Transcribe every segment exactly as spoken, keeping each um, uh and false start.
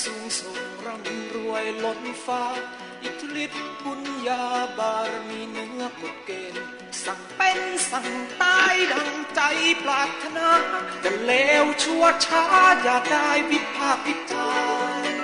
สูงส่งร่ำรวยล้นฟ้าอิทธิฤทธิ์บุญญาบารมีเหนือกฎเกณฑ์สั่งเป็นสั่งตายดังใจปรารถนาจะเลวชั่วช้าอย่าได้วิพากษ์วิจารณ์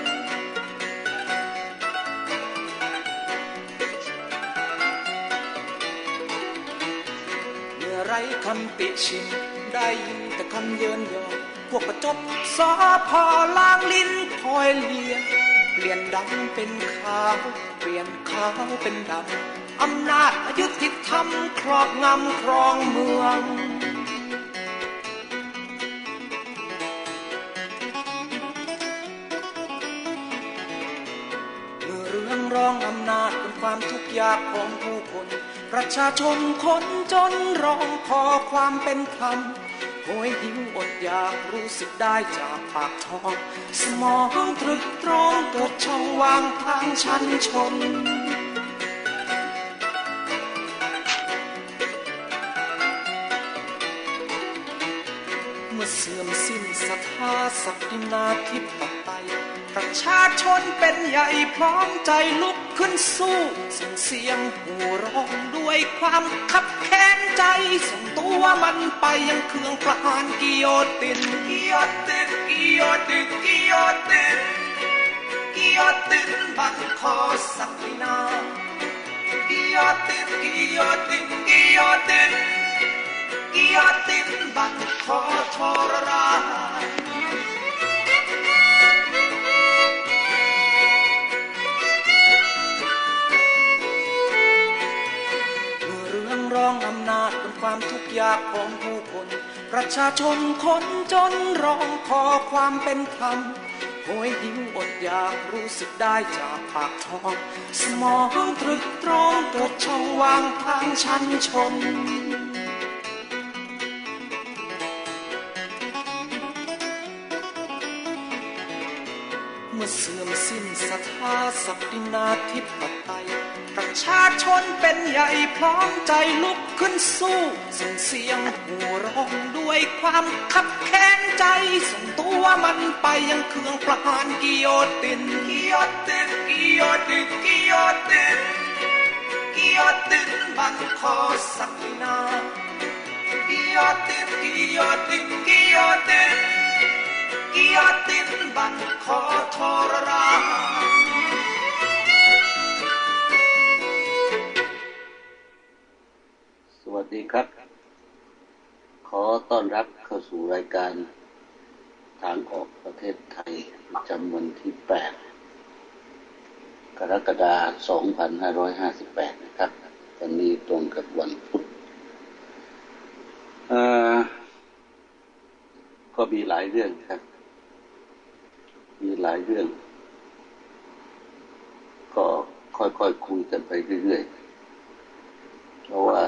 เมื่อไรคำติชินได้ยินแต่คำเยินยอพวกประจบสอพอล้างลิ้นคอยเลียเปลี่ยนดำเป็นขาวเปลี่ยนขาวเป็นดำอำนาจอยุติธรรมครอบงำครองเมืองเมื่อเรื่องร้องอำนาจเป็นความทุกข์ยากของผู้คนประชาชนคนจนร้องขอความเป็นธรรมโหยหิวอดอยากรู้สึกได้จากปากท้องสมองตรึกตรองเกิดช่องว่างทางชั้นชนเมื่อเสื่อมสิ้นศรัทธาศักดินาธิปไตยประชาชนเป็นใหญ่พร้อมใจลุกขึ้นสู้ส่งเสียงโห่ร้องด้วยความคับแค้นใจส่งตัวมันไปยังเครื่องประหารกิโยตินกิโยตินกิโยตินกิโยตินกิโยตินบังคอศักดินากิโยตินกิโยตินกิโยตินกิโยตินบังคอทรราชร้องอำนาจเป็นความทุกข์ยากของผู้คนประชาชนคนจนร้องขอความเป็นธรรมโหยหิวอดอยากรู้สึกได้จากปากท้องสมองตรึกตรองเกิดช่องว่างทางชั้นชนเมื่อเสื่อมสิ้นศรัทธาศักดินาธิปไตยประชาชนเป็นใหญ่พร้อมใจลุกขึ้นสู้ส่งเสียงโห่ร้องด้วยความคับแค้นใจส่งตัวมันไปยังเครื่องประหารกิโยตินกิโยตินกิโยตินกิโยตินกิโยตินบังคอศักดินากิโยตินกิโยตินกิโยตินกิโยตินบังคอทรราชสวัสดีครับขอต้อนรับเข้าสู่รายการทางออกประเทศไทยประจำวันที่แปดกรกฎาคมสองพันห้าร้อยห้าสิบแปดนะครับวันนี้ตรงกับวันพุธเอ่อก็มีหลายเรื่องครับมีหลายเรื่องก็ค่อยๆ ค, คุยกันไปเรื่อยๆเพราะว่า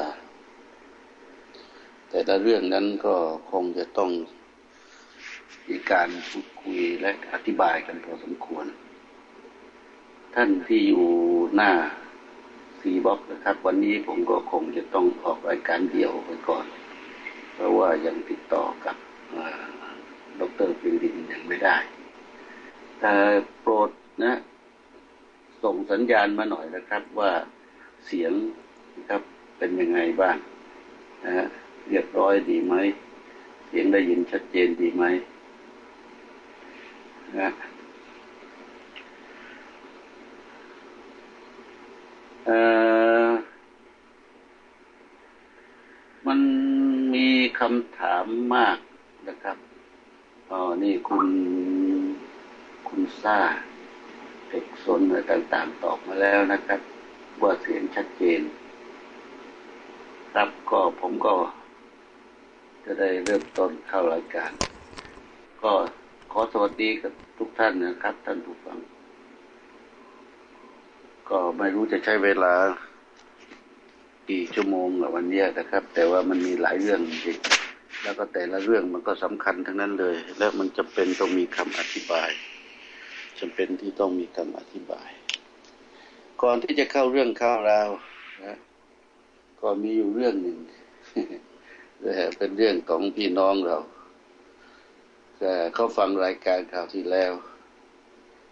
แต่ละเรื่องนั้นก็คงจะต้องมีการพูดคุยและอธิบายกันพอสมควรท่านที่อยู่หน้าซีบ็อกนะครับวันนี้ผมก็คงจะต้องออกรายการเดี่ยวไปก่อนเพราะว่ายังติดต่อกับดร.ปริดินยังไม่ได้แต่โปรดนะส่งสัญญาณมาหน่อยนะครับว่าเสียงนะครับเป็นยังไงบ้างนะฮะเรียบร้อยดีไหมเสียงได้ยินชัดเจนดีไหมนะเอ่อมันมีคำถามมากนะครับอ๋อนี่คุณคุณซ่าเด็กสนอะไรต่างๆตอบมาแล้วนะครับว่าเสียงชัดเจนครับก็ผมก็จะได้เริ่มต้นเข้ารายการก็ขอสวัสดีกับทุกท่านนะครับท่านผู้ฟังก็ไม่รู้จะใช้เวลากี่ชั่วโมงวันนี้นะครับแต่ว่ามันมีหลายเรื่องจริงแล้วก็แต่ละเรื่องมันก็สำคัญทั้งนั้นเลยและมันจำเป็นต้องมีคำอธิบายจำเป็นที่ต้องมีคำอธิบายก่อนที่จะเข้าเรื่องเข้าราวนะก็มีอยู่เรื่องหนึ่ง เป็นเรื่องของพี่น้องเราแต่เขาฟังรายการข่าวที่แล้ว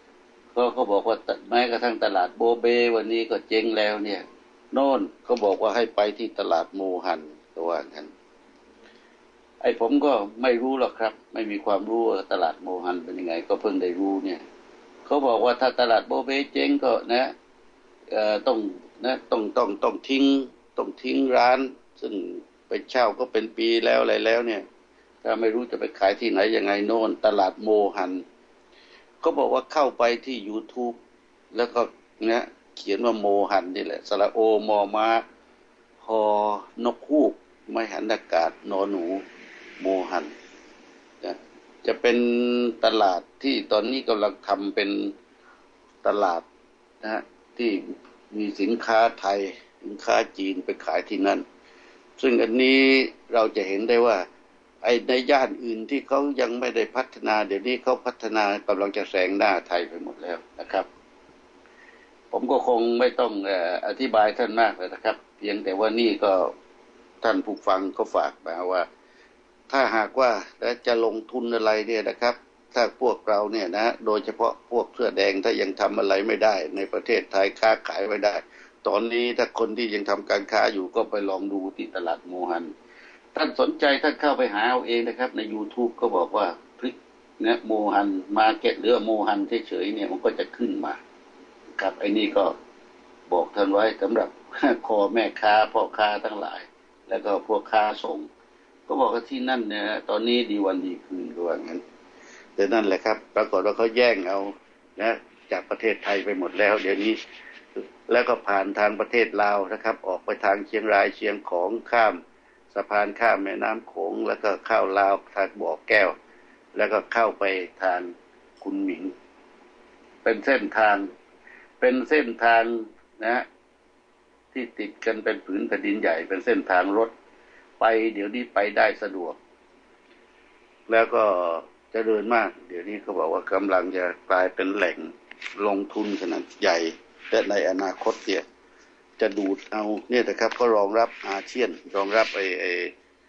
ก็เขาบอกว่าแม้กระทั่งตลาดโบเบวันนี้ก็เจ๊งแล้วเนี่ยโน่นเขาบอกว่าให้ไปที่ตลาดโมฮันก็ว่างั้นไอ้ผมก็ไม่รู้หรอกครับไม่มีความรู้ว่าตลาดโมฮันเป็นยังไงก็เพิ่งได้รู้เนี่ยเขาบอกว่าถ้าตลาดโบเบเจ๊งก็นะเอ่อต้องนะต้องต้องต้องทิ้งต้องทิ้งร้านซึ่งไปเช่าก็เป็นปีแล้วอะไรแล้วเนี่ยถ้าไม่รู้จะไปขายที่ไหนยังไงโน่นตลาดโมฮันก็บอกว่าเข้าไปที่ YouTube แล้วก็เนี่ยเขียนว่าโมฮันนี่แหละสระโอมอม้าฮอนกฮูกไม่หันอากาศนอหนูโมฮันนะจะเป็นตลาดที่ตอนนี้กำลังทำเป็นตลาดนะที่มีสินค้าไทยสินค้าจีนไปขายที่นั่นซึ่งอันนี้เราจะเห็นได้ว่าไอ้ในย่านอื่นที่เขายังไม่ได้พัฒนาเดี๋ยวนี้เขาพัฒนากำลังจะแซงหน้าไทยไปหมดแล้วนะครับผมก็คงไม่ต้องอธิบายท่านมากเลยนะครับเพียงแต่ว่านี่ก็ท่านผู้ฟังก็ฝากมาว่าถ้าหากว่าจะลงทุนอะไรเนี่ยนะครับถ้าพวกเราเนี่ยนะโดยเฉพาะพวกเสื้อแดงถ้ายังทำอะไรไม่ได้ในประเทศไทยค้าขายไม่ได้ตอนนี้ถ้าคนที่ยังทำการค้าอยู่ก็ไปลองดูที่ตลาดโมฮันท่านสนใจท่านเข้าไปหาเอาเองนะครับใน YouTube ก็บอกว่าพลิกเนี่ยโมฮันมาร์เก็ตหรือโมฮันเฉยๆเนี่ยมันก็จะขึ้นมาครับไอ้นี่ก็บอกท่านไว้สำหรับคอแม่ค้าพ่อค้าทั้งหลายแล้วก็พวกค้าส่งก็บอกว่าที่นั่นเนี่ยตอนนี้ดีวันดีคืนก็ว่างั้นแต่นั่นแหละครับปรากฏว่าเขาแย่งเอานะจากประเทศไทยไปหมดแล้วเดี๋ยวนี้แล้วก็ผ่านทางประเทศลาวนะครับออกไปทางเชียงรายเชียงของข้ามสะพานข้ามแม่น้ำโขงแล้วก็เข้าลาวทางบ่อแก้วแล้วก็เข้าไปทางคุนหมิงเป็นเส้นทางเป็นเส้นทางนะที่ติดกันเป็นผืนแผ่นดินใหญ่เป็นเส้นทางรถไปเดี๋ยวนี้ไปได้สะดวกแล้วก็เจริญมากเดี๋ยวนี้เขาบอกว่ากำลังจะกลายเป็นแหล่งลงทุนขนาดใหญ่แต่ในอนาคตเนี่ยจะดูดเอาเนี่ยนะครับก็รองรับอาเซียนรองรับไอ้ไอ้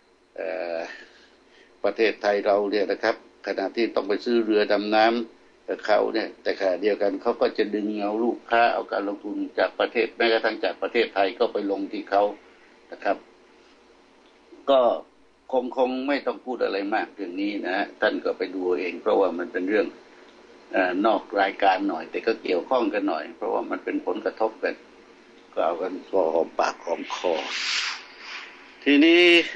ประเทศไทยเราเนี่ยนะครับขณะที่ต้องไปซื้อเรือดำน้ำกับเขาเนี่ยแต่ขณะเดียวกันเขาก็จะดึงเอาลูกค้าเอาการลงทุนจากประเทศแม้กระทั่งจากประเทศไทยก็ไปลงที่เขานะครับก็คงคงไม่ต้องพูดอะไรมากเรื่องนี้นะท่านก็ไปดูเองเพราะว่ามันเป็นเรื่องเอ่อนอกรายการหน่อยแต่ก็เกี่ยวข้องกันหน่อยเพราะว่ามันเป็นผลกระทบกันก็เอากันพอหอมปากหอมคอทีนี้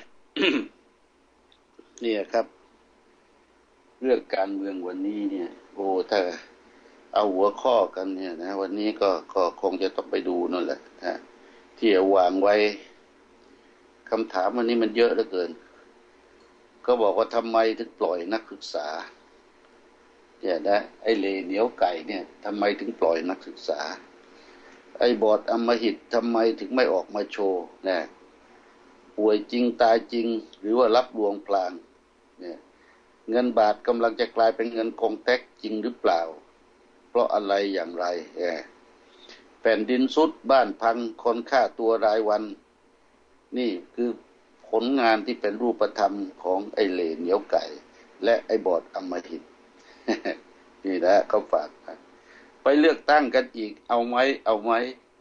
เนี่ยครับเรื่องการเมืองวันนี้เนี่ยโอ้ถ้าเอาหัวข้อกันเนี่ยนะวันนี้ก็ก็คงจะต้องไปดูนั่นแหละนะที่วางไว้คำถามวันนี้มันเยอะเหลือเกินก็บอกว่าทำไมถึงปล่อยนักศึกษาเนี่ยนะไอ้เลเหนียวไก่เนี่ยทำไมถึงปล่อยนักศึกษาไอ้บอดอำมหิตทำไมถึงไม่ออกมาโชว์นะป่วยจริงตายจริงหรือว่ารับลวงพลางเนี่ยเงินบาทกำลังจะกลายเป็นเงินคงแท็กจริงหรือเปล่าเพราะอะไรอย่างไรแผ่นดินทรุดบ้านพังคนฆ่าตัวรายวันนี่คือผลงานที่เป็นรูปธรรมของไอ้เหล่เหนียวไก่และไอ้บอดอำมหิต นี่นะเขาฝากไปเลือกตั้งกันอีกเอาไหมเอาไหม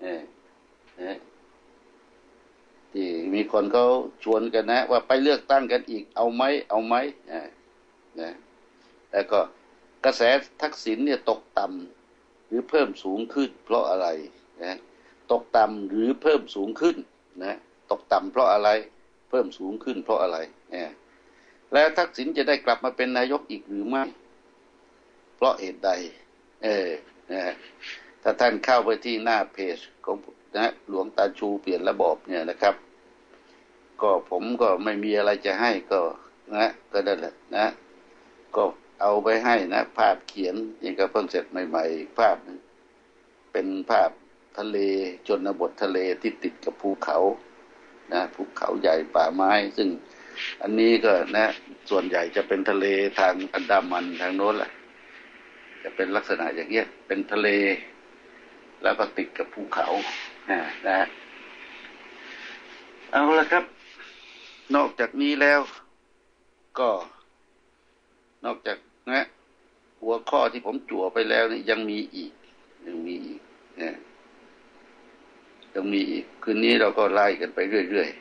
ที่มีคนเขาชวนกันนะว่าไปเลือกตั้งกันอีกเอาไหมเอาไหมนะแล้วก็กระแสทักษิณเนี่ยตกต่ำหรือเพิ่มสูงขึ้นเพราะอะไรนะตกต่ำหรือเพิ่มสูงขึ้นนะตกต่ำเพราะอะไรเพิ่มสูงขึ้นเพราะอะไรเนี่ยแล้วทักษิณจะได้กลับมาเป็นนายกอีกหรือไม่เพราะเหตุใดเออนะถ้าท่านเข้าไปที่หน้าเพจของนะหลวงตาชูเปลี่ยนระบอบเนี่ยนะครับก็ผมก็ไม่มีอะไรจะให้ก็นะก็ได้แหละนะก็เอาไปให้นะภาพเขียนนี่ก็เพิ่งเสร็จใหม่ๆภาพนึงเป็นภาพทะเลชนบททะเลที่ติดกับภูเขานะภูเขาใหญ่ป่าไม้ซึ่งอันนี้ก็นะส่วนใหญ่จะเป็นทะเลทางอันดามันทางโน้นแหละจะเป็นลักษณะอย่างเงี้ยเป็นทะเลแล้วก็ติดกับภูเขานะนะเอาละครับนอกจากนี้แล้วก็นอกจากนะหัวข้อที่ผมจั่วไปแล้วนี่ยังมีอีกยังมีอีกนะต้องมีอีกคืนนี้เราก็ไล่กันไปเรื่อย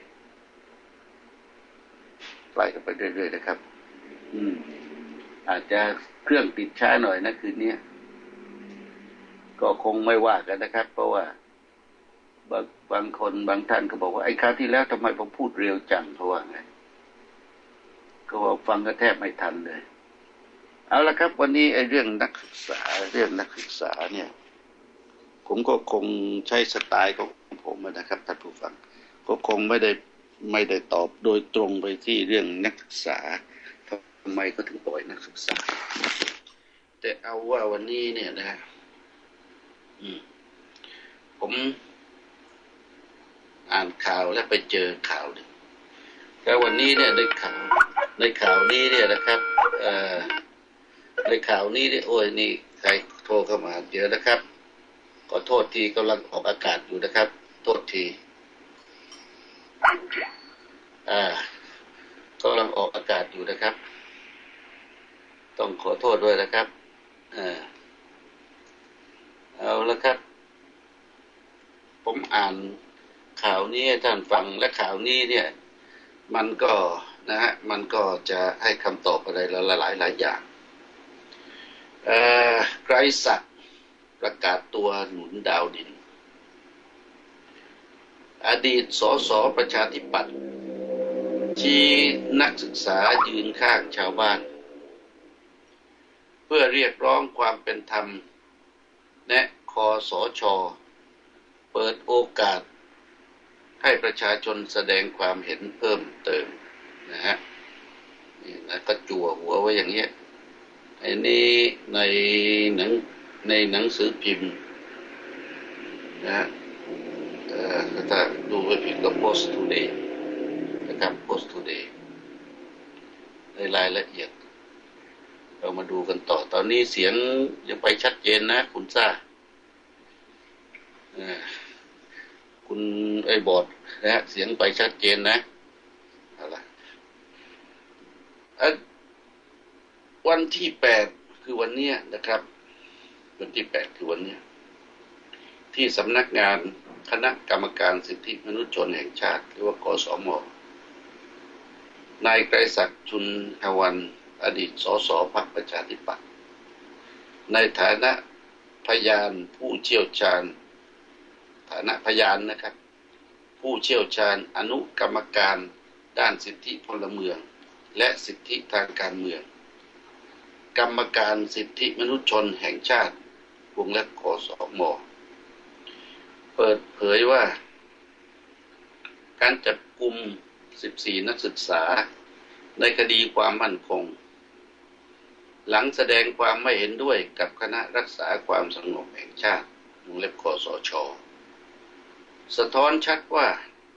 ๆไล่กันไปเรื่อยๆนะครับอืมอาจจะเครื่องติดช้าหน่อยนะคืนนี้ก็คงไม่ว่ากันนะครับเพราะว่าบางบางคนบางท่านก็บอกว่าไอ้คราวที่แล้วทำไมผมพูดเร็วจังเพราะว่าไงก็ว่าฟังก็แทบไม่ทันเลยเอาละครับวันนี้ไอ้เรื่องนักศึกษาเรื่องนักศึกษาเนี่ยผมก็คงใช้สไตล์ของผมนะครับท่านผู้ฟังก็คงไม่ได้ไม่ได้ตอบโดยตรงไปที่เรื่องนักศึกษาทำไมก็ถึงปล่อยนักศึกษาแต่เอาว่าวันนี้เนี่ยนะอืมผมอ่านข่าวแล้วไปเจอข่าวหนึ่งแล้ววันนี้เนี่ยในข่าวในข่าวนี้เนี่ยนะครับเอ่อในข่าวนี้เนี่ยโอ้ยนี่ใครโทรเข้ามาเดี๋ยวนะครับขอโทษทีกำลังออกอากาศอยู่นะครับโทษทีอ่ากำลังออกอากาศอยู่นะครับต้องขอโทษด้วยนะครับอ่าเอาละครับผมอ่านข่าวนี้ให้ท่านฟังและข่าวนี้เนี่ยมันก็นะฮะมันก็จะให้คำตอบอะไรหลายๆหลายอย่างเอ่อไกรศักดิ์ประกาศตัวหนุนดาวดินอดีตสสประชาธิปัตย์ชี้นักศึกษายืนข้างชาวบ้านเพื่อเรียกร้องความเป็นธรรมแนะคสช.เปิดโอกาสให้ประชาชนแสดงความเห็นเพิ่มเติมนะฮะนี่นะก็จั่วหัวไว้อย่างเงี้ยไอ้นี่ในหนังในหนังสือพิมพ์นะฮะเอ่อถ้าดูไปผิดก็ Post Today นะครับ Post Today ในรายละเอียดเรามาดูกันต่อตอนนี้เสียงยังไปชัดเจนนะคุณซ่าคุณไอ้บอดนะฮะเสียงไปชัดเจนนะเอาล่ะวันที่แปดคือวันนี้นะครับวันที่แปดคือวันนี้ที่สำนักงานคณะกรรมการสิทธิมนุษยชนแห่งชาติหรือว่ากสม.นายไกรศักดิ์ชุนหวันอดีตสสพรรคประชาธิปัตย์ในฐานะพยานผู้เชี่ยวชาญฐานะพยานนะครับผู้เชี่ยวชาญอนุกรรมการด้านสิทธิพลเมืองและสิทธิทางการเมืองกรรมการสิทธิมนุษยชนแห่งชาติวงเล็บกสม.เปิดเผยว่าการจับกุมสิบสี่นักศึกษาในคดีความมั่นคงหลังแสดงความไม่เห็นด้วยกับคณะรักษาความสงบแห่งชาติวงเล็บคสช.สะท้อนชัดว่า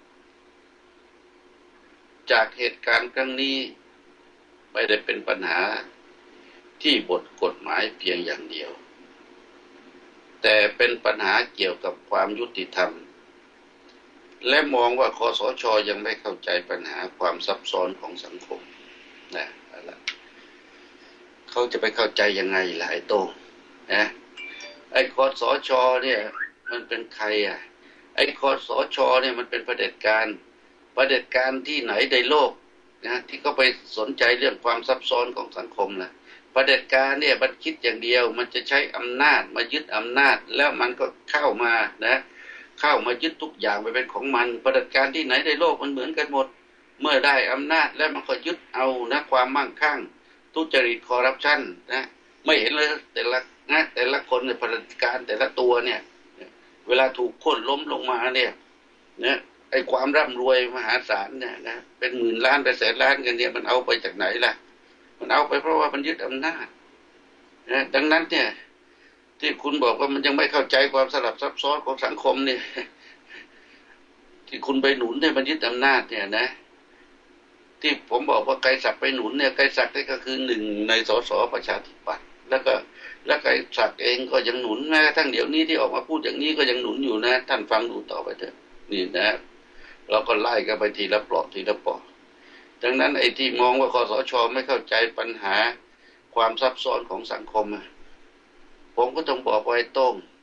จากเหตุการณ์ครั้งนี้ไม่ได้เป็นปัญหาที่บทกฎหมายเพียงอย่างเดียวแต่เป็นปัญหาเกี่ยวกับความยุติธรรมและมองว่าคสช.ยังไม่เข้าใจปัญหาความซับซ้อนของสังคมนะอะไรเขาจะไปเข้าใจยังไงล่ะไอ้โต้งนะไอ้คสช.เนี่ยมันเป็นใครอ่ะไอ้คสช.เนี่ยมันเป็นเผด็จการเผด็จการที่ไหนในโลกนะที่เขาไปสนใจเรื่องความซับซ้อนของสังคมล่ะเผด็จการเนี่ยมันคิดอย่างเดียวมันจะใช้อำนาจมายึดอำนาจแล้วมันก็เข้ามานะเข้ามายึดทุกอย่างไปเป็นของมันเผด็จการที่ไหนในโลกมันเหมือนกันหมดเมื่อได้อำนาจแล้วมันก็ยึดเอานะความมั่งคั่งทุจริตคอร์รัปชันนะไม่เห็นเลยแต่ละนะแต่ละคนในเผด็จการแต่ละตัวเนี่ยเวลาถูกโค่นล้มลงมาเนี่ยนะไอ้ความร่ำรวยมหาศาลเนี่ยนะเป็นหมื่นล้านเป็นแสนล้านกันเนี่ยมันเอาไปจากไหนล่ะมันเอาไปเพราะว่ามันยึดอำนาจนะดังนั้นเนี่ยที่คุณบอกว่ามันยังไม่เข้าใจความสลับซับซ้อนของสังคมเนี่ยที่คุณไปหนุนให้มันยึดอำนาจเนี่ยนะที่ผมบอกว่าไกรศักดิ์ไปหนุนเนี่ยไกรศักดิ์นี่ก็คือหนึ่งในสสประชาธิปัตย์แล้วก็แล้วไกรศักดิ์เองก็ยังหนุนแม้กระทั่งเดี๋ยวนี้ที่ออกมาพูดอย่างนี้ก็ยังหนุนอยู่นะท่านฟังดูต่อไปเถอะนี่นะเราก็ไล่กันไปทีละปลอกทีละปลอกดังนั้นไอ้ที่มองว่าคสช.ไม่เข้าใจปัญหาความซับซ้อนของสังคมผมก็ต้องบอกว่าไอ้โต้ง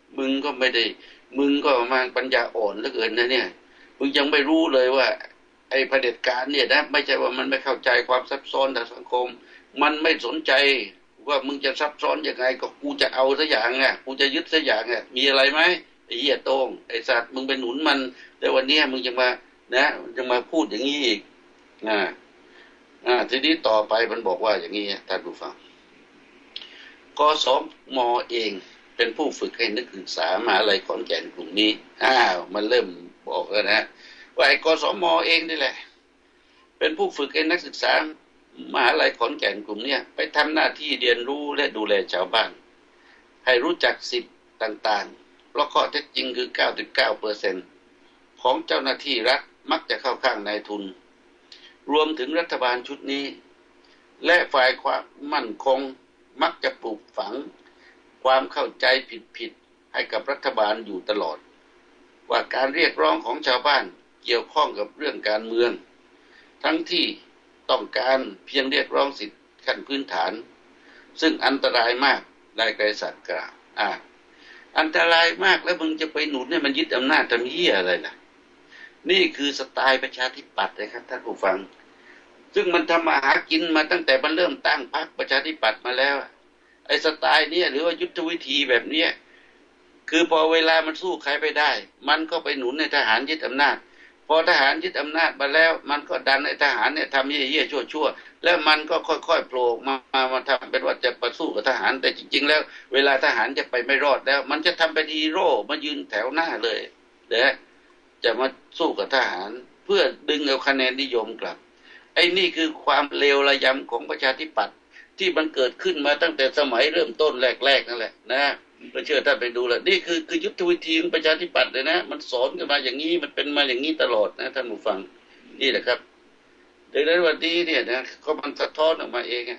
มึงก็ไม่ได้มึงก็มาปัญญาอ่อนเหลือเกินนะเนี่ยมึงยังไม่รู้เลยว่าไอ้เผด็จการเนี่ยนะไม่ใช่ว่ามันไม่เข้าใจความซับซ้อนทางสังคมมันไม่สนใจว่ามึงจะซับซ้อนยังไงก็กูจะเอาซะอย่างอ่ะกูจะยึดซะอย่างอ่ะมีอะไรไหมไอ้เหี้ยโต้งไอ้สัตว์มึงไปหนุนมันแต่วันนี้มึงจะมานะจะมาพูดอย่างนี้อีกอ่าอ่าทีนี้ต่อไปมันบอกว่าอย่างนี้ท่านผู้ฟังกสมเองเป็นผู้ฝึกให้นักศึกษามหาวิทยาลัยขอนแก่นกลุ่มนี้อ้าวมันเริ่มบอกแล้วนะว่าไอ้กสมเองนี่แหละเป็นผู้ฝึกให้นักศึกษามหาวิทยาลัยขอนแก่นกลุ่มนี้ไปทำหน้าที่เรียนรู้และดูแลชาวบ้านให้รู้จักสิทธิ์ต่างๆเพราะข้อเท็จจริงคือ เก้าสิบเก้าเปอร์เซ็นต์ ของเจ้าหน้าที่รัฐมักจะเข้าข้างนายทุนรวมถึงรัฐบาลชุดนี้และฝ่ายความมั่นคงมักจะปลูกฝังความเข้าใจผิดๆให้กับรัฐบาลอยู่ตลอดว่าการเรียกร้องของชาวบ้านเกี่ยวข้องกับเรื่องการเมืองทั้งที่ต้องการเพียงเรียกร้องสิทธิขั้นพื้นฐานซึ่งอันตรายมากนายไกรศักดิ์กล่าวอ่าอันตรายมากแล้วมึงจะไปหนุนให้มันยึดอำนาจทำเหี้ยอะไรล่ะนี่คือสไตล์ประชาธิปัตย์นะครับท่านผู้ฟังซึ่งมันทำมาหากินมาตั้งแต่มันเริ่มตั้งพรรคประชาธิปัตย์มาแล้วไอ้สไตล์นี้หรือว่ายุทธวิธีแบบนี้คือพอเวลามันสู้ใครไปได้มันก็ไปหนุนในทหารยึดอำนาจพอทหารยึดอำนาจมาแล้วมันก็ดันไอ้ทหารเนี่ยทำเหี้ยๆชั่วๆแล้วมันก็ค่อยๆโผล่มามามาทำเป็นว่าจะประสู้กับทหารแต่จริงๆแล้วเวลาทหารจะไปไม่รอดแล้วมันจะทำเป็นฮีโร่มายืนแถวหน้าเลยนะจะมาสู้กับทหารเพื่อดึงเอาคะแนนนิยมกลับไอ้นี่คือความเลวระยำของประชาธิปัตย์ที่มันเกิดขึ้นมาตั้งแต่สมัยเริ่มต้นแรกๆนั่นแหละนะก็เชื่อท่านไปดูแล้วนี่คือคือยุทธวิธีของประชาธิปัตย์เลยนะมันสอนกันมาอย่างนี้มันเป็นมาอย่างนี้ตลอดนะท่านผู้ฟังนี่แหละครับดังนั้นวันนี้เนี่ยนะก็มันสะท้อนออกมาเอง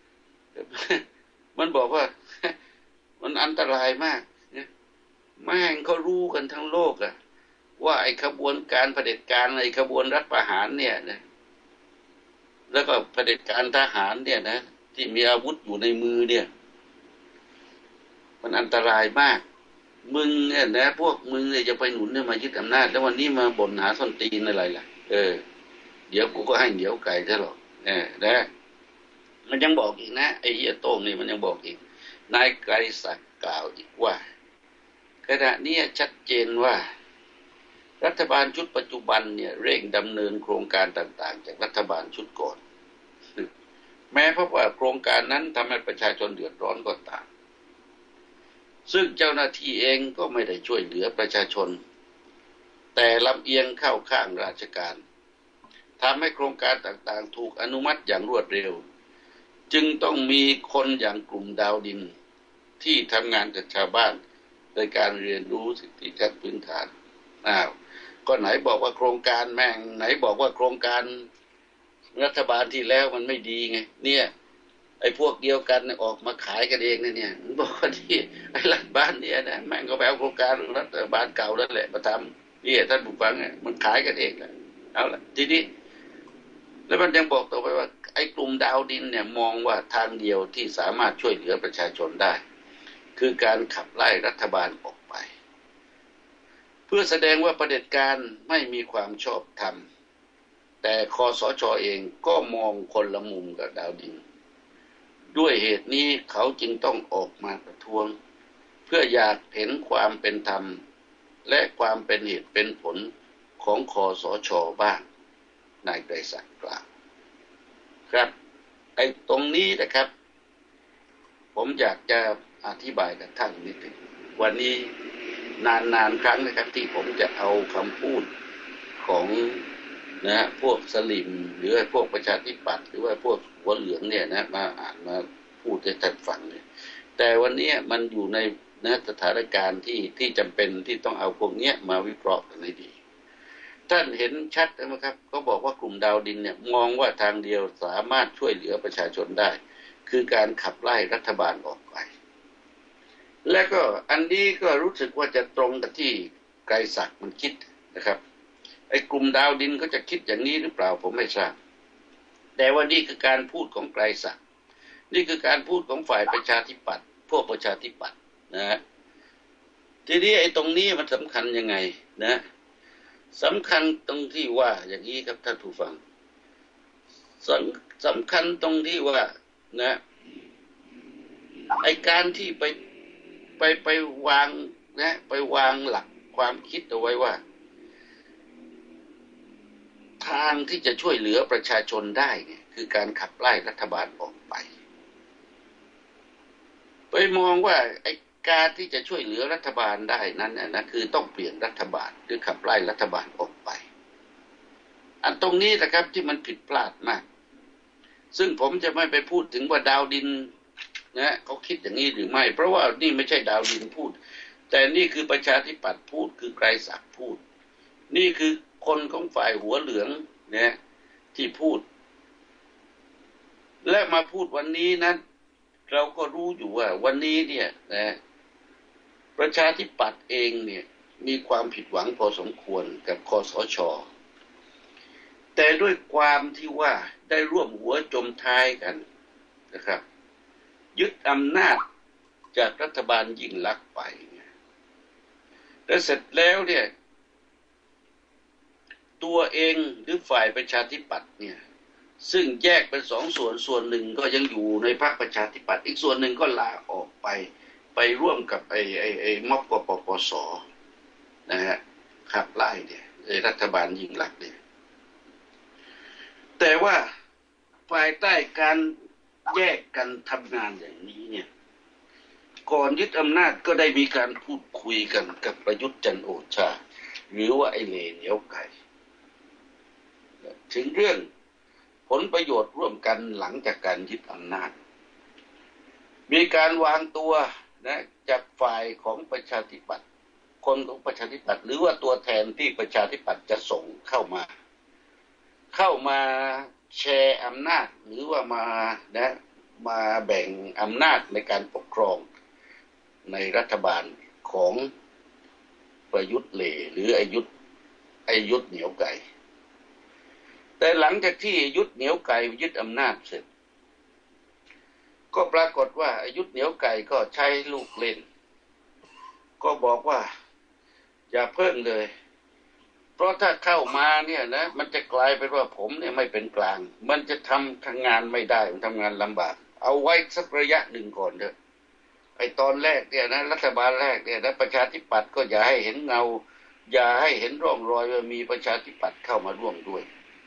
มันบอกว่ามันอันตรายมากนะแม่งเขารู้กันทั้งโลกอะว่าไอ้ขบวนการเผด็จการไอ้ขบวนรัฐประหารเนี่ยนะแล้วก็เผด็จการทหารเนี่ยนะที่มีอาวุธอยู่ในมือเนี่ยมันอันตรายมากมึงเนี่ยนะพวกมึงเนี่ยจะไปหนุนเนี่ยมายึดอำนาจแล้ววันนี้มาบ่นหาส้นตีนอะไรล่ะเออเดี๋ยวกูก็ให้เหนียวไก่ซะหรอกเออนะมันยังบอกอีกนะไอ้เหี้ยโต้งนี่มันยังบอกอีกนายไกรศักดิ์กล่าวอีกว่าขณะนี้ชัดเจนว่ารัฐบาลชุดปัจจุบันเนี่ยเร่งดำเนินโครงการต่างๆจากรัฐบาลชุดก่อนแม้เพราะว่าโครงการนั้นทำให้ประชาชนเดือดร้อนก็ตามซึ่งเจ้าหน้าที่เองก็ไม่ได้ช่วยเหลือประชาชนแต่ลำเอียงเข้าข้างราชการทำให้โครงการต่างๆถูกอนุมัติอย่างรวดเร็วจึงต้องมีคนอย่างกลุ่มดาวดินที่ทำงานกับชาวบ้านในการเรียนรู้สิทธิขั้นพื้นฐานอ้าวก็ไหนบอกว่าโครงการแม่งไหนบอกว่าโครงการรัฐบาลที่แล้วมันไม่ดีไงเนี่ยไอ้พวกเดียวกันออกมาขายกันเองนะเนี่ยบอกว่าที่ไอ้รัฐบาลเนี่ยนะแม่งก็ไปเอาโครงการรัฐบาลเก่านั่นแหละมาทำนี่ท่านผู้ฟังเนี่ยมันขายกันเองนะเอาละทีนี้แล้วมันยังบอกต่อไปว่าไอ้กลุ่มดาวดินเนี่ยมองว่าทางเดียวที่สามารถช่วยเหลือประชาชนได้คือการขับไล่รัฐบาลออกไปเพื่อแสดงว่าเผด็จการไม่มีความชอบธรรมแต่คสช.เองก็มองคนละมุมกับดาวดินด้วยเหตุนี้เขาจึงต้องออกมาประท้วงเพื่ออยากเห็นความเป็นธรรมและความเป็นเหตุเป็นผลของคสช.บ้างนายไกรศักดิ์กล่าวครับไอ้ตรงนี้นะครับผมอยากจะอธิบายกับท่านนิดนึงวันนี้นานๆครั้งนะครับที่ผมจะเอาคำพูดของนะพวกสลิมหรือพวกประชาธิปัตย์หรือว่าพวกหัวเหลืองเนี่ยนะมาอ่านมาพูดให้ท่านฟังเนี่ยแต่วันนี้มันอยู่ในนะสถานการณ์ที่ที่จำเป็นที่ต้องเอาพวกเนี้ยมาวิเคราะห์กันให้ดีท่านเห็นชัดไหมครับเขาบอกว่ากลุ่มดาวดินเนี่ยมองว่าทางเดียวสามารถช่วยเหลือประชาชนได้คือการขับไล่รัฐบาลออกไปและก็อันนี้ก็รู้สึกว่าจะตรงกับที่ไกรศักดิ์มันคิดนะครับไอ้กลุ่มดาวดินก็จะคิดอย่างนี้หรือเปล่าผมไม่ทราบแต่ว่านี่คือการพูดของไกรศักดิ์นี่คือการพูดของฝ่ายประชาธิปัตย์พวกประชาธิปัตย์นะฮะทีนี้ไอ้ตรงนี้มันสำคัญยังไงนะสำคัญตรงที่ว่าอย่างนี้ครับท่านผู้ฟังสำสำคัญตรงที่ว่านะไอ้การที่ไปไปไปวางนะไปวางหลักความคิดเอาไว้ว่าทางที่จะช่วยเหลือประชาชนได้เนี่ยคือการขับไล่รัฐบาลออกไปไปมองว่าไอ้การที่จะช่วยเหลือรัฐบาลได้นั้นน่ะนะคือต้องเปลี่ยนรัฐบาลหรือขับไล่รัฐบาลออกไปอันตรงนี้นะครับที่มันผิดพลาดมากซึ่งผมจะไม่ไปพูดถึงว่าดาวดินนะเขาคิดอย่างนี้หรือไม่เพราะว่านี่ไม่ใช่ดาวดินพูดแต่นี่คือประชาธิปัตย์พูดคือไกรศักดิ์พูดนี่คือคนของฝ่ายหัวเหลืองนะที่พูดและมาพูดวันนี้นั้นเราก็รู้อยู่ว่าวันนี้เนี่ยนะประชาธิปัตย์เองเนี่ยมีความผิดหวังพอสมควรกับคสช.แต่ด้วยความที่ว่าได้ร่วมหัวจมท้ายกันนะครับยึดอำนาจจากรัฐบาลยิ่งลักษณ์ไปและเสร็จแล้วเนี่ยตัวเองหรือฝ่ายประชาธิปัตย์เนี่ยซึ่งแยกเป็นสองส่วนส่วนหนึ่งก็ยังอยู่ในพรรคประชาธิปัตย์อีกส่วนหนึ่งก็ลาออกไปไปร่วมกับไอ้ไอ้ไอ้ม็อบกปปส.นะฮะขับไล่เนี่ยรัฐบาลยิ่งลักษณ์เนี่ยแต่ว่าภายใต้การแยกกันทำงานอย่างนี้เนี่ยก่อนยึดอำนาจก็ได้มีการพูดคุยกันกับประยุทธ์จันทร์โอชาหรือว่าไอ้เหล่เหนียวไก่ถึงเรื่องผลประโยชน์ร่วมกันหลังจากการยึดอำนาจมีการวางตัวนะจากฝ่ายของประชาธิปัตย์คนของประชาธิปัตย์หรือว่าตัวแทนที่ประชาธิปัตย์จะส่งเข้ามาเข้ามาแชร์อำนาจหรือว่ามานะมาแบ่งอำนาจในการปกครองในรัฐบาลของประยุทธ์เหล่หรือไอยุทธไอยุทธเหนียวไก่แต่หลังจากที่ยุทธเหนียวไก่ยึดอำนาจเสร็จก็ปรากฏว่าไอยุทธเหนียวไก่ก็ใช้ลูกเล่นก็บอกว่าอย่าเพิ่งเลยเพราะถ้าเข้ามาเนี่ยนะมันจะกลายเป็นว่าผมเนี่ยไม่เป็นกลางมันจะทำทางงานไม่ได้มันทำงานลำบากเอาไว้สักระยะหนึ่งก่อนเถอะไอตอนแรกเนี่ยนะรัฐบาลแรกเนี่ยนะประชาธิปัตย์ก็อย่าให้เห็นเงาอย่าให้เห็นร่องรอยว่ามีประชาธิปัตย์เข้ามาร่วมด้วย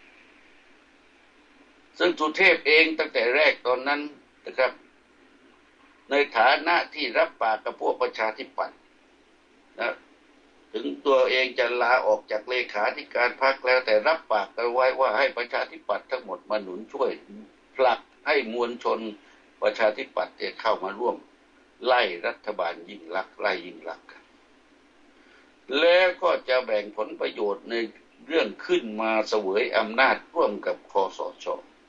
ซึ่งสุเทพเองตั้งแต่แรกตอนนั้นนะครับในฐานะที่รับปากกับพวกประชาธิปัตย์นะถึงตัวเองจะลาออกจากเลขาธิการพรรคแล้วแต่รับปากกันไว้ว่าให้ประชาธิปัตย์ทั้งหมดมาหนุนช่วยผลักให้มวลชนประชาธิปัตย์เข้ามาร่วมไล่รัฐบาลยิ่งลักษณ์ไล่ยิ่งลักษณ์แล้วก็จะแบ่งผลประโยชน์ในเรื่องขึ้นมาเสวยอำนาจร่วมกับคสช.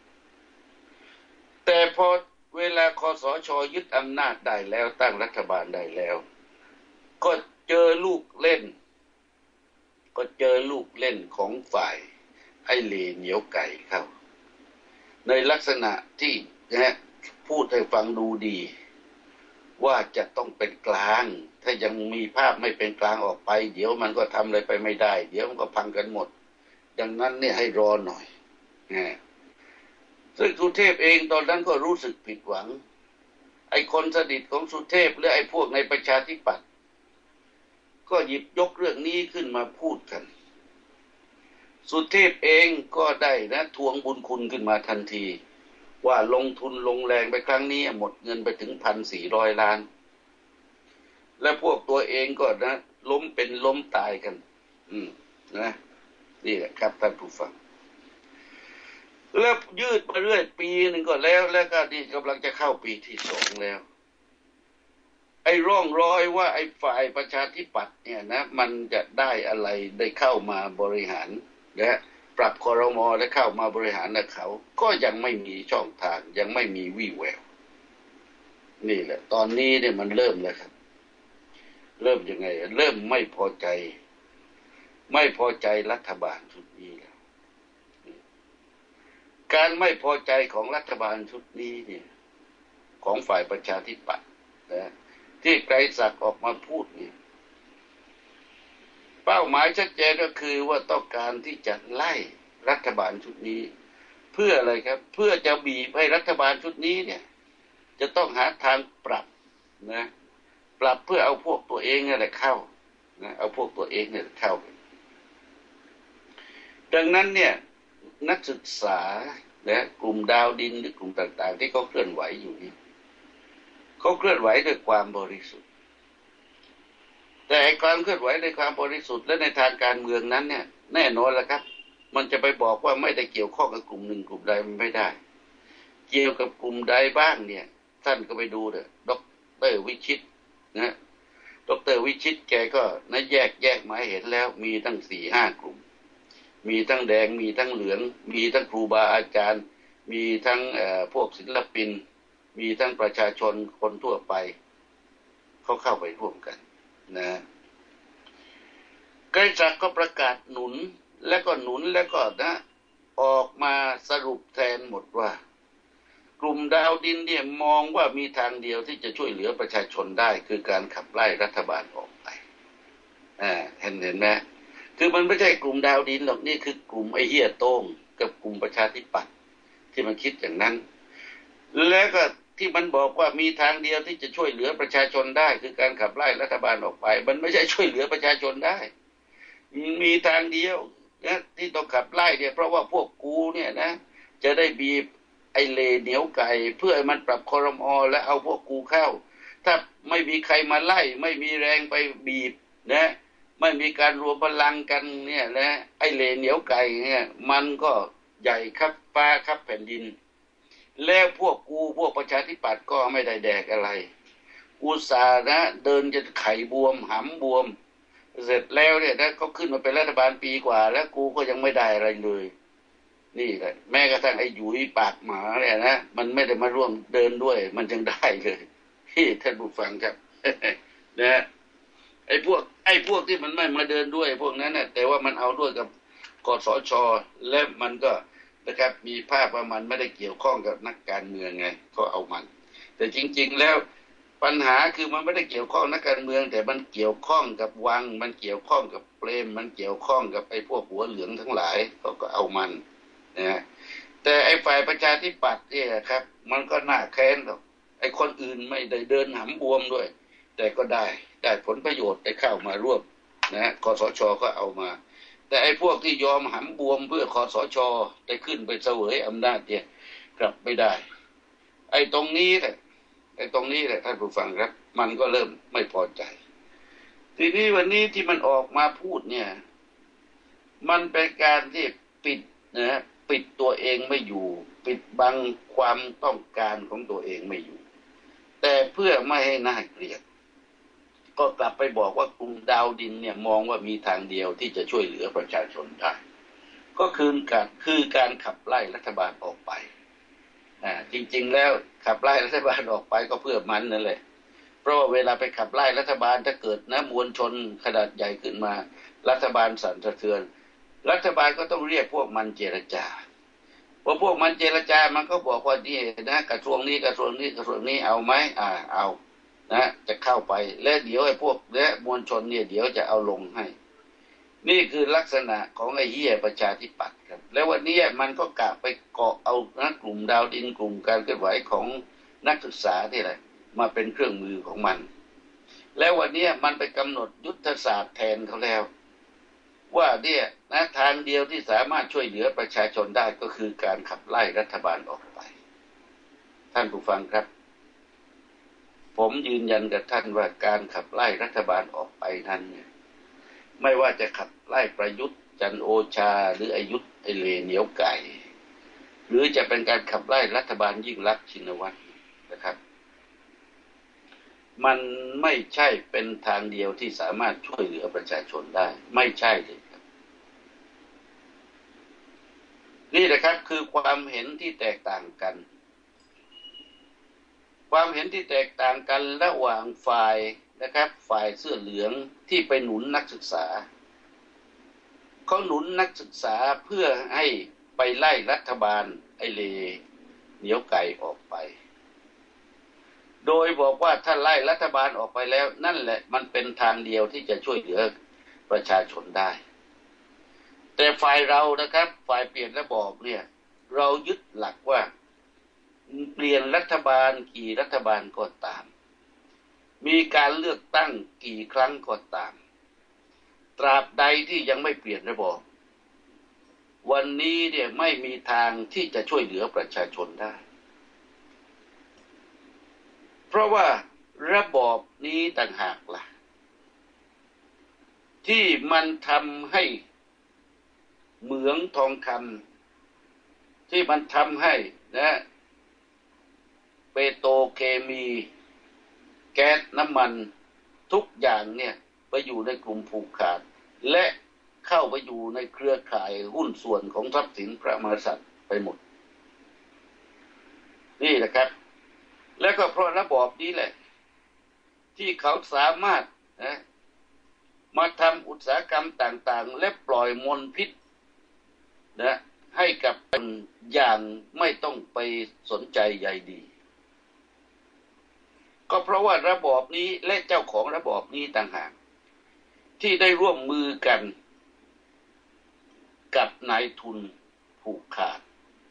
แต่พอเวลาคสช.ยึดอำนาจได้แล้วตั้งรัฐบาลได้แล้วก็เจอลูกเล่นก็เจอลูกเล่นของฝ่ายไอ้เหล่เหนียวไก่เข้าในลักษณะที่นะพูดให้ฟังดูดีว่าจะต้องเป็นกลางถ้ายังมีภาพไม่เป็นกลางออกไปเดี๋ยวมันก็ทำอะไรไปไม่ได้เดี๋ยวมันก็พังกันหมดดังนั้นเนี่ยให้รอหน่อยนะซึ่งสุเทพเองตอนนั้นก็รู้สึกผิดหวังไอ้คนสนิทของสุเทพหรือไอ้พวกในประชาธิปัตย์ก็หยิบยกเรื่องนี้ขึ้นมาพูดกันสุเทพเองก็ได้นะทวงบุญคุณขึ้นมาทันทีว่าลงทุนลงแรงไปครั้งนี้หมดเงินไปถึงพันสี่ร้อยล้านและพวกตัวเองก็นะล้มเป็นล้มตายกันอืมนะนี่แหละครับท่านผู้ฟังแล้วยืดมาเรื่อยปีหนึ่งก็แล้วแล้วก็นี่กำลังจะเข้าปีที่สองแล้วไอ้ร่องรอยว่าไอ้ฝ่ายประชาธิปัตย์เนี่ยนะมันจะได้อะไรได้เข้ามาบริหารนะปรับครม.และเข้ามาบริหารนะเขาก็ยังไม่มีช่องทางยังไม่มีวี่แววนี่แหละตอนนี้เนี่ยมันเริ่มแล้วครับเริ่มยังไงเริ่มไม่พอใจไม่พอใจรัฐบาลชุดนี้แล้วการไม่พอใจของรัฐบาลชุดนี้เนี่ยของฝ่ายประชาธิปัตย์นะที่ไกรศักดิ์ออกมาพูดเนี่ยเป้าหมายชัดเจนก็คือว่าต้องการที่จะไล่รัฐบาลชุดนี้เพื่ออะไรครับเพื่อจะบีบให้รัฐบาลชุดนี้เนี่ยจะต้องหาทางปรับนะปรับเพื่อเอาพวกตัวเองนี่แหละเข้านะเอาพวกตัวเองเนี่ยเข้าดังนั้นเนี่ยนักศึกษานะกลุ่มดาวดินหรือกลุ่มต่างๆที่เขาเคลื่อนไหวอยู่นี่เขาเคลื่อนไหวด้วยความบริสุทธิ์แต่ความเคลื่อนไหวในความบริสุทธิ์และในทางการเมืองนั้นเนี่ยแน่นอนแล้วครับมันจะไปบอกว่าไม่ได้เกี่ยวข้องกับกลุ่มหนึ่งกลุ่มใดมันไม่ได้เกี่ยวกับกลุ่มใดบ้างเนี่ยท่านก็ไปดูเถอะดร.วิชิตนะดร.วิชิตแกก็นะแยกแยกมาเห็นแล้วมีตั้งสี่ห้ากลุ่มมีทั้งแดงมีทั้งเหลืองมีทั้งครูบาอาจารย์มีทั้งเอ่อพวกศิลปินมีทั้งประชาชนคนทั่วไปเขาเข้าไปร่วมกันนะไกรศักดิ์ก็ประกาศหนุนแล้วก็หนุนแล้วก็นะออกมาสรุปแทนหมดว่ากลุ่มดาวดินเนี่ยมองว่ามีทางเดียวที่จะช่วยเหลือประชาชนได้คือการขับไล่รัฐบาลออกไปอ่าเห็นเห็นไหมคือมันไม่ใช่กลุ่มดาวดินหรอกนี่คือกลุ่มไอ้เหี้ยโต้งกับกลุ่มประชาธิปัตย์ที่มันคิดอย่างนั้นแล้วก็ที่มันบอกว่ามีทางเดียวที่จะช่วยเหลือประชาชนได้คือการขับไล่รัฐบาลออกไปมันไม่ใช่ช่วยเหลือประชาชนได้มีทางเดียวนะที่ต้องขับไล่เนี่ยเพราะว่าพวกกูเนี่ยนะจะได้บีบไอ้เลเหนียวไก่เพื่อให้มันปรับครมอและเอาพวกกูเข้าถ้าไม่มีใครมาไล่ไม่มีแรงไปบีบนะไม่มีการรวมพลังกันเนี่ยนะไอ้เลเหนียวไก่เนี่ยมันก็ใหญ่ครับฟ้าครับแผ่นดินแล้วพวกกูพวกประชาธิปัตย์ก็ไม่ได้แดกอะไรอุตส่าห์นะเดินจะไข่บวมหำบวมเสร็จแล้วเนี่ยนะเขาขึ้นมาเป็นรัฐบาลปีกว่าแล้วกูก็ยังไม่ได้อะไรเลยนี่แหละแม้กระทั่งไอ้หยุยปากหมาเนี่ยนะมันไม่ได้มาร่วมเดินด้วยมันยังได้เลยที่ท่านผู้ฟังครับ นะไอ้พวกไอ้พวกที่มันไม่มาเดินด้วยพวกนั้นน่ะแต่ว่ามันเอาด้วยกับกสช.และมันก็นะครับมีภาพว่ามันไม่ได้เกี่ยวข้องกับนักการเมืองไงก็เอามันแต่จริงๆแล้วปัญหาคือมันไม่ได้เกี่ยวข้องนักการเมืองแต่มันเกี่ยวข้องกับวังมันเกี่ยวข้องกับเปรมมันเกี่ยวข้องกับไอ้พวกหัวเหลืองทั้งหลายเขาก็เอามันนะแต่ไอ้ฝ่ายประชาธิปัตย์เนี่ยครับมันก็น่าแค้นหรอกไอ้คนอื่นไม่ได้เดินหำบวมด้วยแต่ก็ได้ได้ผลประโยชน์ได้เข้ามาร่วมนะคสช.ก็เอามาแต่ไอ้พวกที่ยอมหำบวมเพื่อคสช.ได้ขึ้นไปเสวยอำนาจเนี่ยกลับไม่ได้ไอ้ตรงนี้แหละไอ้ตรงนี้แหละท่านผู้ฟังครับมันก็เริ่มไม่พอใจทีนี้วันนี้ที่มันออกมาพูดเนี่ยมันเป็นการที่ปิดนะปิดตัวเองไม่อยู่ปิดบังความต้องการของตัวเองไม่อยู่แต่เพื่อไม่ให้น่าเกลียดก็กลับไปบอกว่ากลุ่มดาวดินเนี่ยมองว่ามีทางเดียวที่จะช่วยเหลือประชาชนได้ก็คือการคือการขับไล่รัฐบาลออกไปอ่าจริงๆแล้วขับไล่รัฐบาลออกไปก็เพื่อมันนั่นแหละเพราะว่าเวลาไปขับไล่รัฐบาลถ้าเกิดนะมวลชนขนาดใหญ่ขึ้นมารัฐบาลสั่นสะเทือนรัฐบาลก็ต้องเรียกพวกมันเจรจาพอพวกมันเจรจามันก็บอกว่านี่นะกระทรวงนี้กระทรวงนี้กระทรวงนี้เอาไหมอ่าเอานะจะเข้าไปและเดี๋ยวไอ้พวกและมวลชนเนี่ยเดี๋ยวจะเอาลงให้นี่คือลักษณะของไอ้เหี้ยประชาธิปัตย์ครับแล้ววันนี้มันก็กะไปเกาะเอานะกลุ่มดาวดินกลุ่มการเคลื่อนไหวของนักศึกษาที่อะไรมาเป็นเครื่องมือของมันแล้ววันนี้มันไปกำหนดยุทธศาสตร์แทนเขาแล้วว่าเนี่ยนะทางเดียวที่สามารถช่วยเหลือประชาชนได้ก็คือการขับไล่รัฐบาลออกไปท่านผู้ฟังครับผมยืนยันกับท่านว่าการขับไล่รัฐบาลออกไปนั้นเนี่ยไม่ว่าจะขับไล่ประยุทธ์จันทร์โอชาหรืออายุทธ์ไอเลเหนียวไก่หรือจะเป็นการขับไล่รัฐบาลยิ่งลักษณ์ชินวัตรนะครับมันไม่ใช่เป็นทางเดียวที่สามารถช่วยเหลือประชาชนได้ไม่ใช่เลยครับนี่แหละครับคือความเห็นที่แตกต่างกันความเห็นที่แตกต่างกันระหว่างฝ่ายนะครับฝ่ายเสื้อเหลืองที่ไปหนุนนักศึกษาเขาหนุนนักศึกษาเพื่อให้ไปไล่รัฐบาลไอเลเหนียวไก่ออกไปโดยบอกว่าถ้าไล่รัฐบาลออกไปแล้วนั่นแหละมันเป็นทางเดียวที่จะช่วยเหลือประชาชนได้แต่ฝ่ายเรานะครับฝ่ายเปลี่ยนระบอบเนี่ยเรายึดหลักว่าเปลี่ยนรัฐบาลกี่รัฐบาลก็ตามมีการเลือกตั้งกี่ครั้งก็ตามตราบใดที่ยังไม่เปลี่ยนระบอบวันนี้เนี่ยไม่มีทางที่จะช่วยเหลือประชาชนได้เพราะว่าระบอบนี้ต่างหากล่ะที่มันทำให้เหมืองทองคำที่มันทำให้นะเปโตรเคมีแก๊สน้ำมันทุกอย่างเนี่ยไปอยู่ในกลุ่มผูกขาดและเข้าไปอยู่ในเครือข่ายหุ้นส่วนของทรัพย์สินพระมหากษัตริย์ไปหมดนี่แหละครับแล้วก็เพราะระบอบนี้แหละที่เขาสามารถนะมาทำอุตสาหกรรมต่างๆและปล่อยมลพิษนะให้กับคนอย่างไม่ต้องไปสนใจใยดีก็เพราะว่าระบอบนี้และเจ้าของระบอบนี้ต่างหากที่ได้ร่วมมือกันกับนายทุนผูกขาด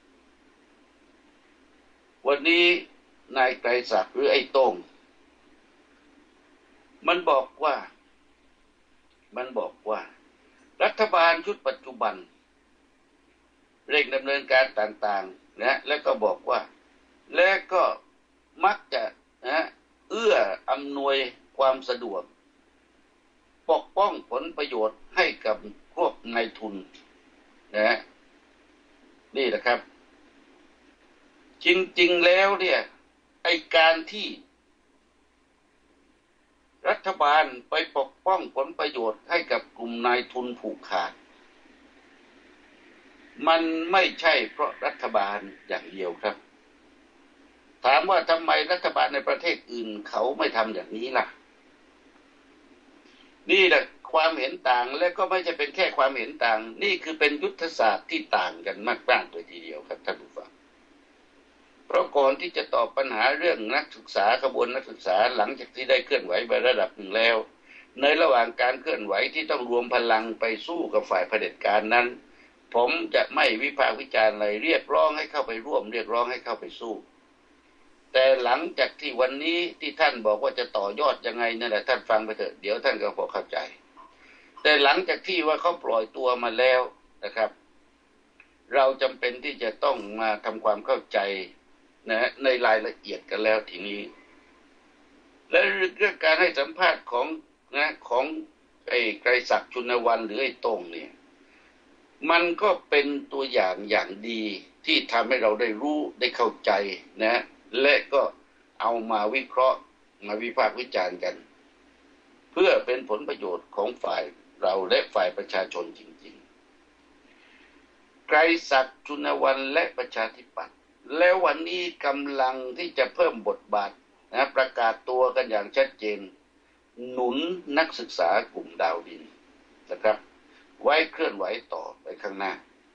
วันนี้นายไกรศักดิ์หรือไอ้โต้งมันบอกว่ามันบอกว่ารัฐบาลชุดปัจจุบันเร่งดำเนินการต่างๆนะแล้วก็บอกว่าและก็มักจะนะเอื้ออำนวยความสะดวกปกป้องผลประโยชน์ให้กับพวกนายทุนนะนี่แหละครับจริงๆแล้วเนี่ยไอ้การที่รัฐบาลไปปกป้องผลประโยชน์ให้กับกลุ่มนายทุนผูกขาดมันไม่ใช่เพราะรัฐบาลอย่างเดียวครับถามว่าทำไมรัฐบาลในประเทศอื่นเขาไม่ทำอย่างนี้ล่ะนี่แหละความเห็นต่างและก็ไม่ใช่เป็นแค่ความเห็นต่างนี่คือเป็นยุทธศาสตร์ที่ต่างกันมากๆเลยทีเดียวครับท่านผู้ฟังเพราะก่อนที่จะตอบปัญหาเรื่องนักศึกษาขบวนนักศึกษาหลังจากที่ได้เคลื่อนไหวไประดับหนึ่งแล้วในระหว่างการเคลื่อนไหวที่ต้องรวมพลังไปสู้กับฝ่ายเผด็จการนั้นผมจะไม่วิพากษ์วิจารณ์อะไรเรียกร้องให้เข้าไปร่วมเรียกร้องให้เข้าไปสู้แต่หลังจากที่วันนี้ที่ท่านบอกว่าจะต่อยอดยังไงนั่นแหละท่านฟังไปเถอะเดี๋ยวท่านก็พอเข้าใจแต่หลังจากที่ว่าเขาปล่อยตัวมาแล้วนะครับเราจำเป็นที่จะต้องมาทำความเข้าใจนะในรายละเอียดกันแล้วทีนี้และเรื่องการให้สัมภาษณ์ของนะของไอ้ไกรศักดิ์ชุนวันหรือไอ้โต้งเนี่ยมันก็เป็นตัวอย่างอย่างดีที่ทำให้เราได้รู้ได้เข้าใจนะและก็เอามาวิเคราะห์มาวิพากษ์วิจารณ์กันเพื่อเป็นผลประโยชน์ของฝ่ายเราและฝ่ายประชาชนจริงๆไกรศักดิ์ชุนวันและประชาธิปัตย์แล้ววันนี้กำลังที่จะเพิ่มบทบาทนะประกาศตัวกันอย่างชัดเจนหนุนนักศึกษากลุ่มดาวดินนะครับไว้เคลื่อนไหวต่อไปข้างหน้า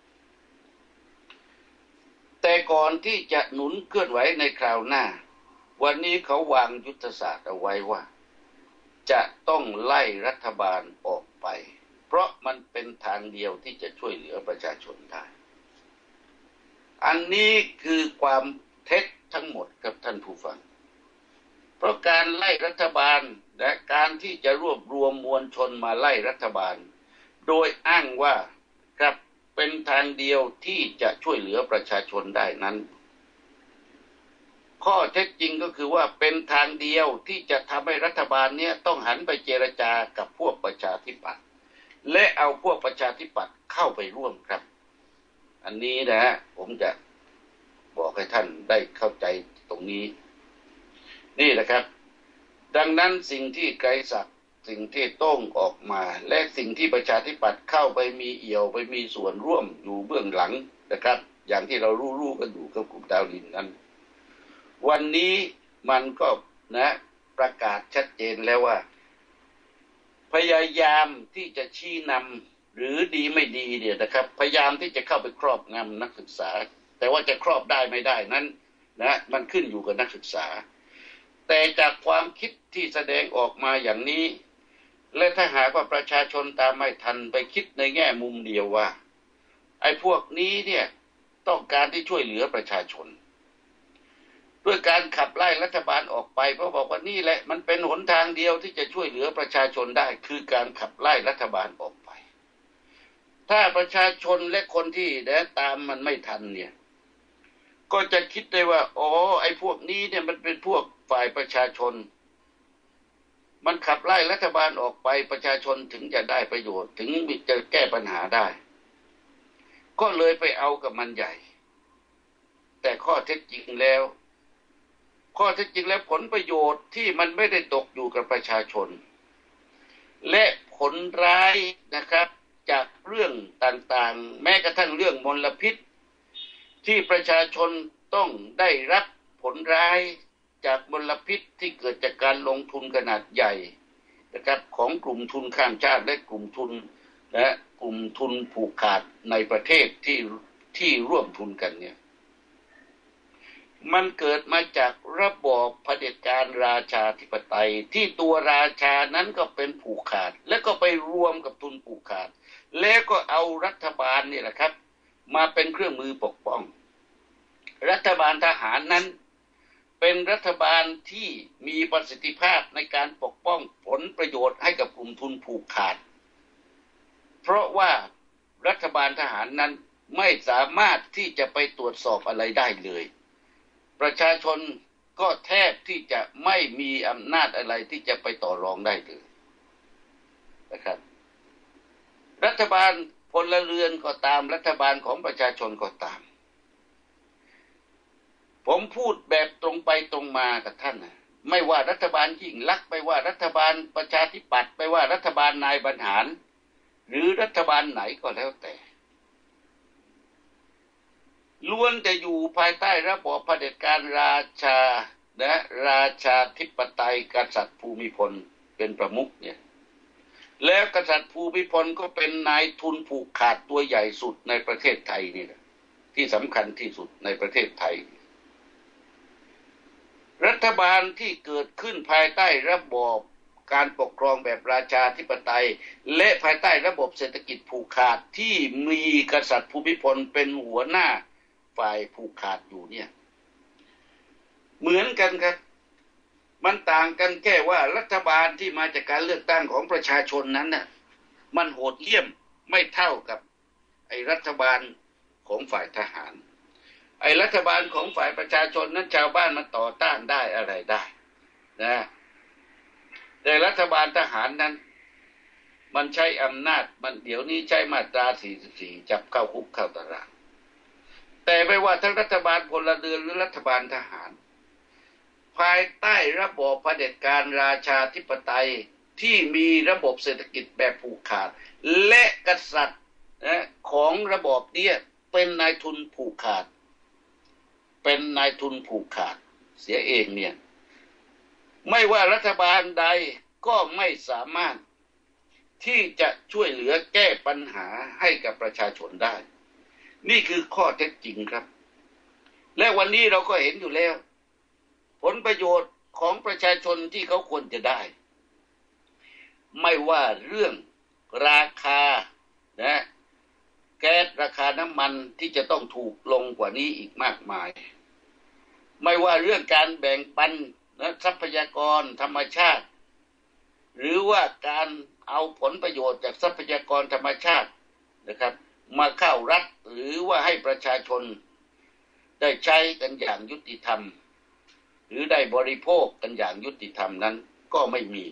แต่ก่อนที่จะหนุนเคลื่อนไหวในคราวหน้าวันนี้เขาวางยุทธศาสตร์เอาไว้ว่าจะต้องไล่รัฐบาลออกไปเพราะมันเป็นทางเดียวที่จะช่วยเหลือประชาชนได้อันนี้คือความเท็จทั้งหมดกับท่านผู้ฟังเพราะการไล่รัฐบาลและการที่จะรวบรวมมวลชนมาไล่รัฐบาลโดยอ้างว่าครับเป็นทางเดียวที่จะช่วยเหลือประชาชนได้นั้นข้อเท็จจริงก็คือว่าเป็นทางเดียวที่จะทำให้รัฐบาลเนี้ยต้องหันไปเจรจากับพวกประชาธิปัตย์และเอาพวกประชาธิปัตย์เข้าไปร่วมครับอันนี้นะฮะผมจะบอกให้ท่านได้เข้าใจตรงนี้นี่แหละครับดังนั้นสิ่งที่ไกรศักดิ์สิ่งที่โต้งออกมาและสิ่งที่ประชาธิปัตย์เข้าไปมีเอี่ยวไปมีส่วนร่วมอยู่เบื้องหลังนะครับอย่างที่เรารู้ๆกันอยู่กับกลุ่มดาวดินนั้นวันนี้มันก็นะประกาศชัดเจนแล้วว่าพยายามที่จะชี้นำหรือดีไม่ดีเนี่ยนะครับพยายามที่จะเข้าไปครอบงำนักศึกษาแต่ว่าจะครอบได้ไม่ได้นั้นนะมันขึ้นอยู่กับนักศึกษาแต่จากความคิดที่แสดงออกมาอย่างนี้และถ้าหากว่าประชาชนตามไม่ทันไปคิดในแง่มุมเดียวว่าไอ้พวกนี้เนี่ยต้องการที่ช่วยเหลือประชาชนด้วยการขับไล่รัฐบาลออกไปเพราะบอกว่านี่แหละมันเป็นหนทางเดียวที่จะช่วยเหลือประชาชนได้คือการขับไล่รัฐบาลออกไปถ้าประชาชนและคนที่เดินตามมันไม่ทันเนี่ยก็จะคิดได้ว่าอ๋อไอ้พวกนี้เนี่ยมันเป็นพวกฝ่ายประชาชนมันขับไล่รัฐบาลออกไปประชาชนถึงจะได้ประโยชน์ถึงจะแก้ปัญหาได้ก็เลยไปเอากับมันใหญ่แต่ข้อเท็จจริงแล้วข้อเท็จจริงแล้วผลประโยชน์ที่มันไม่ได้ตกอยู่กับประชาชนและผลร้ายนะครับจากเรื่องต่างๆแม้กระทั่งเรื่องมลพิษที่ประชาชนต้องได้รับผลร้ายจากมลพิษที่เกิดจากการลงทุนขนาดใหญ่นะครับของกลุ่มทุนข้ามชาติและกลุ่มทุนและกลุ่มทุนผูกขาดในประเทศที่ที่ร่วมทุนกันเนี่ยมันเกิดมาจากระบอบเผด็จการราชาธิปไตยที่ตัวราชานั้นก็เป็นผูกขาดและก็ไปรวมกับทุนผูกขาดแล้วก็เอารัฐบาลนี่แหละครับมาเป็นเครื่องมือปกป้องรัฐบาลทหารนั้นเป็นรัฐบาลที่มีประสิทธิภาพในการปกป้องผลประโยชน์ให้กับกลุ่มทุนผูกขาดเพราะว่ารัฐบาลทหารนั้นไม่สามารถที่จะไปตรวจสอบอะไรได้เลยประชาชนก็แทบที่จะไม่มีอำนาจอะไรที่จะไปต่อรองได้เลยนะครับรัฐบาลพลเรือนก็ตามรัฐบาลของประชาชนก็ตามผมพูดแบบตรงไปตรงมากับท่านนะไม่ว่ารัฐบาลยิ่งลักษณ์ไม่ว่ารัฐบาลประชาธิปัตย์ไม่ว่ารัฐบาลนายบรรหารหรือรัฐบาลไหนก็แล้วแต่ล้วนจะอยู่ภายใต้ระบอบเผด็จการราชาและราชาธิปไตยกษัตริย์ภูมิพลเป็นประมุขเนี่ยแล้วกษัตริย์ภูมิพลก็เป็นนายทุนผูกขาดตัวใหญ่สุดในประเทศไทยนี่แหละที่สำคัญที่สุดในประเทศไทยรัฐบาลที่เกิดขึ้นภายใต้ระบอบการปกครองแบบราชาธิปไตยและภายใต้ระบบเศรษฐกิจผูกขาดที่มีกษัตริย์ภูมิพลเป็นหัวหน้าฝ่ายผูกขาดอยู่เนี่ยเหมือนกันครับมันต่างกันแค่ว่ารัฐบาลที่มาจากการเลือกตั้งของประชาชนนั้นน่ะมันโหดเหี้ยมไม่เท่ากับไอ้รัฐบาลของฝ่ายทหารไอ้รัฐบาลของฝ่ายประชาชนนั้นชาวบ้านมันต่อต้านได้อะไรได้นะแต่รัฐบาลทหารนั้นมันใช้อำนาจมันเดี๋ยวนี้ใช้มาตราสี่สิบสี่จับเข้าคุกเข้าตารางแต่ไม่ว่าทั้งรัฐบาลพลเรือนหรือรัฐบาลทหารภายใต้ระบอบเผด็จการราชาธิปไตยที่มีระบบเศรษฐกิจแบบผูกขาดและกษัตริย์นะของระบอบนี้เป็นนายทุนผูกขาดเป็นนายทุนผูกขาดเสียเองเนี่ยไม่ว่ารัฐบาลใดก็ไม่สามารถที่จะช่วยเหลือแก้ปัญหาให้กับประชาชนได้นี่คือข้อเท็จจริงครับและวันนี้เราก็เห็นอยู่แล้วผลประโยชน์ของประชาชนที่เขาควรจะได้ไม่ว่าเรื่องราคานะแก๊สราคาน้ำมันที่จะต้องถูกลงกว่านี้อีกมากมายไม่ว่าเรื่องการแบ่งปันนะทรัพยากรธรรมชาติหรือว่าการเอาผลประโยชน์จากทรัพยากรธรรมชาตินะครับมาเข้ารัฐหรือว่าให้ประชาชนได้ใช้กันอย่างยุติธรรมหรือได้บริโภคกันอย่างยุติธรรมนั้นก็ไม่มี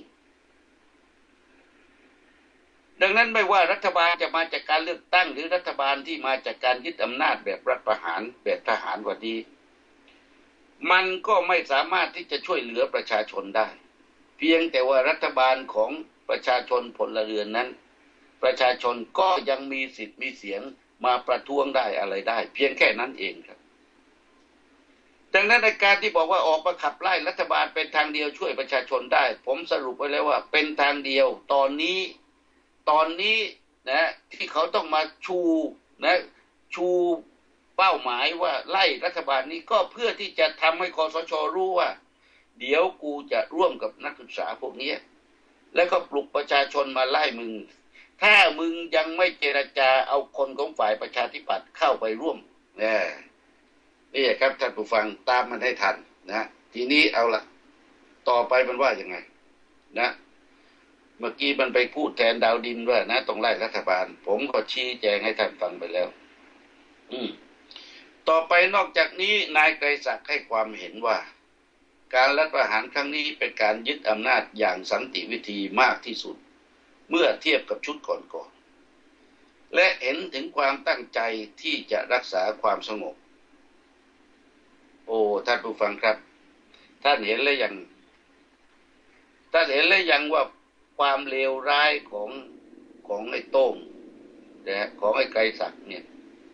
ดังนั้นไม่ว่ารัฐบาลจะมาจากการเลือกตั้งหรือรัฐบาลที่มาจากการยึดอำนาจแบบรัฐประหารแบบทหารวันนี้มันก็ไม่สามารถที่จะช่วยเหลือประชาชนได้เพียงแต่ว่ารัฐบาลของประชาชนพลเรือนนั้นประชาชนก็ยังมีสิทธิ์มีเสียงมาประท้วงได้อะไรได้เพียงแค่นั้นเองครับดังนั้นในการที่บอกว่าออกมาขับไล่รัฐบาลเป็นทางเดียวช่วยประชาชนได้ผมสรุปไว้แล้วว่าเป็นทางเดียวตอนนี้ตอนนี้นะที่เขาต้องมาชูนะชูเป้าหมายว่าไล่รัฐบาลนี้ก็เพื่อที่จะทำให้คสช.รู้ว่าเดี๋ยวกูจะร่วมกับนักศึกษาพวกนี้แล้วก็ปลุกประชาชนมาไล่มึงถ้ามึงยังไม่เจรจาเอาคนของฝ่ายประชาธิปัตย์เข้าไปร่วมเนี่ยนี่ครับท่านผู้ฟังตามมันให้ทันนะทีนี้เอาละต่อไปมันว่ายังไงนะเมื่อกี้มันไปพูดแทนดาวดินว่านะต้องไล่รัฐบาลผมก็ชี้แจงให้ท่านฟังไปแล้วอืมต่อไปนอกจากนี้นายไกรศักดิ์ให้ความเห็นว่าการรัฐประหารครั้งนี้เป็นการยึดอำนาจอย่างสันติวิธีมากที่สุดเมื่อเทียบกับชุดก่อนๆและเห็นถึงความตั้งใจที่จะรักษาความสงบโอ้ท่านผู้ฟังครับท่านเห็นแล้วยังท่านเห็นแล้วยังว่าความเลวร้ายของของไอ้โต้งนะของไอ้ไกรศักดิ์เนี่ย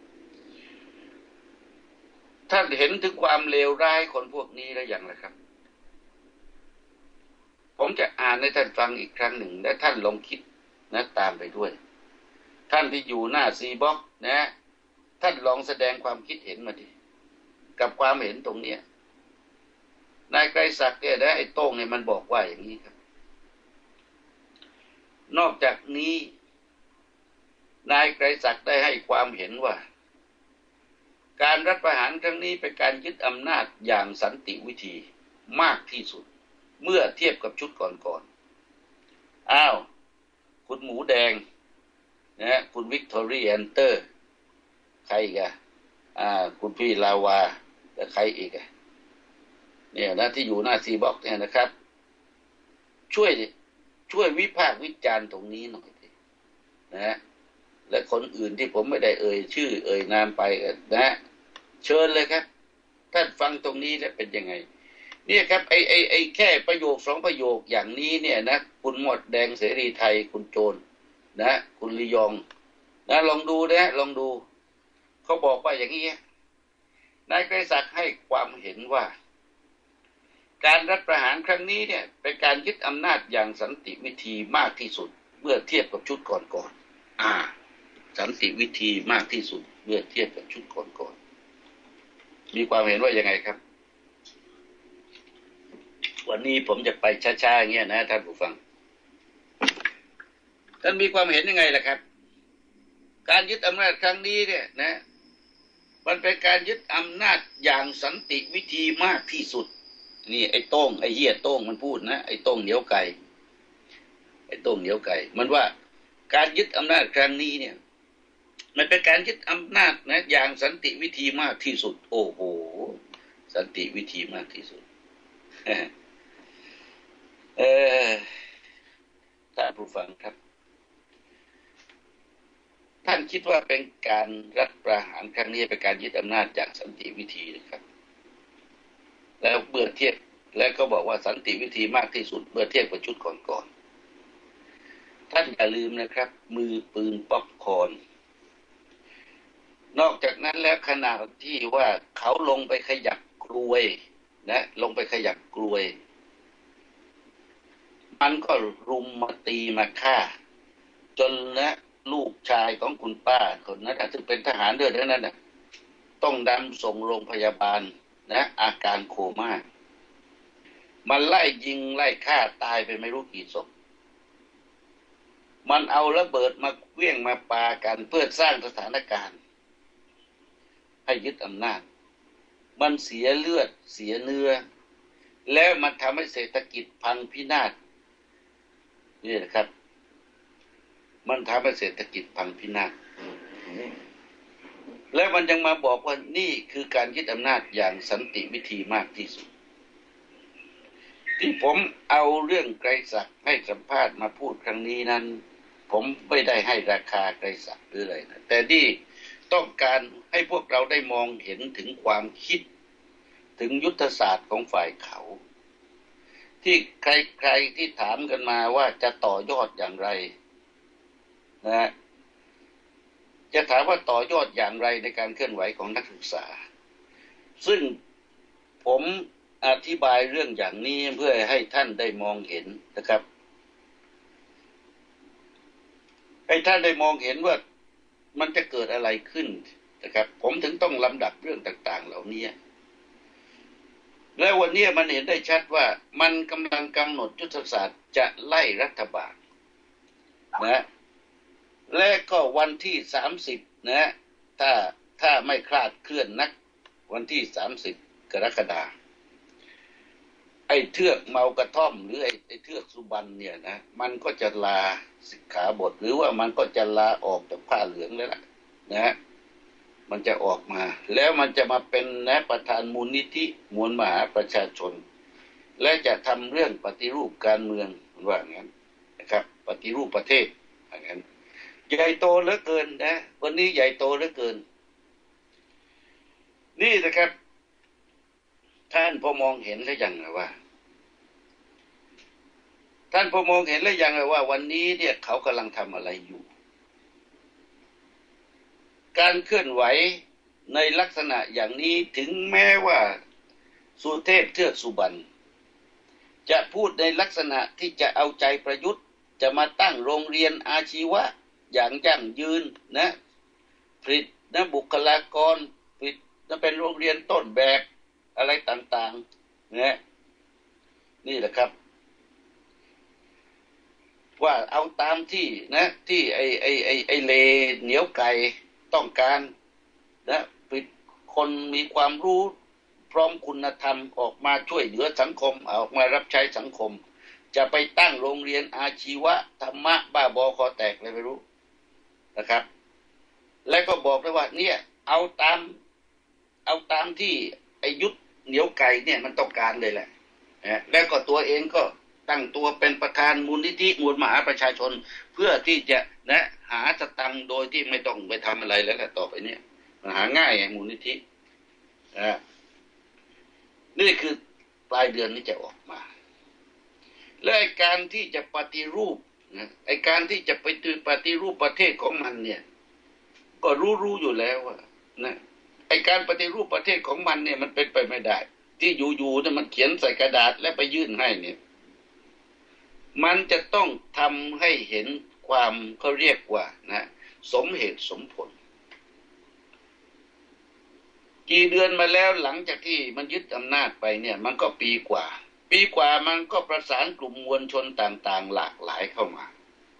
ท่านเห็นถึงความเลวร้ายคนพวกนี้แล้วยังล่ะครับผมจะอ่านให้ท่านฟังอีกครั้งหนึ่งและท่านลองคิดนะตามไปด้วยท่านที่อยู่หน้าซีบ็อกนะท่านลองแสดงความคิดเห็นมาดิกับความเห็นตรงเนี้ยนายไกรศักดิ์เนี่ยนะไอ้โต้งเนี่ยมันบอกว่าอย่างนี้ครับนอกจากนี้นายไกรศักดิ์ได้ให้ความเห็นว่าการรัฐประหารครั้งนี้เป็นการยึดอำนาจอย่างสันติวิธีมากที่สุดเมื่อเทียบกับชุดก่อนๆอ้าวคุณหมูแดงนะคุณวิกตอรี่แอนเตอร์ใครอีกอ่ะอ่าคุณพี่ลาวาและใครอีกอ่ะเนี่ยนะที่อยู่หน้าซีบ็อกเนี่ยนะครับช่วยช่วยวิพากษ์วิจารณ์ตรงนี้หน่อยดินะและคนอื่นที่ผมไม่ได้เอ่ยชื่อเอ่ยนามไปนะเชิญเลยครับท่านฟังตรงนี้แล้วเป็นยังไงเนี่ยครับไอ้ไอ้ไอ้แค่ประโยคสองประโยคอย่างนี้เนี่ยนะคุณหมวดแดงเสรีไทยคุณโจรนะคุณลียองนะลองดูนะลองดูเขาบอกว่าอย่างนี้นายไกรศักดิ์ให้ความเห็นว่าการรัฐประหารครั้งนี้เนี่ยเป็นการยึดอำนาจอย่างสันติวิธีมากที่สุดเมื่อเทียบกับชุดก่อนๆอ่าสันติวิธีมากที่สุดเมื่อเทียบกับชุดก่อนๆมีความเห็นว่ายังไงครับวันนี้ผมจะไปช้าๆอย่างเงี้ยนะท่านผู้ฟังท่านมีความเห็นยังไงล่ะครับการยึดอำนาจครั้งนี้เนี่ยนะมันเป็นการยึดอำนาจอย่างสันติวิธีมากที่สุดนี่ไอ้โต้งไอ้เหี้ยโต้งมันพูดนะไอ้โต้งเหนียวไก่ไอ้โต้งเหนียวไก่มันว่าการยึดอำนาจครั้งนี้เนี่ยมันเป็นการยึดอำนาจนะอย่างสันติวิธีมากที่สุดโอ้โหสันติวิธีมากที่สุดเออท่านผู้ฟังครับท่านคิดว่าเป็นการรัฐประหารครั้งนี้เป็นการยึดอำนาจจากสันติวิธีนะครับแล้วเมื่อเทียบแล้วก็บอกว่าสันติวิธีมากที่สุดเมื่อเทียบกับชุดก่อนๆท่านอย่าลืมนะครับมือปืนป๊อปคอร์นนอกจากนั้นแล้วขณะที่ว่าเขาลงไปขยับกลวยนะลงไปขยับกลวยมันก็รุมมาตีมาฆ่าจนนะลูกชายของคุณป้าคนนั้นซึ่งเป็นทหารเดือดนั้นนะต้องนำส่งโรงพยาบาลนะอาการโคม่ามันไล่ยิงไล่ฆ่าตายไปไม่รู้กี่ศพมันเอาระเบิดมาเคลื่องมาปากันเพื่อสร้างสถานการณ์ให้ยึดอำนาจมันเสียเลือดเสียเนื้อแล้วมันทำให้เศรษฐกิจพังพินาศนี่นะครับมันทำให้เศรษฐกิจพังพินาศแล้วมันยังมาบอกว่านี่คือการยึดอำนาจอย่างสันติวิธีมากที่สุดที่ผมเอาเรื่องไกรศักดิ์ให้สัมภาษณ์มาพูดครั้งนี้นั้นผมไม่ได้ให้ราคาไกรศักดิ์หรืออะไรนะแต่ที่ต้องการให้พวกเราได้มองเห็นถึงความคิดถึงยุทธศาสตร์ของฝ่ายเขาที่ใครๆที่ถามกันมาว่าจะต่อยอดอย่างไรนะจะถามว่าต่อยอดอย่างไรในการเคลื่อนไหวของนักศึกษาซึ่งผมอธิบายเรื่องอย่างนี้เพื่อให้ท่านได้มองเห็นนะครับให้ท่านได้มองเห็นว่ามันจะเกิดอะไรขึ้นนะครับผมถึงต้องลำดับเรื่องต่างๆเหล่านี้และวันนี้มันเห็นได้ชัดว่ามันกำลังกำหนดยุทธศาสตร์จะไล่รัฐบาลนะและก็วันที่สามสิบนะถ้าถ้าไม่คลาดเคลื่อนนักวันที่สามสิบกรกฎาคมไอ้เทือกเมากระท่อมหรือไอ้ไอ้เทือกสุบรรณเนี่ยนะมันก็จะลาสิกขาบทหรือว่ามันก็จะลาออกจากผ้าเหลืองแล้วล่ะนะมันจะออกมาแล้วมันจะมาเป็นนะประธานมูลนิธิมวลมหาประชาชนและจะทำเรื่องปฏิรูปการเมืองว่างั้นนะครับปฏิรูปประเทศว่างั้นใหญ่โตเหลือเกินนะวันนี้ใหญ่โตเหลือเกินนี่นะครับท่านพอมองเห็นแล้วยังว่าท่านพอมองเห็นแล้วยังว่าวันนี้เนี่ยเขากำลังทำอะไรอยู่การเคลื่อนไหวในลักษณะอย่างนี้ถึงแม้ว่าสุเทพเทือกสุบรรณจะพูดในลักษณะที่จะเอาใจประยุทธ์จะมาตั้งโรงเรียนอาชีวะอย่างยั่งยืนนะผลิตนะบุคลากรผลิตนะเป็นโรงเรียนต้นแบบอะไรต่างๆนะนี่แหละครับว่าเอาตามที่นะที่ไอไอไอไอเลเหนียวไก่ต้องการนะปิดคนมีความรู้พร้อมคุณธรรมออกมาช่วยเหลือสังคมออกมารับใช้สังคมจะไปตั้งโรงเรียนอาชีวะธรรมะบ้าบอคอแตกอะไรไม่รู้นะครับแล้วก็บอกเลยว่าเนี่ยเอาตามเอาตามที่ไอยุทธเหนียวไก่เนี่ยมันต้องการเลยแหละนะแล้วก็ตัวเองก็ตั้งตัวเป็นประธานมูลนิธิมวลมหาประชาชนเพื่อที่จะนะหาสตังค์โดยที่ไม่ต้องไปทำอะไรแล้วแหละต่อไปเนี่ยมันหาง่ายไงมูลนิธินะนี่คือปลายเดือนนี้จะออกมาและไอ้การที่จะปฏิรูปนะไอ้การที่จะไปปฏิรูปประเทศของมันเนี่ยก็รู้ๆอยู่แล้วว่านะไอ้การปฏิรูปประเทศของมันเนี่ยมันเป็นไปไม่ได้ที่อยู่ๆเนี่ยมันเขียนใส่กระดาษและไปยื่นให้เนี่ยมันจะต้องทำให้เห็นความเขาเรียกว่านะสมเหตุสมผลกี่เดือนมาแล้วหลังจากที่มันยึดอำนาจไปเนี่ยมันก็ปีกว่าปีกว่ามันก็ประสานกลุ่มมวลชนต่างๆหลากหลายเข้ามา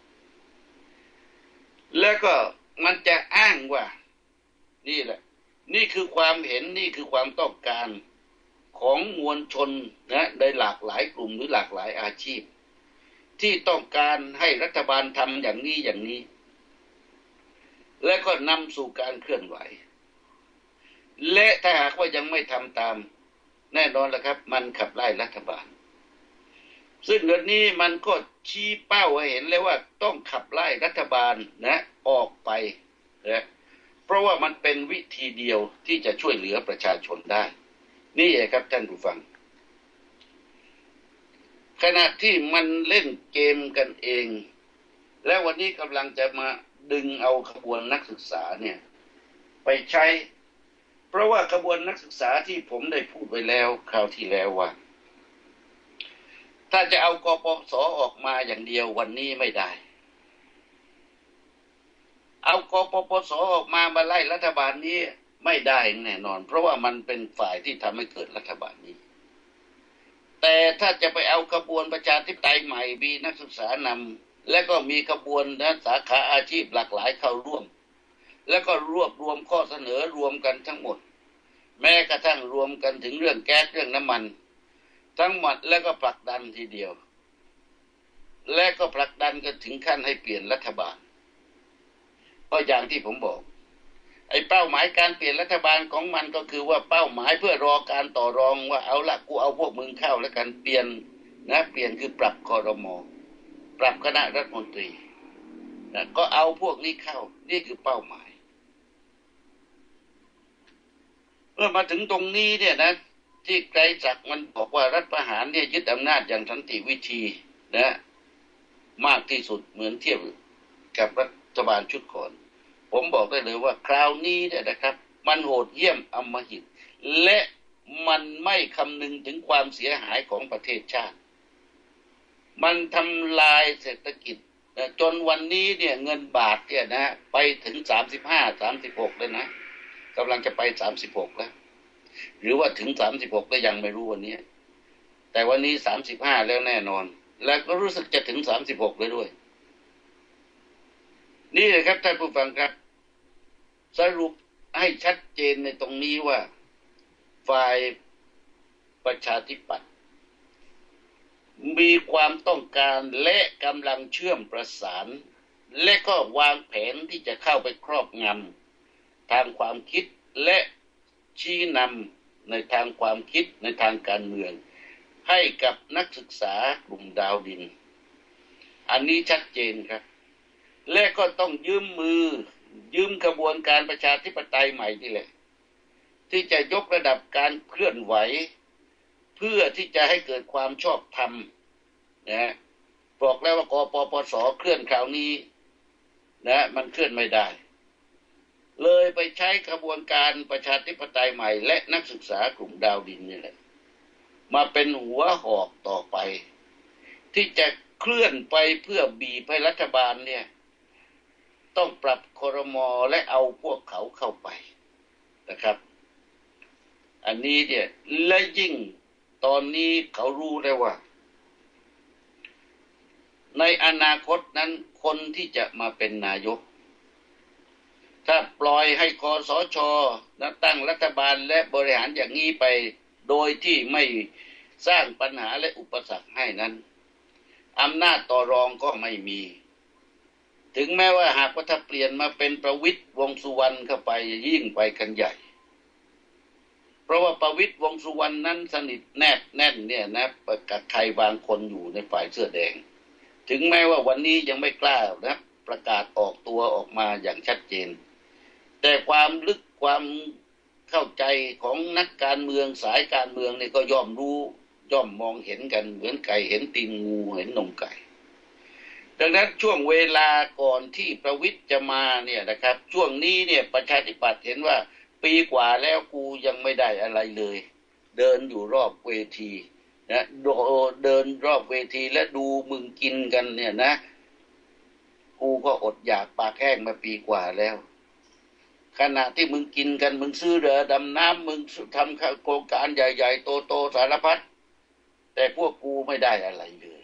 แล้วก็มันจะอ้างว่านี่แหละนี่คือความเห็นนี่คือความต้องการของมวลชนนะในหลากหลายกลุ่มหรือหลากหลายอาชีพที่ต้องการให้รัฐบาลทำอย่างนี้อย่างนี้และก็นำสู่การเคลื่อนไหวและถ้าหากว่ายังไม่ทำตามแน่นอนแหละครับมันขับไล่รัฐบาลซึ่งเรื่องนี้มันก็ชี้เป้าให้เห็นเลยว่าต้องขับไล่รัฐบาลนะออกไปนะเพราะว่ามันเป็นวิธีเดียวที่จะช่วยเหลือประชาชนได้นี่เองครับท่านผู้ฟังขณะที่มันเล่นเกมกันเองและวันนี้กำลังจะมาดึงเอาขบวนนักศึกษาเนี่ยไปใช้เพราะว่าขบวนนักศึกษาที่ผมได้พูดไว้แล้วคราวที่แล้วว่าถ้าจะเอากปปสออกมาอย่างเดียววันนี้ไม่ได้เอากปปสออกมามาไล่รัฐบาลนี้ไม่ได้แน่นอนเพราะว่ามันเป็นฝ่ายที่ทำให้เกิดรัฐบาลนี้แต่ถ้าจะไปเอาขบวนประชาธิปไตยใหม่มีนักศึกษานำและก็มีขบวนนะสาขาอาชีพหลากหลายเข้าร่วมแล้วก็รวบรวมข้อเสนอรวมกันทั้งหมดแม้กระทั่งรวมกันถึงเรื่องแก๊สเรื่องน้ำมันทั้งหมดแล้วก็ผลักดันทีเดียวและก็ผลักดันกันถึงขั้นให้เปลี่ยนรัฐบาลเพราะอย่างที่ผมบอกไอ้เป้าหมายการเปลี่ยนรัฐบาลของมันก็คือว่าเป้าหมายเพื่อรอการต่อรองว่าเอาละกูเอาพวกมึงเข้าแล้วกันเปลี่ยนนะเปลี่ยนคือปรับครม.ปรับคณะรัฐมนตรีนะก็เอาพวกนี้เข้านี่คือเป้าหมายเมื่อมาถึงตรงนี้เนี่ยนะที่ไกรศักดิ์มันบอกว่ารัฐประหารเนี่ยยึดอำนาจอย่างสันติวิธีนะมากที่สุดเหมือนเทียบกับรัฐบาลชุดก่อนผมบอกได้เลยว่าคราวนี้เนี่ยนะครับมันโหดเหี้ยมอำมหิตและมันไม่คำนึงถึงความเสียหายของประเทศชาติมันทำลายเศรษฐกิจจนวันนี้เนี่ยเงินบาทเนี่ยนะไปถึงสามสิบห้า สามสิบหกแล้วนะกำลังจะไปสามสิบหกแล้วหรือว่าถึงสามสิบหกก็ยังไม่รู้วันนี้แต่วันนี้สามสิบห้าแล้วแน่นอนและก็รู้สึกจะถึงสามสิบหกเลยด้วยนี่เลยครับท่านผู้ฟังครับสรุปให้ชัดเจนในตรงนี้ว่าฝ่ายประชาธิปัตย์มีความต้องการและกำลังเชื่อมประสานและก็วางแผนที่จะเข้าไปครอบงำทางความคิดและชี้นำในทางความคิดในทางการเมืองให้กับนักศึกษากลุ่มดาวดินอันนี้ชัดเจนครับและก็ต้องยืมมือยืมกระบวนการประชาธิปไตยใหม่นี่แหละที่จะยกระดับการเคลื่อนไหวเพื่อที่จะให้เกิดความชอบธรรมนะบอกแล้วว่ากปปสเคลื่อนคราวนี้นะมันเคลื่อนไม่ได้เลยไปใช้กระบวนการประชาธิปไตยใหม่และนักศึกษากลุ่มดาวดินนี่แหละมาเป็นหัวหอกต่อไปที่จะเคลื่อนไปเพื่อบีบให้รัฐบาลเนี่ยต้องปรับครม.และเอาพวกเขาเข้าไปนะครับอันนี้เนี่ยและยิ่งตอนนี้เขารู้ได้ว่าในอนาคตนั้นคนที่จะมาเป็นนายกถ้าปล่อยให้คสช.นะตั้งรัฐบาลและบริหารอย่างนี้ไปโดยที่ไม่สร้างปัญหาและอุปสรรคให้นั้นอำนาจต่อรองก็ไม่มีถึงแม้ว่าหากว่าถ้าเปลี่ยนมาเป็นประวิตรวงษ์สุวรรณเข้าไปยิ่งไปกันใหญ่เพราะว่าประวิตรวงษ์สุวรรณนั้นสนิทแนบแน่นเนี่ยนะกับใครบางคนอยู่ในฝ่ายเสื้อแดงถึงแม้ว่าวันนี้ยังไม่กล้านะประกาศออกตัวออกมาอย่างชัดเจนแต่ความลึกความเข้าใจของนักการเมืองสายการเมืองเนี่ยก็ย่อมรู้ย่อมมองเห็นกันเหมือนไก่เห็นตีนงูเห็นนมไก่ดังนั้นช่วงเวลาก่อนที่ประวิตรจะมาเนี่ยนะครับช่วงนี้เนี่ยประชาธิปัตย์เห็นว่าปีกว่าแล้วกูยังไม่ได้อะไรเลยเดินอยู่รอบเวทีนะเดินรอบเวทีและดูมึงกินกันเนี่ยนะกูก็อดอยากปากแห้งมาปีกว่าแล้วขณะที่มึงกินกันมึงซื้อเรือดำน้ำมึงทำโครงการใหญ่ๆโตๆสารพัดแต่พวกกูไม่ได้อะไรเลย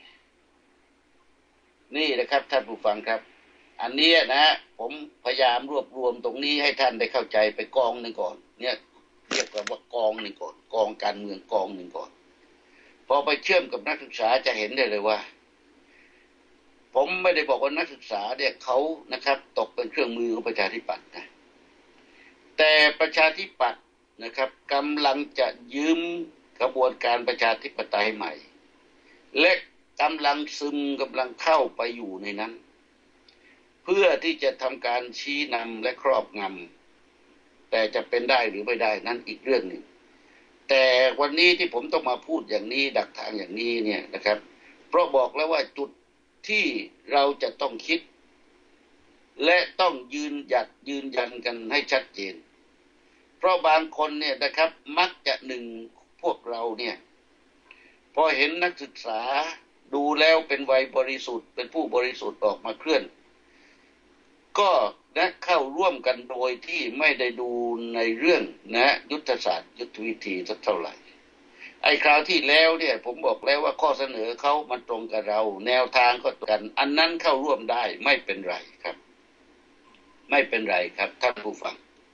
นี่นะครับท่านผู้ฟังครับอันนี้นะผมพยายามรวบรวมตรงนี้ให้ท่านได้เข้าใจไปกองหนึ่งก่อนเนี่ยเรียกว่ากองหนึ่งก่อนกองการเมืองกองหนึ่งก่อนพอไปเชื่อมกับนักศึกษาจะเห็นได้เลยว่าผมไม่ได้บอกว่านักศึกษาเนี่ยเขานะครับตกเป็นเครื่องมือของประชาธิปัตย์นะแต่ประชาธิปัตย์นะครับกำลังจะยืมกระบวนการประชาธิปไตยใหม่และกำลังซึมกำลังเข้าไปอยู่ในนั้นเพื่อที่จะทำการชี้นำและครอบงำแต่จะเป็นได้หรือไม่ได้นั่นอีกเรื่องหนึ่งแต่วันนี้ที่ผมต้องมาพูดอย่างนี้ดักทางอย่างนี้เนี่ยนะครับเพราะบอกแล้วว่าจุดที่เราจะต้องคิดและต้องยืนหยัดยืนยันกันให้ชัดเจนเพราะบางคนเนี่ยนะครับมักจะหนึ่งพวกเราเนี่ยพอเห็นนักศึกษาดูแล้วเป็นวัยบริสุทธิ์เป็นผู้บริสุทธิ์ออกมาเคลื่อนก็นะเข้าร่วมกันโดยที่ไม่ได้ดูในเรื่องนะยุทธศาสตร์ยุทธวิธีสักเท่าไหร่ไอ้คราวที่แล้วเนี่ยผมบอกแล้วว่าข้อเสนอเขามันตรงกับเราแนวทางก็ตรงกันอันนั้นเข้าร่วมได้ไม่เป็นไรครับไม่เป็นไรครับท่านผู้ฟัง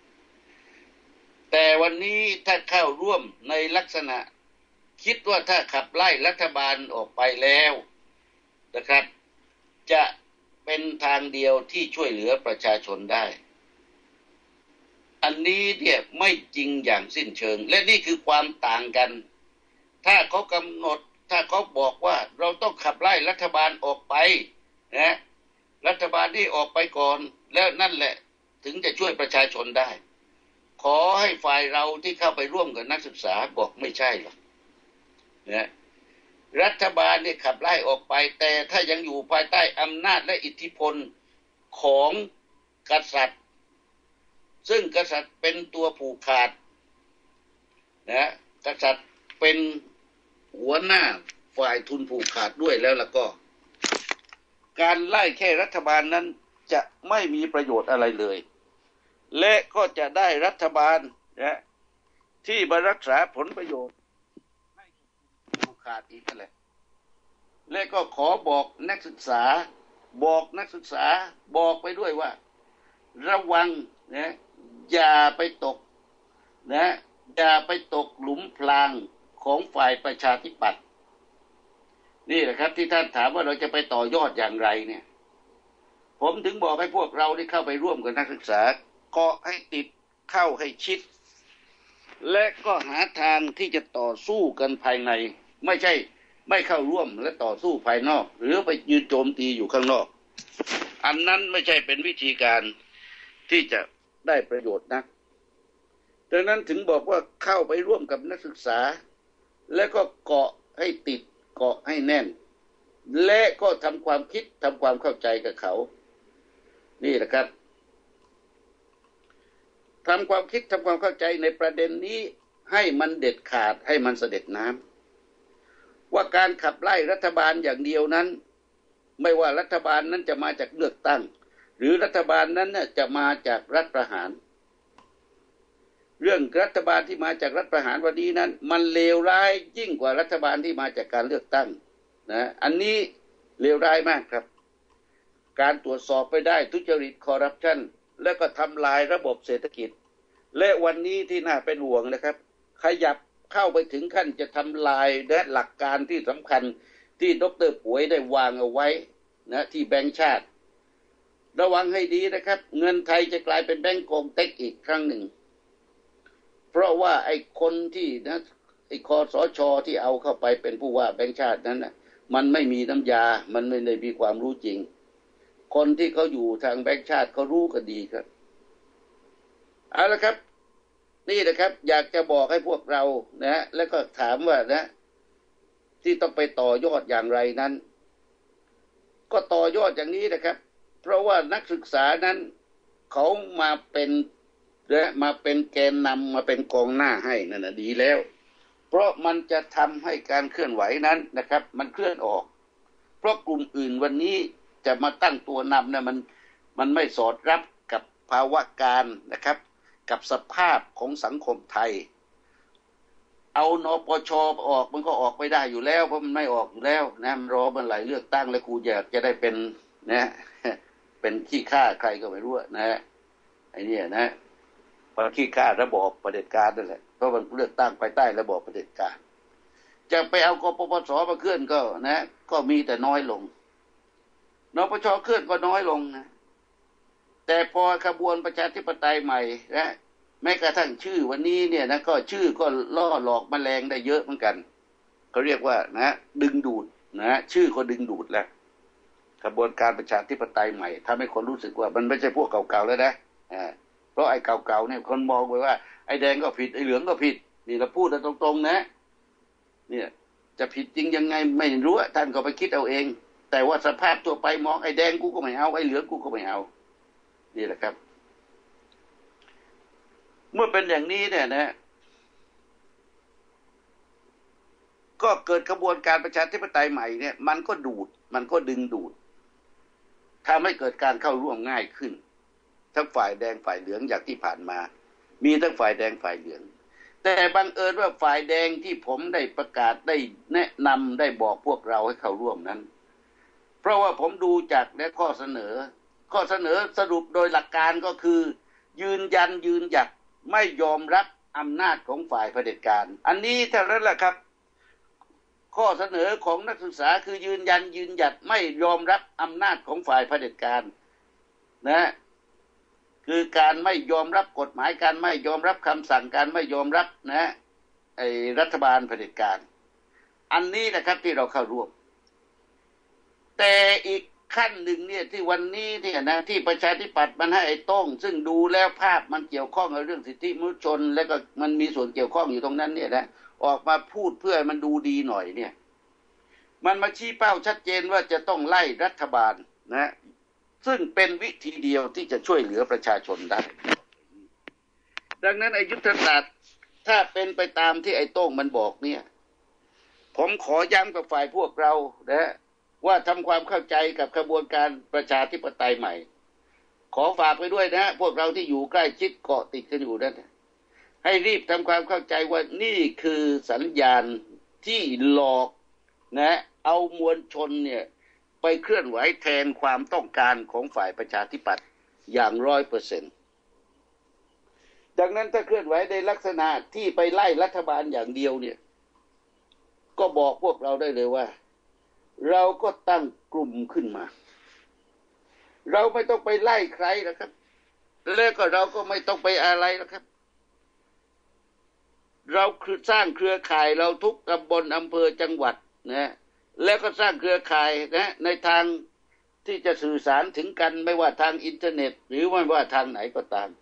แต่วันนี้ถ้าเข้าร่วมในลักษณะคิดว่าถ้าขับไล่รัฐบาลออกไปแล้วนะครับจะเป็นทางเดียวที่ช่วยเหลือประชาชนได้อันนี้เนี่ยไม่จริงอย่างสิ้นเชิงและนี่คือความต่างกันถ้าเขากำหนดถ้าเขาบอกว่าเราต้องขับไล่รัฐบาลออกไปนะรัฐบาลที่ออกไปก่อนแล้วนั่นแหละถึงจะช่วยประชาชนได้ขอให้ฝ่ายเราที่เข้าไปร่วมกับนักศึกษาบอกไม่ใช่หรอกนะรัฐบาลเนี่ยขับไล่ออกไปแต่ถ้ายังอยู่ภายใต้อำนาจและอิทธิพลของกษัตริย์ซึ่งกษัตริย์เป็นตัวผูกขาดนะกษัตริย์เป็นหัวหน้าฝ่ายทุนผูกขาดด้วยแล้วแล้วก็การไล่แค่รัฐบาลนั้นจะไม่มีประโยชน์อะไรเลยและก็จะได้รัฐบาลนะที่มารักษาผลประโยชน์ให้ผู้ขาดอีกนั่นแหละและก็ขอบอกนักศึกษาบอกนักศึกษาบอกไปด้วยว่าระวังนะอย่าไปตกนะอย่าไปตกหลุมพรางของฝ่ายประชาธิปัตย์นี่แหละครับที่ท่านถามว่าเราจะไปต่อยอดอย่างไรเนี่ยผมถึงบอกให้พวกเราได้เข้าไปร่วมกับนักศึกษาเกาะให้ติดเข้าให้ชิดและก็หาทางที่จะต่อสู้กันภายในไม่ใช่ไม่เข้าร่วมและต่อสู้ภายนอกหรือไปยืนโจมตีอยู่ข้างนอกอันนั้นไม่ใช่เป็นวิธีการที่จะได้ประโยชน์นักดังนั้นถึงบอกว่าเข้าไปร่วมกับนักศึกษาและก็เกาะให้ติดเกาะให้แน่นและก็ทำความคิดทำความเข้าใจกับเขานี่แหละครับทำความคิดทำความเข้าใจในประเด็นนี้ให้มันเด็ดขาดให้มันเสด็จน้ำว่าการขับไล่รัฐบาลอย่างเดียวนั้นไม่ว่ารัฐบาลนั้นจะมาจากเลือกตั้งหรือรัฐบาลนั้นจะมาจากรัฐประหารเรื่องรัฐบาลที่มาจากรัฐประหารวันนี้นั้นมันเลวร้ายยิ่งกว่ารัฐบาลที่มาจากการเลือกตั้งนะอันนี้เลวร้ายมากครับการตรวจสอบไปได้ทุจริตคอร์รัปชันแล้วก็ทำลายระบบเศรษฐกิจและวันนี้ที่น่าเป็นห่วงนะครับขยับเข้าไปถึงขั้นจะทำลายและหลักการที่สำคัญที่ดร.ป่วยได้วางเอาไว้นะที่แบงก์ชาติระวังให้ดีนะครับเงินไทยจะกลายเป็นแบงก์กงเต็กอีกครั้งหนึ่งเพราะว่าไอ้คนที่นะไอ้คสช.ที่เอาเข้าไปเป็นผู้ว่าแบงก์ชาตินั้นนะมันไม่มีน้ำยามันไม่ได้มีความรู้จริงคนที่เขาอยู่ทางแบงก์ชาติเขารู้กันดีครับเอาละครับนี่นะครับอยากจะบอกให้พวกเรานะแล้วก็ถามว่านะที่ต้องไปต่อยอดอย่างไรนั้นก็ต่อยอดอย่างนี้นะครับเพราะว่านักศึกษานั้นเขามาเป็นและมาเป็นแกนนำมาเป็นกองหน้าให้นั่นนะดีแล้วเพราะมันจะทำให้การเคลื่อนไหวนั้นนะครับมันเคลื่อนออกเพราะกลุ่มอื่นวันนี้จะมาตั้งตัวนำเนี่ยมันมันไม่สอดรับกับภาวะการนะครับกับสภาพของสังคมไทยเอานปช.ออกมันก็ออกไม่ได้อยู่แล้วเพราะมันไม่ออกอยู่แล้วนะมันรอมันไหลเลือกตั้งแล้วกูอยากจะได้เป็นนะเป็นขี้ข้าใครก็ไม่รู้นะไอ้นี่นะมันขี้ข้าระบอบเผด็จการนั่นแหละเพราะมันเลือกตั้งไปใต้ระบอบเผด็จการจะไปเอากปปส.มาเคลื่อนก็นะก็มีแต่น้อยลงนปช.เคลื่อนก็น้อยลงนะแต่พอขบวนประชาธิปไตยใหม่นะแม้กระทั่งชื่อวันนี้เนี่ยนะก็ชื่อก็ล่อหลอกแมลงได้เยอะเหมือนกันเขาเรียกว่านะดึงดูดนะชื่อก็ดึงดูดแล้วขบวนการประชาธิปไตยใหม่ทำให้คนรู้สึกว่ามันไม่ใช่พวกเก่าๆแล้วนะอ่าเพราะไอ้เก่าๆเนี่ยคนมองไปว่าไอ้แดงก็ผิดไอ้เหลืองก็ผิดนี่เราพูดกันตรงๆนะเนี่ยจะผิดจริงยังไงไม่รู้ท่านก็ไปคิดเอาเองแต่ว่าสภาพตัวไปมองไอ้แดงกูก็ไม่เอาไอ้เหลืองกูก็ไม่เอานี่แหละครับเมื่อเป็นอย่างนี้เนี่ยนะก็เกิดกระบวนการประชาธิปไตยใหม่เนี่ยมันก็ดูดมันก็ดึงดูดทำให้เกิดการเข้าร่วมง่ายขึ้นทั้งฝ่ายแดงฝ่ายเหลืองอย่างที่ผ่านมามีทั้งฝ่ายแดงฝ่ายเหลืองแต่บังเอิญว่าฝ่ายแดงที่ผมได้ประกาศได้แนะนำได้บอกพวกเราให้เข้าร่วมนั้นเพราะว่าผมดูจากและข้อเสนอข้อเสนอสรุปโดยหลักการก็คือยืนยันยืนหยัดไม่ยอมรับอำนาจของฝ่ายเผด็จการอันนี้เท่านั้นแหละครับข้อเสนอของนักศึกษาคือยืนยันยืนหยัดไม่ยอมรับอำนาจของฝ่ายเผด็จการนะคือการไม่ยอมรับกฎหมายการไม่ยอมรับคำสั่งการไม่ยอมรับนะไอ้รัฐบาลเผด็จการอันนี้นะครับที่เราเข้าร่วมแต่อีกขั้นหนึ่งเนี่ยที่วันนี้เนี่ยนะที่ประชาธิปัตย์มันให้ไอ้โต้งซึ่งดูแล้วภาพมันเกี่ยวข้องกับเรื่องสิทธิมนุษยชนแล้วก็มันมีส่วนเกี่ยวข้องอยู่ตรงนั้นเนี่ยนะออกมาพูดเพื่อมันดูดีหน่อยเนี่ยมันมาชี้เป้าชัดเจนว่าจะต้องไล่รัฐบาลนะซึ่งเป็นวิธีเดียวที่จะช่วยเหลือประชาชนได้ดังนั้นไอ้ยุทธศาสตร์ถ้าเป็นไปตามที่ไอ้โต้งมันบอกเนี่ยผมขอย้ำกับฝ่ายพวกเรานะว่าทำความเข้าใจกับกระบวนการประชาธิปไตยใหม่ขอฝากไปด้วยนะพวกเราที่อยู่ใกล้ชิดเกาะติดกันอยู่นั่นใให้รีบทำความเข้าใจว่านี่คือสัญญาณที่หลอกนะเอามวลชนเนี่ยไปเคลื่อนไหวแทนความต้องการของฝ่ายประชาธิปัตย์อย่างร้อยเปอร์เซ็นต์ดังนั้นถ้าเคลื่อนไหวในลักษณะที่ไปไล่รัฐบาลอย่างเดียวเนี่ยก็บอกพวกเราได้เลยว่าเราก็ตั้งกลุ่มขึ้นมาเราไม่ต้องไปไล่ใครนะครับแล้วก็เราก็ไม่ต้องไปอะไรนะครับเราคือสร้างเครือข่ายเราทุกตำบลอำเภอจังหวัดนะแล้วก็สร้างเครือข่ายนะในทางที่จะสื่อสารถึงกันไม่ว่าทางอินเทอร์เน็ตหรือไม่ว่าทางไหนก็ตาม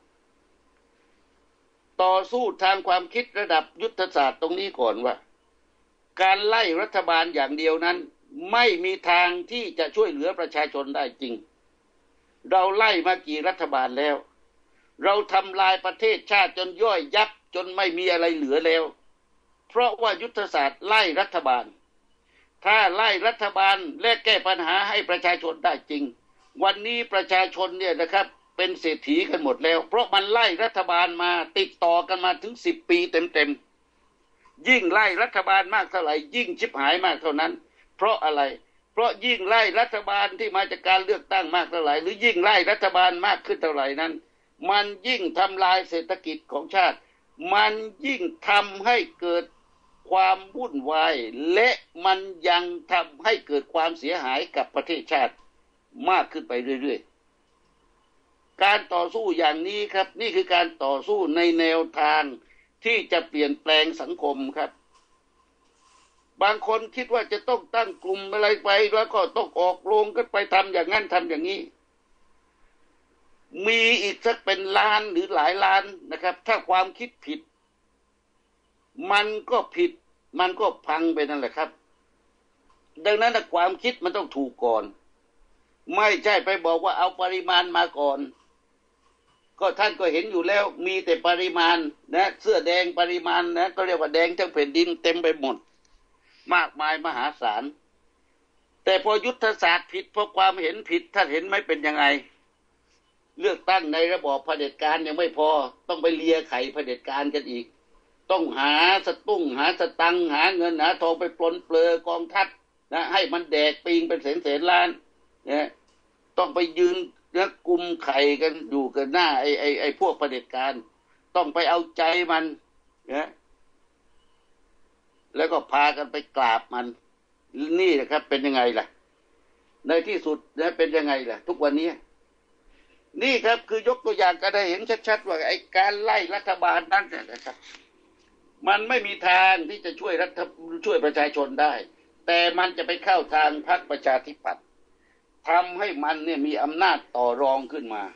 ต่อสู้ทางความคิดระดับยุทธศาสตร์ตรงนี้ก่อนว่าการไล่รัฐบาลอย่างเดียวนั้นไม่มีทางที่จะช่วยเหลือประชาชนได้จริงเราไล่มากี่รัฐบาลแล้วเราทำลายประเทศชาติจนย่อยยับจนไม่มีอะไรเหลือแล้วเพราะว่ายุทธศาสตร์ไล่รัฐบาลถ้าไล่รัฐบาลและแก้ปัญหาให้ประชาชนได้จริงวันนี้ประชาชนเนี่ยนะครับเป็นเศรษฐีกันหมดแล้วเพราะมันไล่รัฐบาลมาติดต่อกันมาถึงสิบปีเต็มๆยิ่งไล่รัฐบาลมากเท่าไหร่ยิ่งชิบหายมากเท่านั้นเพราะอะไรเพราะยิ่งไล่รัฐบาลที่มาจากการเลือกตั้งมากเท่าไหร่หรือยิ่งไล่รัฐบาลมากขึ้นเท่าไหร่นั้นมันยิ่งทำลายเศรษฐกิจของชาติมันยิ่งทำให้เกิดความวุ่นวายและมันยังทำให้เกิดความเสียหายกับประเทศชาติมากขึ้นไปเรื่อยๆการต่อสู้อย่างนี้ครับนี่คือการต่อสู้ในแนวทางที่จะเปลี่ยนแปลงสังคมครับบางคนคิดว่าจะต้องตั้งกลุ่มอะไรไปแล้วก็ต้องออกโรงกันไปทำอย่างนั้นทำอย่างนี้มีอีกสักเป็นล้านหรือหลายล้านนะครับถ้าความคิดผิดมันก็ผิดมันก็พังไปนั่นแหละครับดังนั้นความคิดมันต้องถูกก่อนไม่ใช่ไปบอกว่าเอาปริมาณมาก่อนก็ท่านก็เห็นอยู่แล้วมีแต่ปริมาณนะเสื้อแดงปริมาณนะก็เรียกว่าแดงทั้งแผ่นดินเต็มไปหมดมากมายมหาศาลแต่พอยุทธศาสตร์ผิดเพราะความเห็นผิดท่านเห็นไหมเป็นยังไงเลือกตั้งในระบอบเผด็จการยังไม่พอต้องไปเลียไข่เผด็จการกันอีกต้องหาสตุ้งหาสตังหาเงินหาทองไปปลนเปลือกองทัพนะให้มันแดกปิงเป็นแสนแสนล้านเนี่ยต้องไปยืนนะกุมไข่กันอยู่กันหน้าไอ้ไอ้ไอ้พวกเผด็จการต้องไปเอาใจมันนะแล้วก็พากันไปกราบมันนี่นะครับเป็นยังไงล่ะในที่สุดนะเป็นยังไงล่ะทุกวันนี้นี่ครับคือยกตัวอย่างก็ได้เห็นชัดๆว่าไอ้การไล่รัฐบาลนั้นนะครับมันไม่มีทางที่จะช่วยรัฐช่วยประชาชนได้แต่มันจะไปเข้าทางพรรคประชาธิปัตย์ทำให้มันเนี่ยมีอำนาจต่อรองขึ้นมา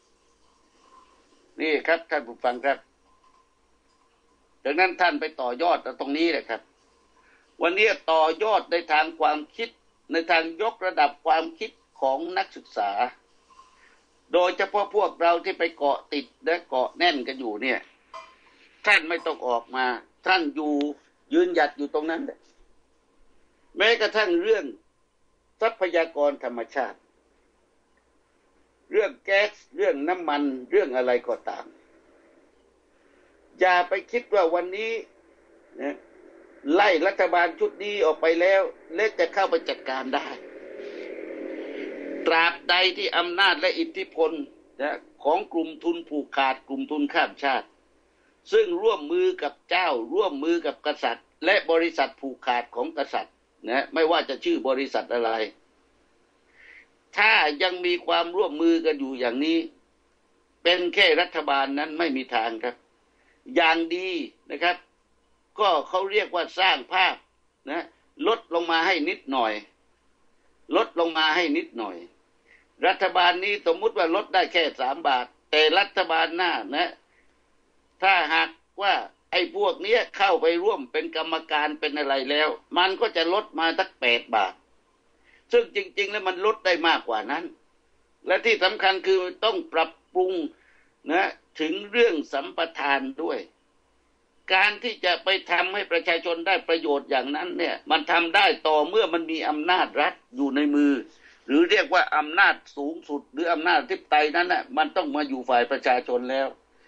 นี่ครับท่านผู้ฟังครับดังนั้นท่านไปต่อยอดตรงนี้แหละครับวันนี้ต่อยอดในทางความคิดในทางยกระดับความคิดของนักศึกษาโดยเฉพาะพวกเราที่ไปเกาะติดและเกาะแน่นกันอยู่เนี่ยท่านไม่ต้องออกมาท่านอยู่ยืนหยัดอยู่ตรงนั้นเลยแม้กระทั่งเรื่องทรัพยากรธรรมชาติเรื่องแก๊สเรื่องน้ำมันเรื่องอะไรก็ตามอย่าไปคิดว่าวันนี้นะไล่รัฐบาลชุดนี้ออกไปแล้วและจะเข้าไปจัดการได้ตราบใดที่อำนาจและอิทธิพลนะของกลุ่มทุนผูกขาดกลุ่มทุนข้ามชาติซึ่งร่วมมือกับเจ้าร่วมมือกับกษัตริย์และบริษัทผูกขาดของกษัตริย์นะไม่ว่าจะชื่อบริษัทอะไรถ้ายังมีความร่วมมือกันอยู่อย่างนี้เป็นแค่รัฐบาลนั้นไม่มีทางครับอย่างดีนะครับก็เขาเรียกว่าสร้างภาพนะลดลงมาให้นิดหน่อยลดลงมาให้นิดหน่อยรัฐบาลนี้สมมุติว่าลดได้แค่สามบาทแต่รัฐบาลหน้านะถ้าหากว่าไอ้พวกนี้เข้าไปร่วมเป็นกรรมการเป็นอะไรแล้วมันก็จะลดมาสักแปดบาทซึ่งจริงๆแล้วมันลดได้มากกว่านั้นและที่สำคัญคือต้องปรับปรุงนะถึงเรื่องสัมปทานด้วยการที่จะไปทำให้ประชาชนได้ประโยชน์อย่างนั้นเนี่ยมันทำได้ต่อเมื่อมันมีอำนาจรัฐอยู่ในมือหรือเรียกว่าอำนาจสูงสุดหรืออำนาจอธิปไตยนั้นน่ะมันต้องมาอยู่ฝ่ายประชาชนแล้ว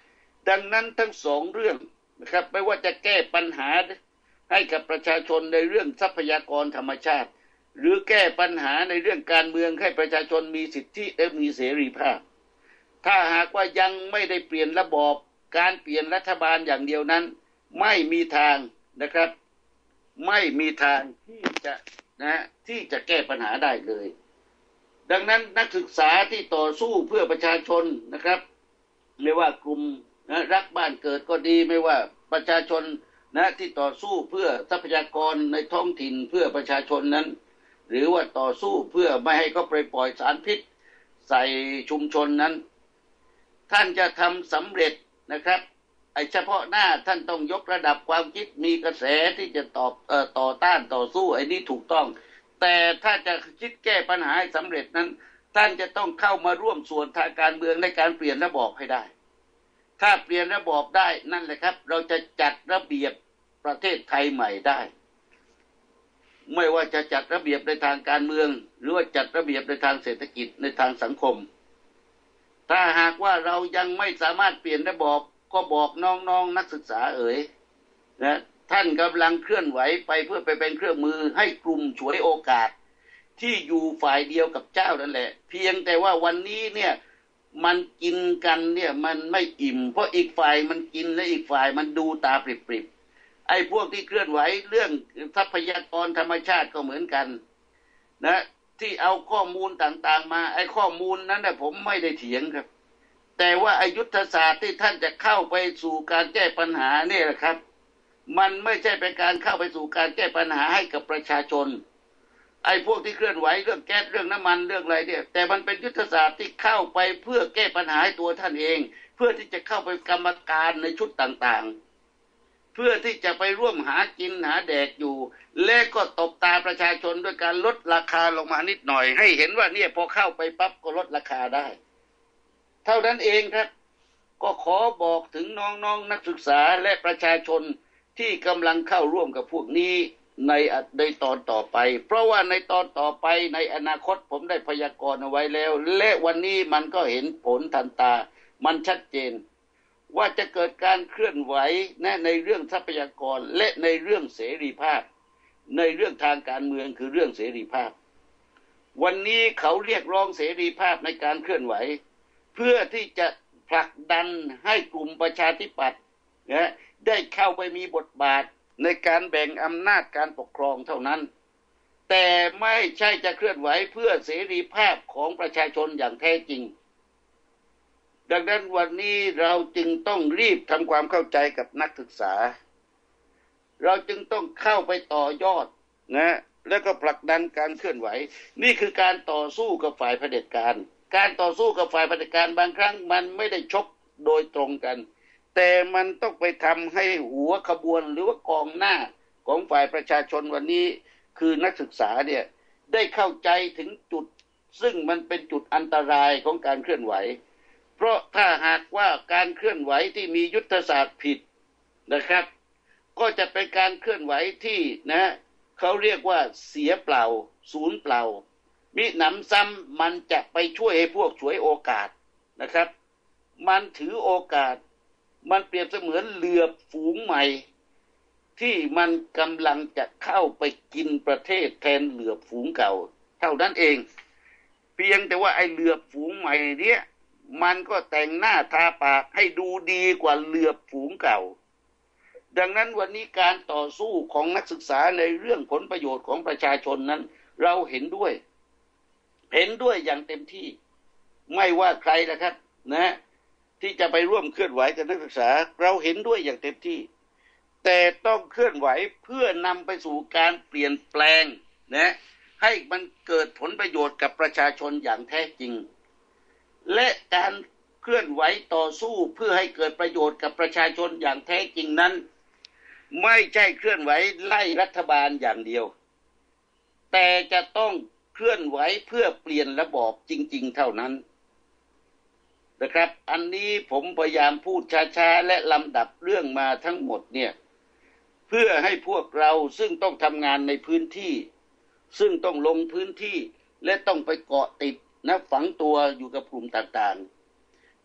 ดังนั้นทั้งสองเรื่องนะครับไม่ว่าจะแก้ปัญหาให้กับประชาชนในเรื่องทรัพยากรธรรมชาติหรือแก้ปัญหาในเรื่องการเมืองให้ประชาชนมีสิทธิและมีเสรีภาพถ้าหากว่ายังไม่ได้เปลี่ยนระบอบการเปลี่ยนรัฐบาลอย่างเดียวนั้นไม่มีทางนะครับไม่มีทางที่จะนะที่จะแก้ปัญหาได้เลยดังนั้นนักศึกษาที่ต่อสู้เพื่อประชาชนนะครับไม่ว่ากลุ่มนะรักบ้านเกิดก็ดีไม่ว่าประชาชนนะที่ต่อสู้เพื่อทรัพยากรในท้องถิ่นเพื่อประชาชนนั้นหรือว่าต่อสู้เพื่อไม่ให้เขาไปปล่อยสารพิษใส่ชุมชนนั้นท่านจะทำสำเร็จนะครับไอ้เฉพาะหน้าท่านต้องยกระดับความคิดมีกระแสที่จะตอบเอ่อต่อต้านต่อสู้ไอ้นี่ถูกต้องแต่ถ้าจะคิดแก้ปัญหาให้สำเร็จนั้นท่านจะต้องเข้ามาร่วมส่วนทางการเมืองในการเปลี่ยนระบอบให้ได้ถ้าเปลี่ยนระบอบได้นั่นแหละครับเราจะจัดระเบียบประเทศไทยใหม่ได้ไม่ว่าจะจัดระเบียบในทางการเมืองหรือว่าจัดระเบียบในทางเศรษฐกิจในทางสังคมถ้าหากว่าเรายังไม่สามารถเปลี่ยนระบอบก็บอกน้องๆ น, นักศึกษาเอ๋ยนะท่านกำลังเคลื่อนไหวไปเพื่อไปเป็นเครื่องมือให้กลุ่มฉวยโอกาสที่อยู่ฝ่ายเดียวกับเจ้านั่นแหละเพียงแต่ว่าวันนี้เนี่ยมันกินกันเนี่ยมันไม่อิ่มเพราะอีกฝ่ายมันกินและอีกฝ่ายมันดูตาปริบๆไอ้พวกที่เคลื่อนไหวเรื่องทรัพยากรธรรมชาติก็เหมือนกันนะที่เอาข้อมูลต่างๆมาไอ้ข้อมูลนั้นนะผมไม่ได้เถียงครับแต่ว่าอายุทธศาสตร์ที่ท่านจะเข้าไปสู่การแก้ปัญหาเนี่ยนะครับมันไม่ใช่เป็นการเข้าไปสู่การแก้ปัญหาให้กับประชาชนไอ้พวกที่เคลื่อนไหวเรื่องแก๊สเรื่องน้ำมันเรื่องอะไรเนี่ยแต่มันเป็นยุทธศาสตร์ที่เข้าไปเพื่อแก้ปัญหาให้ตัวท่านเองเพื่อที่จะเข้าไปกรรมการในชุดต่างๆเพื่อที่จะไปร่วมหากินหาแดกอยู่และก็ตบตาประชาชนด้วยการลดราคาลงมานิดหน่อยให้เห็นว่าเนี่ยพอเข้าไปปั๊บก็ลดราคาได้เท่านั้นเองครับก็ขอบอกถึงน้องๆ น, นักศึกษาและประชาชนที่กำลังเข้าร่วมกับพวกนี้ในในตอนต่อไปเพราะว่าในตอนต่อไปในอนาคตผมได้พยากรณ์เอาไว้แล้วและวันนี้มันก็เห็นผลทันตามันชัดเจนว่าจะเกิดการเคลื่อนไหวนะในเรื่องทรัพยากรและในเรื่องเสรีภาพในเรื่องทางการเมืองคือเรื่องเสรีภาพวันนี้เขาเรียกร้องเสรีภาพในการเคลื่อนไหวเพื่อที่จะผลักดันให้กลุ่มประชาธิปัตย์นะได้เข้าไปมีบทบาทในการแบ่งอำนาจการปกครองเท่านั้นแต่ไม่ใช่จะเคลื่อนไหวเพื่อเสรีภาพของประชาชนอย่างแท้จริงดังนั้นวันนี้เราจึงต้องรีบทำความเข้าใจกับนักศึกษาเราจึงต้องเข้าไปต่อยอดนะแล้วก็ผลักดันการเคลื่อนไหวนี่คือการต่อสู้กับฝ่ายเผด็จการการต่อสู้กับฝ่ายเผด็จการบางครั้งมันไม่ได้ชกโดยตรงกันแต่มันต้องไปทำให้หัวขบวนหรือว่ากองหน้าของฝ่ายประชาชนวันนี้คือนักศึกษาเนี่ยได้เข้าใจถึงจุดซึ่งมันเป็นจุดอันตรายของการเคลื่อนไหวเพราะถ้าหากว่าการเคลื่อนไหวที่มียุทธศาสตร์ผิดนะครับก็จะเป็นการเคลื่อนไหวที่นะเขาเรียกว่าเสียเปล่าศูนย์เปล่ามิหนำซ้ำมันจะไปช่วยให้พวกฉวยโอกาสนะครับมันถือโอกาสมันเปรียบเสมือนเรือฝูงใหม่ที่มันกำลังจะเข้าไปกินประเทศแทนเรือฝูงเก่าเท่านั้นเองเพียงแต่ว่าไอ้เรือฝูงใหม่เนี้ยมันก็แต่งหน้าทาปากให้ดูดีกว่าเรือฝูงเก่าดังนั้นวันนี้การต่อสู้ของนักศึกษาในเรื่องผลประโยชน์ของประชาชนนั้นเราเห็นด้วยเห็นด้วยอย่างเต็มที่ไม่ว่าใครนะครับนะที่จะไปร่วมเคลื่อนไหวกับนักศึกษาเราเห็นด้วยอย่างเต็มที่แต่ต้องเคลื่อนไหวเพื่อนำไปสู่การเปลี่ยนแปลงนะให้มันเกิดผลประโยชน์กับประชาชนอย่างแท้จริงและการเคลื่อนไหวต่อสู้เพื่อให้เกิดประโยชน์กับประชาชนอย่างแท้จริงนั้นไม่ใช่เคลื่อนไหวไล่รัฐบาลอย่างเดียวแต่จะต้องเคลื่อนไหวเพื่อเปลี่ยนระบอบจริงๆเท่านั้นนะครับอันนี้ผมพยายามพูดช้าๆและลำดับเรื่องมาทั้งหมดเนี่ยเพื่อให้พวกเราซึ่งต้องทำงานในพื้นที่ซึ่งต้องลงพื้นที่และต้องไปเกาะติดนะฝังตัวอยู่กับกลุ่มต่างๆ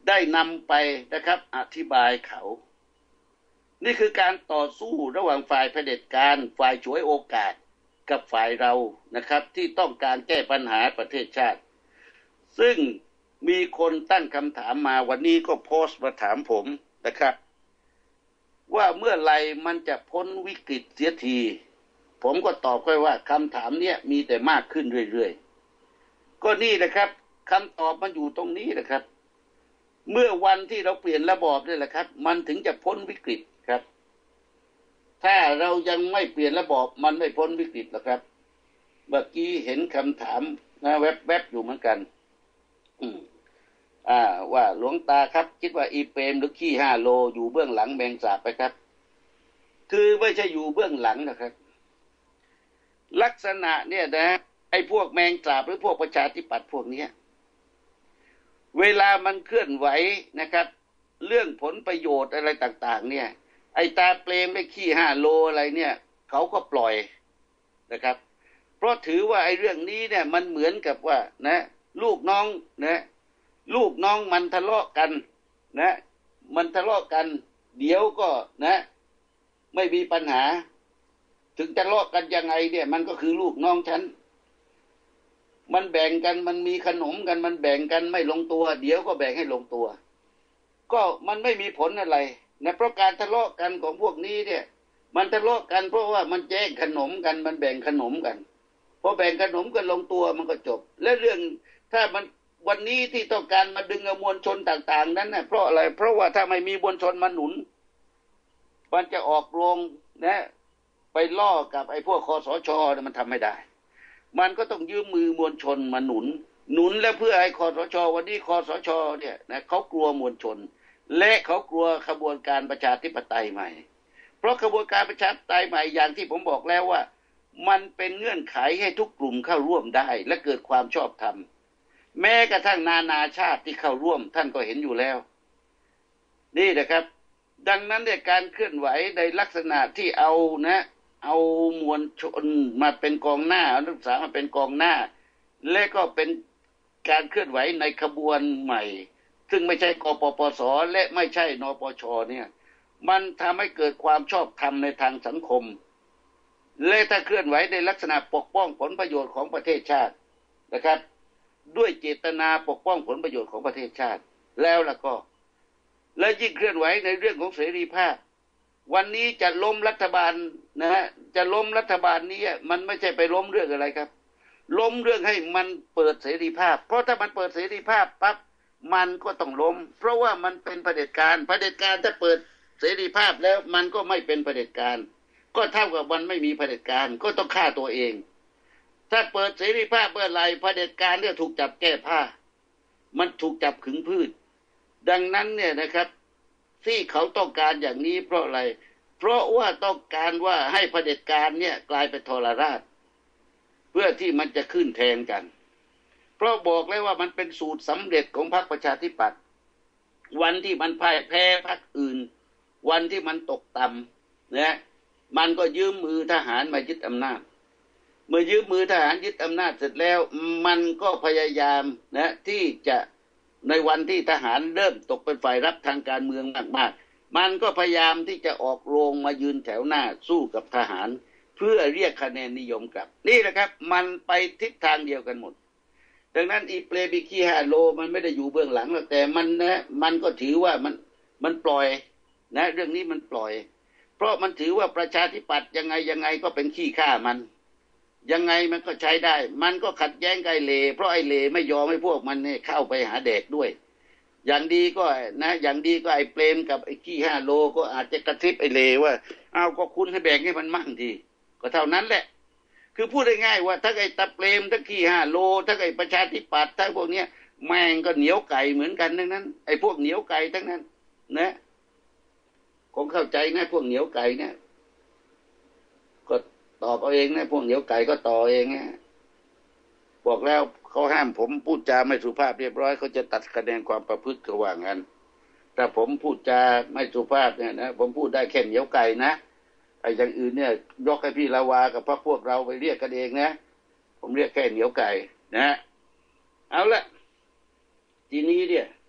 ได้นำไปนะครับอธิบายเขานี่คือการต่อสู้ระหว่างฝ่ายเผด็จการฝ่ายฉวยโอกาสกับฝ่ายเรานะครับที่ต้องการแก้ปัญหาประเทศชาติซึ่งมีคนตั้งคำถามมาวันนี้ก็โพสต์มาถามผมนะครับว่าเมื่อไหร่มันจะพ้นวิกฤตเสียทีผมก็ตอบค่อยว่าคำถามเนี้ยมีแต่มากขึ้นเรื่อยๆก็นี่นะครับคำตอบมันอยู่ตรงนี้นะครับเมื่อวันที่เราเปลี่ยนระบอบนี่แหละครับมันถึงจะพ้นวิกฤตครับถ้าเรายังไม่เปลี่ยนระบอบมันไม่พ้นวิกฤตหรอกครับเมื่อกี้เห็นคำถามนะแวบๆอยู่เหมือนกันอืมอ่าว่าหลวงตาครับคิดว่าอีเปรมหรือขี้ห้าโลอยู่เบื้องหลังแมงสาบไปครับคือไม่ใช่อยู่เบื้องหลังนะครับลักษณะเนี่ยนะไอ้พวกแมงสาบหรือพวกประชาธิปัตย์พวกนี้เวลามันเคลื่อนไหวนะครับเรื่องผลประโยชน์อะไรต่างๆเนี่ยไอ้ตาเปรมไอ้ขี้ห้าโลอะไรเนี่ยเขาก็ปล่อยนะครับเพราะถือว่าไอ้เรื่องนี้เนี่ยมันเหมือนกับว่านะลูกน้องนะลูกน้องมันทะเลาะกันนะมันทะเลาะกันเดี๋ยวก็นะไม่มีปัญหาถึงจะทะเลาะกันยังไงเนี่ยมันก็คือลูกน้องฉันมันแบ่งกันมันมีขนมกันมันแบ่งกันไม่ลงตัวเดี๋ยวก็แบ่งให้ลงตัวก็มันไม่มีผลอะไรนะเพราะการทะเลาะกันของพวกนี้เนี่ยมันทะเลาะกันเพราะว่ามันแย่งขนมกันมันแบ่งขนมกันพอแบ่งขนมกันลงตัวมันก็จบและเรื่องถ้ามันวันนี้ที่ต้องการมาดึงเอามวลชนต่างๆนั้นนะเพราะอะไรเพราะว่าถ้าไม่มีมวลชนมาหนุนมันจะออกโรงนะไปล่อกับไอ้พวกคสช.มันทำไม่ได้มันก็ต้องยืมมือมวลชนมาหนุนหนุนแล้วเพื่อให้คสช.วันนี้คสช.เนี่ยนะเขากลัวมวลชนและเขากลัวขบวนการประชาธิปไตยใหม่เพราะขบวนการประชาธิปไตยใหม่อย่างที่ผมบอกแล้วว่ามันเป็นเงื่อนไขให้ทุกกลุ่มเข้าร่วมได้และเกิดความชอบธรรมแม้กระทั่งนานาชาติที่เข้าร่วมท่านก็เห็นอยู่แล้วนี่นะครับดังนั้นในการเคลื่อนไหวในลักษณะที่เอานะเอามวลชนมาเป็นกองหน้าเอานักศึกษามาเป็นกองหน้าและก็เป็นการเคลื่อนไหวในขบวนใหม่ซึ่งไม่ใช่กปปสและไม่ใช่นปชเนี่ยมันทำให้เกิดความชอบธรรมในทางสังคมและถ้าเคลื่อนไหวในลักษณะปกป้องผลประโยชน์ของประเทศชาตินะครับด้วยเจตนาปกป้องผลประโยชน์ของประเทศชาติแล้วล่ะก็และยิ่งเคลื่อนไหวในเรื่องของเสรีภาพวันนี้จะล้มรัฐบาลนะฮะจะล้มรัฐบาลนี้มันไม่ใช่ไปล้มเรื่องอะไรครับล้มเรื่องให้มันเปิดเสรีภาพเพราะถ้ามันเปิดเสรีภาพปั๊บมันก็ต้องล้มเพราะว่ามันเป็นเผด็จการเผด็จการถ้าเปิดเสรีภาพแล้วมันก็ไม่เป็นเผด็จการก็เท่ากับมันไม่มีเผด็จการก็ต้องฆ่าตัวเองถ้าเปิดเสรีภาพเมื่อไรเผด็จการเนี่ยถูกจับแก้ผ้ามันถูกจับขึงพืชดังนั้นเนี่ยนะครับที่เขาต้องการอย่างนี้เพราะอะไรเพราะว่าต้องการว่าให้เผด็จการเนี่ยกลายเป็นทรราชเพื่อที่มันจะขึ้นแทนกันเพราะบอกแล้วว่ามันเป็นสูตรสำเร็จของพรรคประชาธิปัตย์วันที่มันพ่ายแพ้พรรคอื่นวันที่มันตกต่ำนะมันก็ยืมมือทหารมายึดอำนาจเมื่อยืมมือทหารยึดอำนาจเสร็จแล้วมันก็พยายามนะที่จะในวันที่ทหารเริ่มตกเป็นฝ่ายรับทางการเมืองมากๆมันก็พยายามที่จะออกโรงมายืนแถวหน้าสู้กับทหารเพื่อเรียกคะแนนนิยมกลับนี่แหละครับมันไปทิศทางเดียวกันหมดดังนั้นอีเปรบิคีฮาโลมันไม่ได้อยู่เบื้องหลังหรอกแต่มันนะมันก็ถือว่ามันมันปล่อยนะเรื่องนี้มันปล่อยเพราะมันถือว่าประชาธิปัตย์ยังไงยังไงก็เป็นขี้ข้ามันยังไงมันก็ใช้ได้มันก็ขัดแย้งกับไอ้เลเพราะไอ้เลไม่ยอมให้พวกมันเนี่ยเข้าไปหาแดกด้วยอย่างดีก็นะอย่างดีก็ไอ้เปรมกับไอ้ขี้ห้าโลก็อาจจะกระทิบไอ้เลว่าเอาก็คุณให้แบ่งให้มันมั่งทีก็เท่านั้นแหละคือพูดง่ายๆว่าถ้าไอ้ตะเปรมทั้งขี้ห้าโลถ้าไอ้ประชาธิปัตย์ทั้งพวกเนี้ยแม่งก็เหนียวไก่เหมือนกันทั้งนั้นไอ้พวกเหนียวไก่ทั้งนั้นนะคงเข้าใจนะพวกเหนียวไก่เนี่ยก็ตอบเอาเองนะพวกเหนียวไก่ก็ต่อเองนะบอกแล้วเขาห้ามผมพูดจาไม่สุภาพเรียบร้อยเขาจะตัดคะแนนความประพฤติเขาว่างั้นแต่ผมพูดจาไม่สุภาพเนี่ยนะผมพูดได้แค่เหนียวไก่นะไอ้อย่างอื่นเนี่ยยกให้พี่ลาวากับพรรคพวกเราไปเรียกกันเองนะผมเรียกแค่เหนียวไก่นะเอาละทีนี้เนี่ย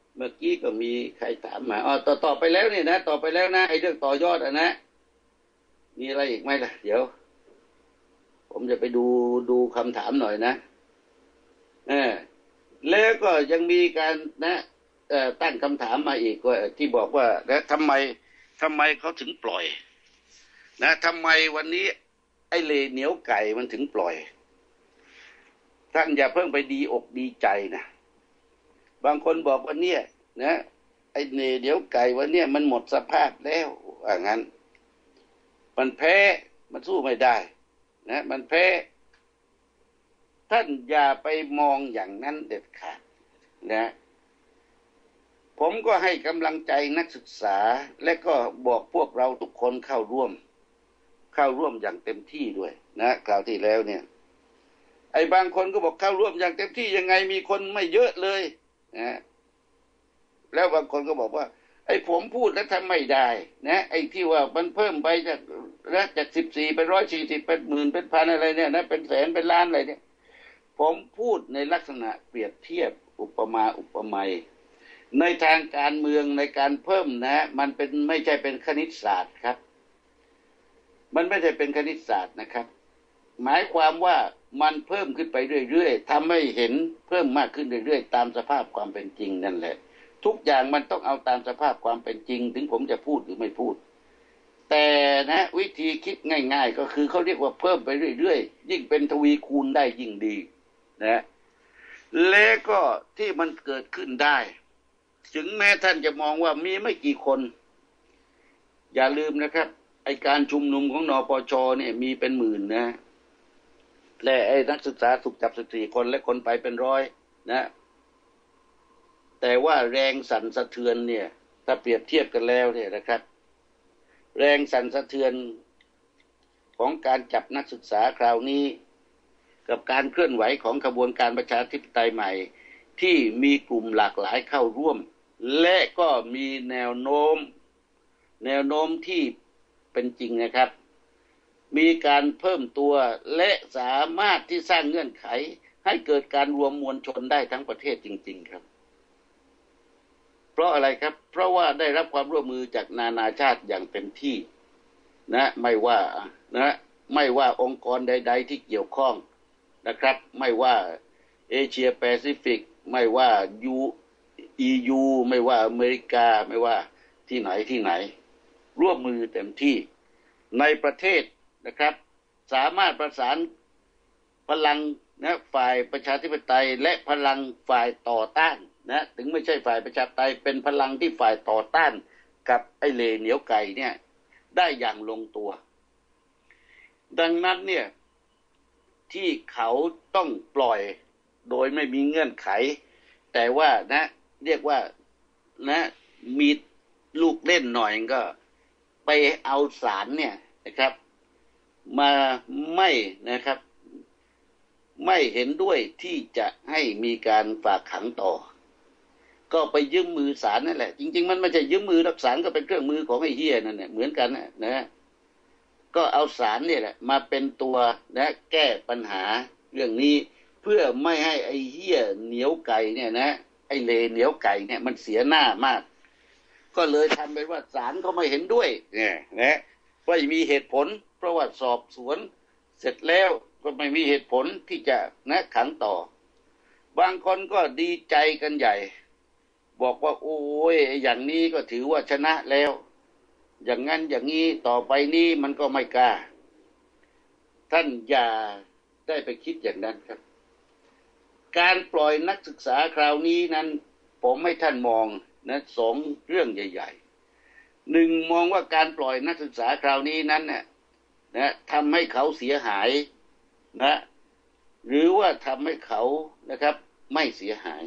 เมื่อกี้ก็มีใครถามมาอ๋อต่อต่อไปแล้วเนี่ยนะต่อไปแล้วนะไอ้เรื่องต่อยอดอ่ะนะมีอะไรอีกไหมล่ะเดี๋ยวผมจะไปดูดูคำถามหน่อยนะเออแล้วก็ยังมีการนะเอ่อตั้งคำถามมาอีกว่าที่บอกว่าแล้วทำไมทำไมเขาถึงปล่อยนะทำไมวันนี้ไอ้เลเหนียวไก่มันถึงปล่อยท่านอย่าเพิ่งไปดีอกดีใจนะบางคนบอกว่าเนี่ยนะไอ้เลเหนียวไก่วันนี้มันหมดสภาพแล้วว่างั้นมันแพ้มันสู้ไม่ได้นะมันแพ้ท่านอย่าไปมองอย่างนั้นเด็ดขาดนะผมก็ให้กำลังใจนักศึกษาและก็บอกพวกเราทุกคนเข้าร่วมเข้าร่วมอย่างเต็มที่ด้วยนะคราวที่แล้วเนี่ยไอ้บางคนก็บอกเข้าร่วมอย่างเต็มที่ยังไงมีคนไม่เยอะเลยนะแล้วบางคนก็บอกว่าไอ้ผมพูดแล้วทำไม่ได้นะไอ้ที่ว่ามันเพิ่มไปจากนะจากสิบสี่เป็นร้อยสี่สิบเป็นหมื่นเป็นพันอะไรเนี่ยนะเป็นแสนเป็นล้านอะไรเนี่ยผมพูดในลักษณะเปรียบเทียบอุปมาอุปไมยในทางการเมืองในการเพิ่มนะมันเป็นไม่ใช่เป็นคณิตศาสตร์ครับมันไม่ใช่เป็นคณิตศาสตร์นะครับหมายความว่ามันเพิ่มขึ้นไปเรื่อยๆทำให้เห็นเพิ่มมากขึ้นเรื่อยๆตามสภาพความเป็นจริงนั่นแหละทุกอย่างมันต้องเอาตามสภาพความเป็นจริงถึงผมจะพูดหรือไม่พูดแต่นะวิธีคิดง่ายๆก็คือเขาเรียกว่าเพิ่มไปเรื่อยๆยิ่งเป็นทวีคูณได้ยิ่งดีนะและก็ที่มันเกิดขึ้นได้ถึงแม้ท่านจะมองว่ามีไม่กี่คนอย่าลืมนะครับไอการชุมนุมของนปชเนี่ยมีเป็นหมื่นนะและไอ้นักศึกษาถูกจับสิบสี่คนและคนไปเป็นร้อยนะแต่ว่าแรงสั่นสะเทือนเนี่ยถ้าเปรียบเทียบกันแล้วเนี่ยนะครับแรงสั่นสะเทือนของการจับนักศึกษาคราวนี้กับการเคลื่อนไหวของขบวนการประชาธิปไตยใหม่ที่มีกลุ่มหลากหลายเข้าร่วมและก็มีแนวโน้มแนวโน้มที่เป็นจริงนะครับมีการเพิ่มตัวและสามารถที่สร้างเงื่อนไขให้เกิดการรวมมวลชนได้ทั้งประเทศจริงๆครับเพราะอะไรครับเพราะว่าได้รับความร่วมมือจากนานาชาติอย่างเต็มที่นะไม่ว่านะไม่ว่าองค์กรใดๆที่เกี่ยวข้องนะครับไม่ว่าเอเชียแปซิฟิกไม่ว่ายู อี ยู ไม่ว่าอเมริกาไม่ว่าที่ไหนที่ไหนร่วมมือเต็มที่ในประเทศนะครับสามารถประสานพลังนะฝ่ายประชาธิปไตยและพลังฝ่ายต่อต้านนะถึงไม่ใช่ฝ่ายประชาธิปไตยเป็นพลังที่ฝ่ายต่อต้านกับไอ้เลเหนียวไก่เนี่ยได้อย่างลงตัวดังนั้นเนี่ยที่เขาต้องปล่อยโดยไม่มีเงื่อนไขแต่ว่านะเรียกว่านะมีลูกเล่นหน่อยก็ไปเอาศาลเนี่ยนะครับมาไม่นะครับไม่เห็นด้วยที่จะให้มีการฝากขังต่อก็ไปยืมมือศาลนั่นแหละจริงๆมันไม่ใช่ยืมมือรักษาก็เป็นเครื่องมือของไอ้เหี้ยนั่นแหละเหมือนกันนะนะก็เอาศาลเนี่ยแหละมาเป็นตัวนะแก้ปัญหาเรื่องนี้เพื่อไม่ให้ไอ้เหี้ยเหนียวไก่เนี่ยนะไอ้เลเหนียวไก่เนี่ยมันเสียหน้ามากก็เลยทำเป็นว่าศาลเขาไม่เห็นด้วยเนี่ยนะว่ามีเหตุผลเพราะว่าสอบสวนเสร็จแล้วก็ไม่มีเหตุผลที่จะนะขังต่อบางคนก็ดีใจกันใหญ่บอกว่าโอ้ยอย่างนี้ก็ถือว่าชนะแล้วอย่างนั้นอย่างนี้ต่อไปนี้มันก็ไม่กล้าท่านอย่าได้ไปคิดอย่างนั้นครับการปล่อยนักศึกษาคราวนี้นั้นผมให้ท่านมองนะสองเรื่องใหญ่ๆหนึ่งมองว่าการปล่อยนักศึกษาคราวนี้นั้นนะนะทำให้เขาเสียหายนะหรือว่าทำให้เขานะครับไม่เสียหาย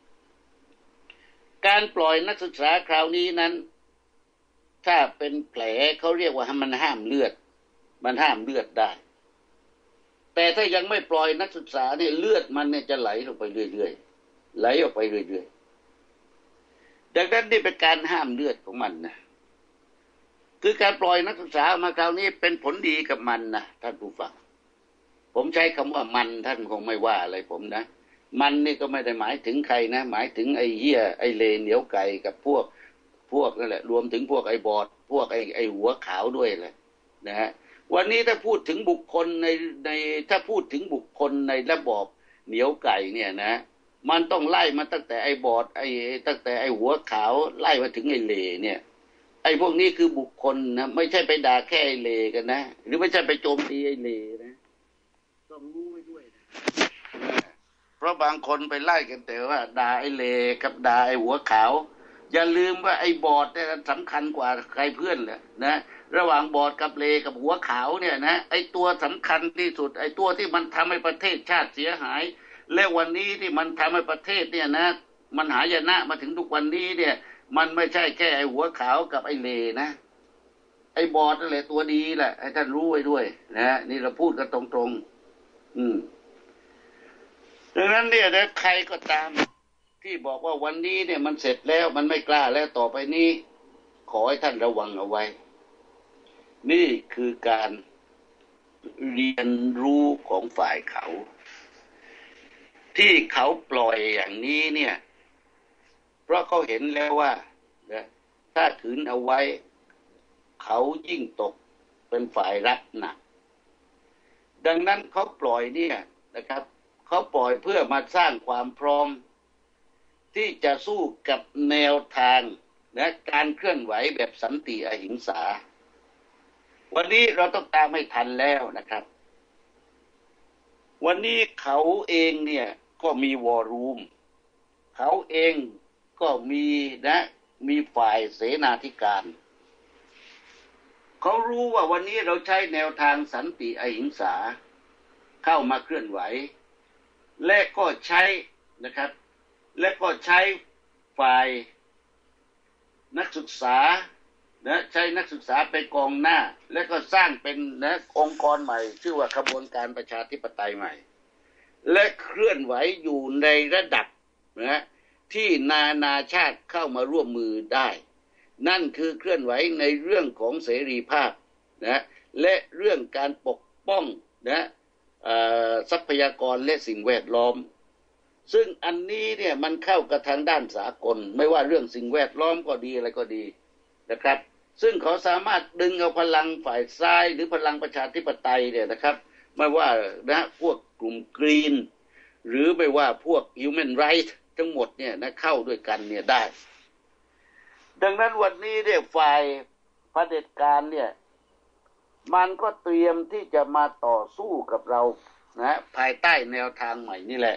การปล่อยนักศึกษาคราวนี้นั้นถ้าเป็นแผลเขาเรียกว่ามันห้ามเลือดมันห้ามเลือดได้แต่ถ้ายังไม่ปล่อยนักศึกษาเนี่ยเลือดมันเนี่ยจะไหลลงไปเรื่อยๆไหลออกไปเรื่อยๆดังนั้นนี่เป็นการห้ามเลือดของมันนะคือการปล่อยนักศึกษามาคราวนี้เป็นผลดีกับมันนะท่านผู้ฟังผมใช้คำว่ามันท่านคงไม่ว่าอะไรผมนะมันนี่ก็ไม่ได้หมายถึงใครนะหมายถึงไอ้เหี้ยไอ้เลเหนียวไก่กับพวกพวกนั่นแหละรวมถึงพวกไอ้บอดพวกไอ้ไอ้หัวขาวด้วยแหละนะฮะวันนี้ถ้าพูดถึงบุคคลในในถ้าพูดถึงบุคคลในระบอบเหนียวไก่เนี่ยนะมันต้องไล่มาตั้งแต่ไอ้บอดไอ้ตั้งแต่ไอ้หัวขาวไล่มาถึงไอ้เลเนี่ยไอ้พวกนี้คือบุคคลนะไม่ใช่ไปด่าแค่ไอ้เลกันนะหรือไม่ใช่ไปโจมตีไอ้เลนะต้องรู้ไว้ด้วยนะเพราะบางคนไปไล่กันแต่ว่าด่าไอ้เลกับด่าไอ้หัวขาวอย่าลืมว่าไอ้บอดเนี่ยสำคัญกว่าใครเพื่อนแหละนะระหว่างบอดกับเลกับหัวขาวเนี่ยนะไอ้ตัวสำคัญที่สุดไอ้ตัวที่มันทำให้ประเทศชาติเสียหายและวันนี้ที่มันทำให้ประเทศเนี่ยนะมันหายนะมาถึงทุกวันนี้เนี่ยมันไม่ใช่แค่ไอ้หัวขาวกับไอ้เลนะไอ้บอดนั่นแหละตัวดีแหละให้ท่านรู้ไว้ด้วยนะนี่เราพูดกันตรงๆอืมดังนั้นเนี่ยนะใครก็ตามที่บอกว่าวันนี้เนี่ยมันเสร็จแล้วมันไม่กล้าแล้วต่อไปนี้ขอให้ท่านระวังเอาไว้นี่คือการเรียนรู้ของฝ่ายเขาที่เขาปล่อยอย่างนี้เนี่ยเพราะเขาเห็นแล้วว่าถ้าขืนเอาไว้เขายิ่งตกเป็นฝ่ายรับหนักดังนั้นเขาปล่อยเนี่ยนะครับเขาปล่อยเพื่อมาสร้างความพร้อมที่จะสู้กับแนวทางและการเคลื่อนไหวแบบสันติอหิงสาวันนี้เราต้องตามให้ทันแล้วนะครับวันนี้เขาเองเนี่ยก็มีวอร์รูมเขาเองก็มีนะมีฝ่ายเสนาธิการเขารู้ว่าวันนี้เราใช้แนวทางสันติอหิงสาเข้ามาเคลื่อนไหวและก็ใช้นะครับและก็ใช้ฝ่ายนักศึกษานะใช้นักศึกษาเป็นกองหน้าและก็สร้างเป็นนะองค์กรใหม่ชื่อว่าขบวนการประชาธิปไตยใหม่และเคลื่อนไหวอยู่ในระดับนะที่นานาชาติเข้ามาร่วมมือได้นั่นคือเคลื่อนไหวในเรื่องของเสรีภาพนะและเรื่องการปกป้องนะทรัพยากรและสิ่งแวดล้อมซึ่งอันนี้เนี่ยมันเข้ากับทางด้านสากลไม่ว่าเรื่องสิ่งแวดล้อมก็ดีอะไรก็ดีนะครับซึ่งเขาสามารถดึงเอาพลังฝ่ายซ้ายหรือพลังประชาธิปไตยเนี่ยนะครับไม่ว่านะพวกกลุ่มกรีนหรือไม่ว่าพวก Human Rights ทั้งหมดเนี่ยนะเข้าด้วยกันเนี่ยได้ดังนั้นวันนี้เนี่ยฝ่ายเผด็จการเนี่ยมันก็เตรียมที่จะมาต่อสู้กับเรานะภายใต้แนวทางใหม่นี่แหละ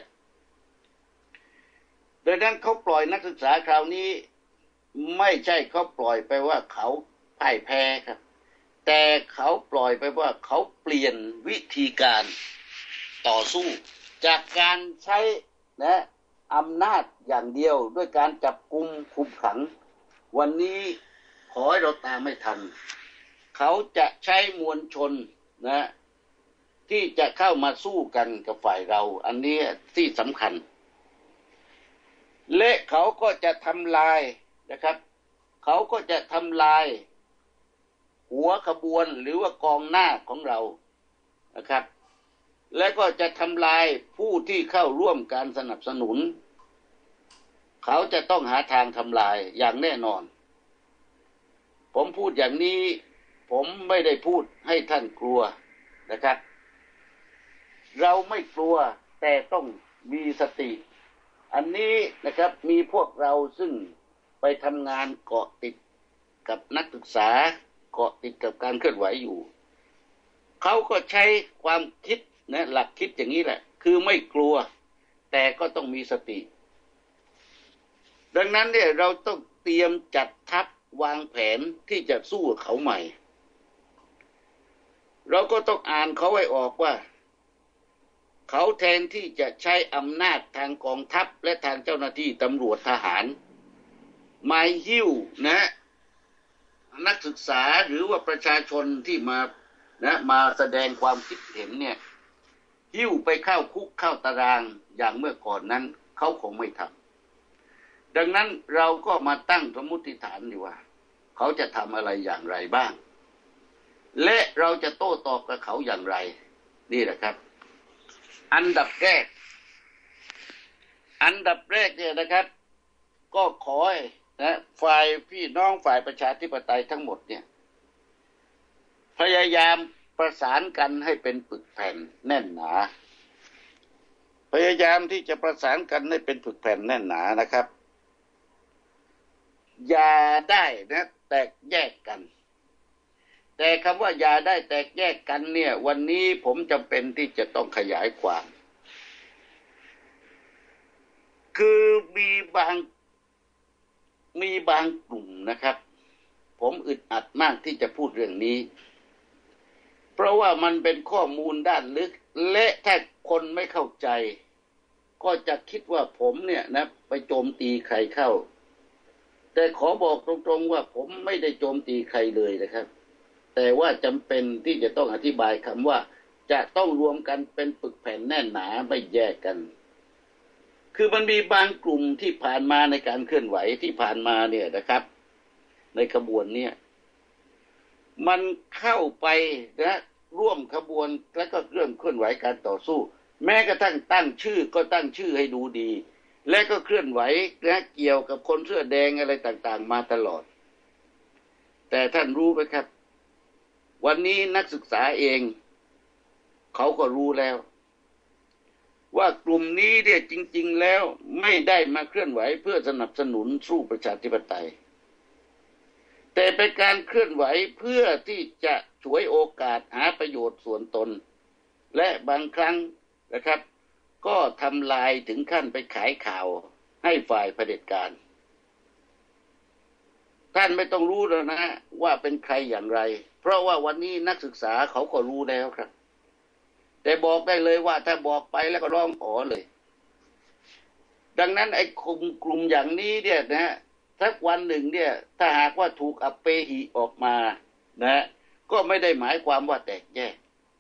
ดังนั้นเขาปล่อยนักศึกษาคราวนี้ไม่ใช่เขาปล่อยไปว่าเขาพ่ายแพ้ครับแต่เขาปล่อยไปว่าเขาเปลี่ยนวิธีการต่อสู้จากการใช้นะอำนาจอย่างเดียวด้วยการจับกุมคุมขังวันนี้ขอให้เราตามไม่ทันเขาจะใช้มวลชนนะที่จะเข้ามาสู้กันกับฝ่ายเราอันนี้ที่สำคัญและเขาก็จะทำลายนะครับเขาก็จะทำลายหัวขบวนหรือว่ากองหน้าของเรานะครับและก็จะทำลายผู้ที่เข้าร่วมการสนับสนุนเขาจะต้องหาทางทำลายอย่างแน่นอนผมพูดอย่างนี้ผมไม่ได้พูดให้ท่านกลัวนะครับเราไม่กลัวแต่ต้องมีสติอันนี้นะครับมีพวกเราซึ่งไปทำงานเกาะติดกับนักศึกษาเกาะติดกับการเคลื่อนไหวอยู่เขาก็ใช้ความคิดนะหลักคิดอย่างนี้แหละคือไม่กลัวแต่ก็ต้องมีสติดังนั้นเนี่ยเราต้องเตรียมจัดทัพวางแผนที่จะสู้เขาใหม่เราก็ต้องอ่านเขาให้ออกว่าเขาแทนที่จะใช้อำนาจทางกองทัพและทางเจ้าหน้าที่ตำรวจทหารมาหิ้วนะนักศึกษาหรือว่าประชาชนที่มานะมาแสดงความคิดเห็นเนี่ยหิ้วไปเข้าคุกเข้าตารางอย่างเมื่อก่อนนั้นเขาคงไม่ทำดังนั้นเราก็มาตั้งสมมุติฐานดีว่าเขาจะทำอะไรอย่างไรบ้างและเราจะโต้ตอบกับเขาอย่างไรนี่แหละครับอันดับแรกอันดับแรกเนี่ยนะครับก็ขอให้นะฝ่ายพี่น้องฝ่ายประชาธิปไตยทั้งหมดเนี่ยพยายามประสานกันให้เป็นปึกแผ่นแน่นหนาพยายามที่จะประสานกันให้เป็นปึกแผ่นแน่นหนานะครับอย่าได้นะแตกแยกกันแต่คำว่าอย่าได้แตกแยกกันเนี่ยวันนี้ผมจำเป็นที่จะต้องขยายความคือมีบางมีบางกลุ่มนะครับผมอึดอัดมากที่จะพูดเรื่องนี้เพราะว่ามันเป็นข้อมูลด้านลึกและถ้าคนไม่เข้าใจก็จะคิดว่าผมเนี่ยนะไปโจมตีใครเข้าแต่ขอบอกตรงๆว่าผมไม่ได้โจมตีใครเลยนะครับแต่ว่าจำเป็นที่จะต้องอธิบายคำว่าจะต้องรวมกันเป็นปึกแผ่นแน่นหนาไม่แยกกันคือมันมีบางกลุ่มที่ผ่านมาในการเคลื่อนไหวที่ผ่านมาเนี่ยนะครับในขบวนเนี่ยมันเข้าไปนะร่วมขบวนแล้วก็เรื่องเคลื่อนไหวการต่อสู้แม้กระทั่งตั้งชื่อก็ตั้งชื่อให้ดูดีและก็เคลื่อนไหวนะเกี่ยวกับคนเสื้อแดงอะไรต่างๆมาตลอดแต่ท่านรู้ไหมครับวันนี้นักศึกษาเองเขาก็รู้แล้วว่ากลุ่มนี้เนี่ยจริงๆแล้วไม่ได้มาเคลื่อนไหวเพื่อสนับสนุนสู้ประชาธิปไตยแต่เป็นการเคลื่อนไหวเพื่อที่จะฉวยโอกาสหาประโยชน์ส่วนตนและบางครั้งนะครับก็ทำลายถึงขั้นไปขายข่าวให้ฝ่ายเผด็จการท่านไม่ต้องรู้แล้วนะว่าเป็นใครอย่างไรเพราะว่าวันนี้นักศึกษาเขาก็รู้แล้วครับแต่บอกได้เลยว่าถ้าบอกไปแล้วก็ร้องอ๋อเลยดังนั้นไอ้กลุ่มกลุ่มอย่างนี้เนี่ยนะสักวันหนึ่งเนี่ยถ้าหากว่าถูกอเปหิออกมานะก็ไม่ได้หมายความว่าแตกแยก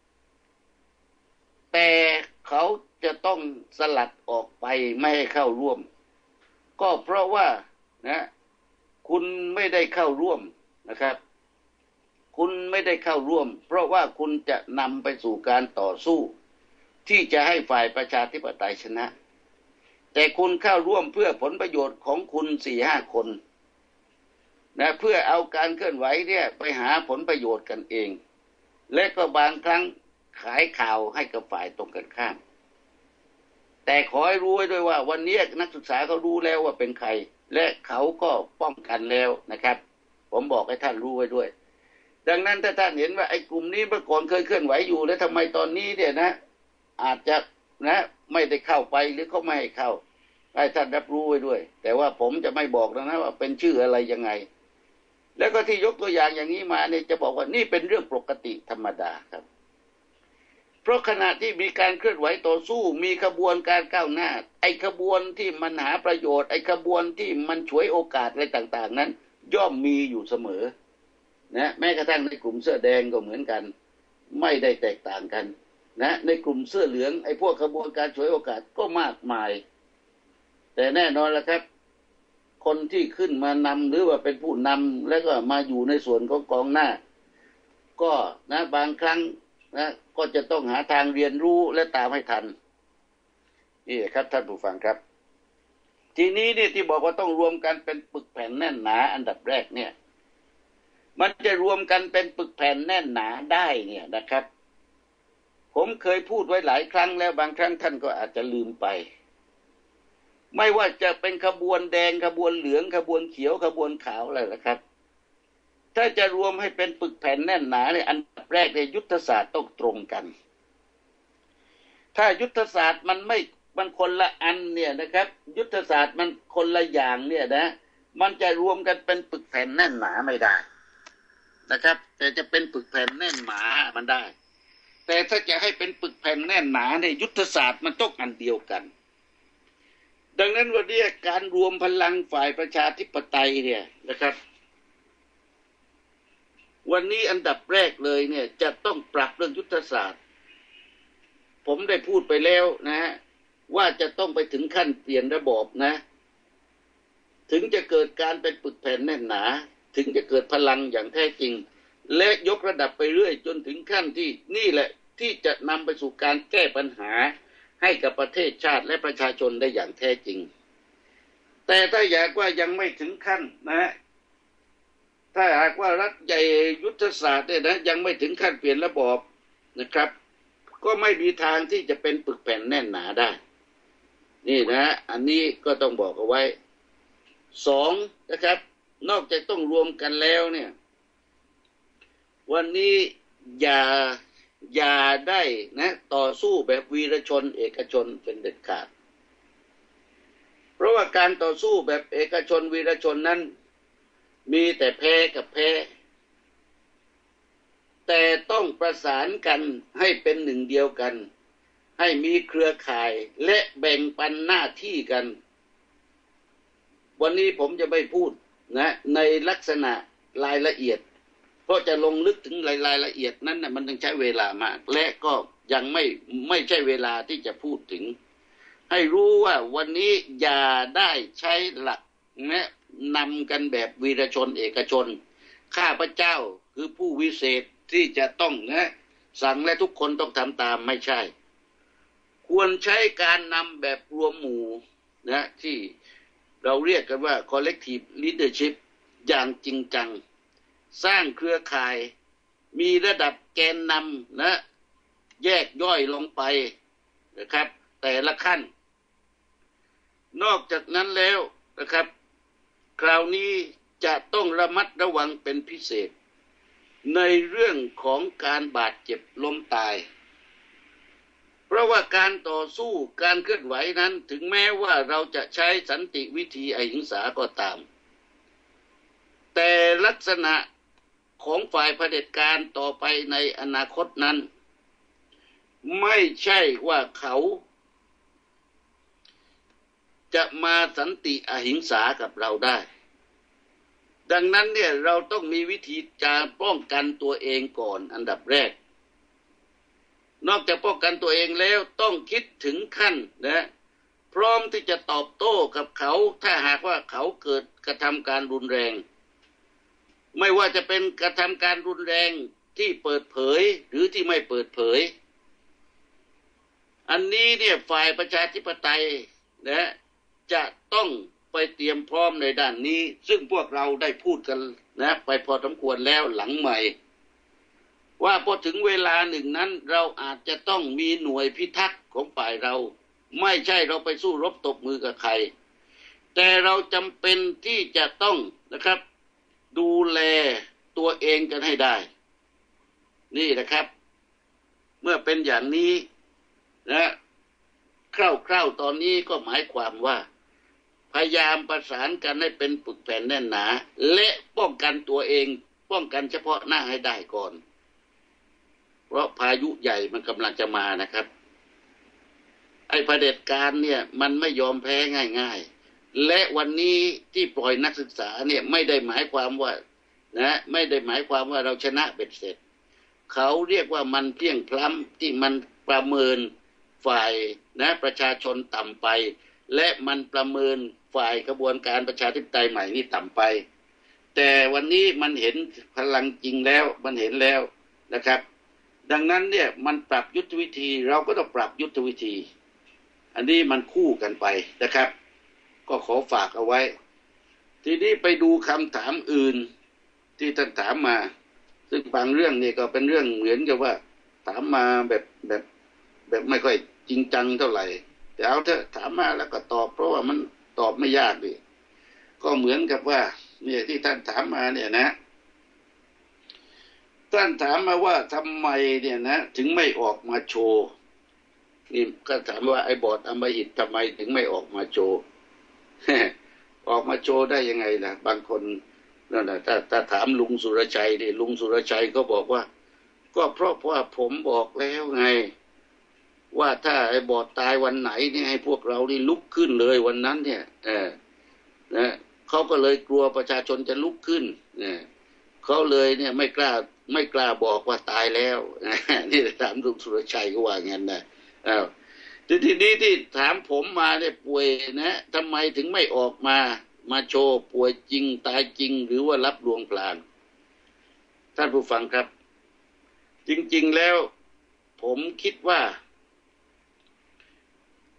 แต่เขาจะต้องสลัดออกไปไม่ให้เข้าร่วมก็เพราะว่านะคุณไม่ได้เข้าร่วมนะครับคุณไม่ได้เข้าร่วมเพราะว่าคุณจะนำไปสู่การต่อสู้ที่จะให้ฝ่ายประชาธิปไตยชนะแต่คุณเข้าร่วมเพื่อผลประโยชน์ของคุณ สี่ห้า คนนะเพื่อเอาการเคลื่อนไหวเนี่ยไปหาผลประโยชน์กันเองและก็บางครั้งขายข่าวให้กับฝ่ายตรงกันข้ามแต่ขอให้รู้ไว้ด้วยว่าวันนี้นักศึกษาเขารู้แล้วว่าเป็นใครและเขาก็ป้องกันแล้วนะครับผมบอกให้ท่านรู้ไว้ด้วยดังนั้นถ้าท่านเห็นว่าไอ้กลุ่มนี้เมื่อก่อนเคยเคลื่อนไหวอยู่แล้วทำไมตอนนี้เนี่ยนะอาจจะนะไม่ได้เข้าไปหรือเขาไม่ให้เข้าให้ท่านรับรู้ไว้ด้วยแต่ว่าผมจะไม่บอกแล้วนะว่าเป็นชื่ออะไรยังไงแล้วก็ที่ยกตัวอย่างอย่างนี้มาเนี่ยจะบอกว่านี่เป็นเรื่องปกติธรรมดาครับเพราะขณะที่มีการเคลื่อนไหวต่อสู้มีขบวนการก้าวหน้าไอ้ขบวนที่มันหาประโยชน์ไอ้ขบวนที่มันฉวยโอกาสอะไรต่างๆนั้นย่อมมีอยู่เสมอนะแม้กระทั่งในกลุ่มเสื้อแดงก็เหมือนกันไม่ได้แตกต่างกันนะในกลุ่มเสื้อเหลืองไอ้พวกขบวนการฉวยโอกาสก็มากมายแต่แน่นอนแล้วครับคนที่ขึ้นมานำหรือว่าเป็นผู้นำแล้วก็มาอยู่ในส่วนของกองหน้าก็นะบางครั้งนะก็จะต้องหาทางเรียนรู้และตามให้ทันนี่ครับท่านผู้ฟังครับทีนี้เนี่ยที่บอกว่าต้องรวมกันเป็นปึกแผ่นแน่นหนาอันดับแรกเนี่ยมันจะรวมกันเป็นปึกแผ่นแน่นหนาได้เนี่ยนะครับผมเคยพูดไว้หลายครั้งแล้วบางครั้งท่านก็อาจจะลืมไปไม่ว่าจะเป็นขบวนแดงขบวนเหลืองขบวนเขียวขบวนขาวอะไรนะครับถ้าจะรวมให้เป็นปึกแผ่นแน่นหนาเนี่ยอันดับแรกเนี่ยยุทธศาสตร์ต้องตรงกันถ้ายุทธศาสตร์มันไม่มันคนละอันเนี่ยนะครับยุทธศาสตร์มันคนละอย่างเนี่ยนะมันจะรวมกันเป็นปึกแผ่นแน่นหนาไม่ได้นะครับแต่จะเป็นปึกแผ่นแน่นหนามันได้แต่ถ้าจะให้เป็นปึกแผ่นแน่นหนาเนี่ยยุทธศาสตร์มันต้องอันเดียวกันดังนั้นวันนี้การรวมพลังฝ่ายประชาธิปไตยเนี่ยนะครับวันนี้อันดับแรกเลยเนี่ยจะต้องปรับเรื่องยุทธศาสตร์ผมได้พูดไปแล้วนะฮะว่าจะต้องไปถึงขั้นเปลี่ยนระบบนะถึงจะเกิดการเป็นปึกแผ่นแน่นหนาถึงจะเกิดพลังอย่างแท้จริงและยกระดับไปเรื่อยจนถึงขั้นที่นี่แหละที่จะนำไปสู่การแก้ปัญหาให้กับประเทศชาติและประชาชนได้อย่างแท้จริงแต่ถ้าอยากว่ายังไม่ถึงขั้นนะถ้าหากว่ารัฐใหญ่ยุทธศาสตร์เนี่ยนะยังไม่ถึงขั้นเปลี่ยนระบอบนะครับก็ไม่มีทางที่จะเป็นปึกแผ่นแน่นหนาได้นี่นะอันนี้ก็ต้องบอกเอาไว้สองนะครับนอกจากต้องรวมกันแล้วเนี่ยวันนี้อย่าอย่าได้นะต่อสู้แบบวีรชนเอกชนเป็นเด็ดขาดเพราะว่าการต่อสู้แบบเอกชนวีรชนนั้นมีแต่แพ้กับแพ้แต่ต้องประสานกันให้เป็นหนึ่งเดียวกันให้มีเครือข่ายและแบ่งปันหน้าที่กันวันนี้ผมจะไม่พูดนะในลักษณะรายละเอียดเพราะจะลงลึกถึงรายรายละเอียดนั้นนะมันต้องใช้เวลามากและก็ยังไม่ไม่ใช่เวลาที่จะพูดถึงให้รู้ว่าวันนี้อย่าได้ใช้หลักนะนำกันแบบวีรชนเอกชนข้าพเจ้าคือผู้วิเศษที่จะต้องนะสั่งและทุกคนต้องทำตามไม่ใช่ควรใช้การนำแบบรวมหมู่นะที่เราเรียกกันว่า collective leadership อย่างจริงจังสร้างเครือข่ายมีระดับแกนนำนะแยกย่อยลงไปนะครับแต่ละขั้นนอกจากนั้นแล้วนะครับคราวนี้จะต้องระมัดระวังเป็นพิเศษในเรื่องของการบาดเจ็บล้มตายเพราะว่าการต่อสู้การเคลื่อนไหวนั้นถึงแม้ว่าเราจะใช้สันติวิธีอหิงสาก็ตามแต่ลักษณะของฝ่ายเผด็จการต่อไปในอนาคตนั้นไม่ใช่ว่าเขาจะมาสันติอหิงสากับเราได้ดังนั้นเนี่ยเราต้องมีวิธีการป้องกันตัวเองก่อนอันดับแรกนอกจากป้องกันตัวเองแล้วต้องคิดถึงขั้นนะพร้อมที่จะตอบโต้กับเขาถ้าหากว่าเขาเกิดกระทำการรุนแรงไม่ว่าจะเป็นกระทำการรุนแรงที่เปิดเผยหรือที่ไม่เปิดเผยอันนี้เนี่ยฝ่ายประชาธิปไตยนะจะต้องไปเตรียมพร้อมในด้านนี้ซึ่งพวกเราได้พูดกันนะไปพอสมควรแล้วหลังใหม่ว่าพอถึงเวลาหนึ่งนั้นเราอาจจะต้องมีหน่วยพิทักษ์ของฝ่ายเราไม่ใช่เราไปสู้รบตบมือกับใครแต่เราจำเป็นที่จะต้องนะครับดูแลตัวเองกันให้ได้นี่นะครับเมื่อเป็นอย่างนี้นะคร่าวๆตอนนี้ก็หมายความว่าพยายามประสานกันให้เป็นปึกแผ่นแน่นหนาและป้องกันตัวเองป้องกันเฉพาะหน้าให้ได้ก่อนเพราะพายุใหญ่มันกำลังจะมานะครับไอ้เผด็จการเนี่ยมันไม่ยอมแพ้ง่ายๆและวันนี้ที่ปล่อยนักศึกษาเนี่ยไม่ได้หมายความว่านะไม่ได้หมายความว่าเราชนะเบ็ดเสร็จเขาเรียกว่ามันเพียงพล้ำที่มันประเมินฝ่ายนะประชาชนต่ำไปและมันประเมินฝ่ายกระบวนการประชาธิปไตยใหม่นี่ต่ำไปแต่วันนี้มันเห็นพลังจริงแล้วมันเห็นแล้วนะครับดังนั้นเนี่ยมันปรับยุทธวิธีเราก็ต้องปรับยุทธวิธีอันนี้มันคู่กันไปนะครับก็ขอฝากเอาไว้ทีนี้ไปดูคำถามอื่นที่ท่านถามมาซึ่งบางเรื่องนี่ก็เป็นเรื่องเหมือนกับว่าถามมาแบบแบบแบบไม่ค่อยจริงจังเท่าไหร่แต่เอาเถอะถามมาแล้วก็ตอบเพราะว่ามันตอบไม่ยากดิก็เหมือนกับว่าเนี่ยที่ท่านถามมาเนี่ยนะท่านถามมาว่าทำไมเนี่ยนะถึงไม่ออกมาโชว์นี่ก็ถามว่าไอ้บอร์ดอำมหิตทำไมถึงไม่ออกมาโชว์ ออกมาโชว์ได้ยังไงล่ะบางคนนั่นแหละถ้าถ้าถามลุงสุรชัยดิลุงสุรชัยก็บอกว่าก็เพราะว่าผมบอกแล้วไงว่าถ้าไอ้บอร์ดตายวันไหนเนี่ยให้พวกเรานี่ลุกขึ้นเลยวันนั้นเนี่ยเออนะเขาก็เลยกลัวประชาชนจะลุกขึ้นเนี่ยเขาเลยเนี่ยไม่กล้าไม่กล้าบอกว่าตายแล้วนี่ถามลุงสุรชัยก็ว่างั้นนะอ้าวทีนี้ที่ถามผมมาเนี่ยป่วยนะทำไมถึงไม่ออกมามาโชว์ป่วยจริงตายจริงหรือว่ารับลวงพลางท่านผู้ฟังครับจริงๆแล้วผมคิดว่า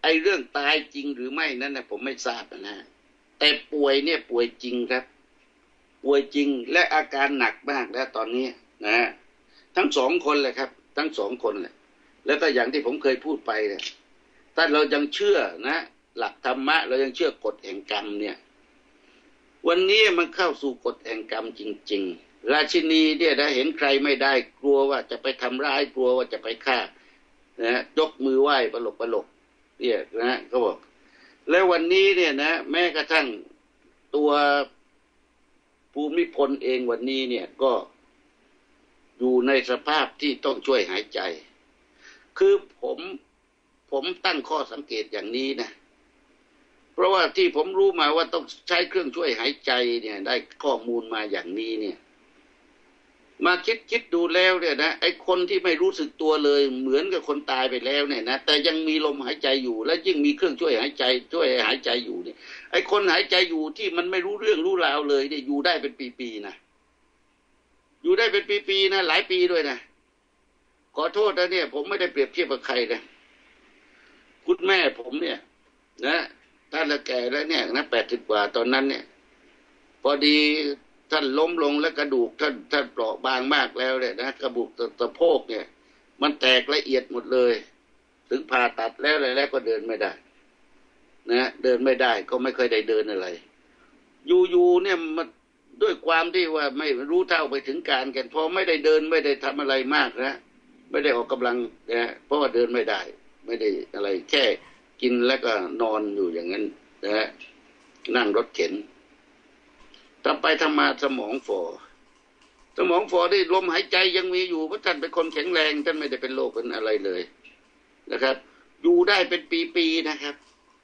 ไอ้เรื่องตายจริงหรือไม่นั้นนะผมไม่ทราบนะแต่ป่วยเนี่ยป่วยจริงครับป่วยจริงและอาการหนักมากแล้วตอนนี้นะทั้งสองคนเลยครับทั้งสองคนเลยแล้วก็อย่างที่ผมเคยพูดไปเนี่ยถ้าเรายังเชื่อนะหลักธรรมะเรายังเชื่อกฎแห่งกรรมเนี่ยวันนี้มันเข้าสู่กฎแห่งกรรมจริงๆราชินีเนี่ยถ้าเห็นใครไม่ได้กลัวว่าจะไปทำร้ายกลัวว่าจะไปฆ่านะยกมือไหว้ปลกปลกเนี่ยนะเขาบอกแล้ววันนี้เนี่ยนะแม้กระทั่งตัวภูมิพลเองวันนี้เนี่ยก็อยู่ในสภาพที่ต้องช่วยหายใจคือผมผมตั้งข้อสังเกตอย่างนี้นะเพราะว่าที่ผมรู้มาว่าต้องใช้เครื่องช่วยหายใจเนี่ยได้ข้อมูลมาอย่างนี้เนี่ยมาคิดคิดดูแล้วเนี่ยนะไอ้คนที่ไม่รู้สึกตัวเลยเหมือนกับคนตายไปแล้วเนี่ยนะแต่ยังมีลมหายใจอยู่และยิ่งมีเครื่องช่วยหายใจช่วยหายใจอยู่เนี่ยไอ้คนหายใจอยู่ที่มันไม่รู้เรื่องรู้ราวเลยเนี่ยอยู่ได้เป็นปีๆนะอยู่ได้เป็นปีๆนะหลายปีด้วยนะขอโทษนะเนี่ยผมไม่ได้เปรียบเทียบกับใครนะคุณแม่ผมเนี่ยนะท่านละแก่แล้วเนี่ยนะแปดสิบกว่าตอนนั้นเนี่ยพอดีท่านล้มลงและกระดูกท่านท่านเปราะบางมากแล้วเนี่ยนะกระดูกสะโพกเนี่ยมันแตกละเอียดหมดเลยถึงผ่าตัดแล้วอะไรแล้วก็เดินไม่ได้นะเดินไม่ได้ก็ไม่เคยได้เดินอะไรอยู่ๆเนี่ยมันด้วยความที่ว่าไม่รู้เท่าไปถึงการกันพอไม่ได้เดินไม่ได้ทำอะไรมากนะไม่ได้ออกกำลังนะเพราะว่าเดินไม่ได้ไม่ได้อะไรแค่กินแล้วก็นอนอยู่อย่างนั้นนะนั่งรถเข็นทำไปทำมาสมองฝ่อสมองฝ่อได้ลมหายใจยังมีอยู่เพราะท่านเป็นคนแข็งแรงท่านไม่ได้เป็นโรคเป็นอะไรเลยนะครับอยู่ได้เป็นปีๆนะครับ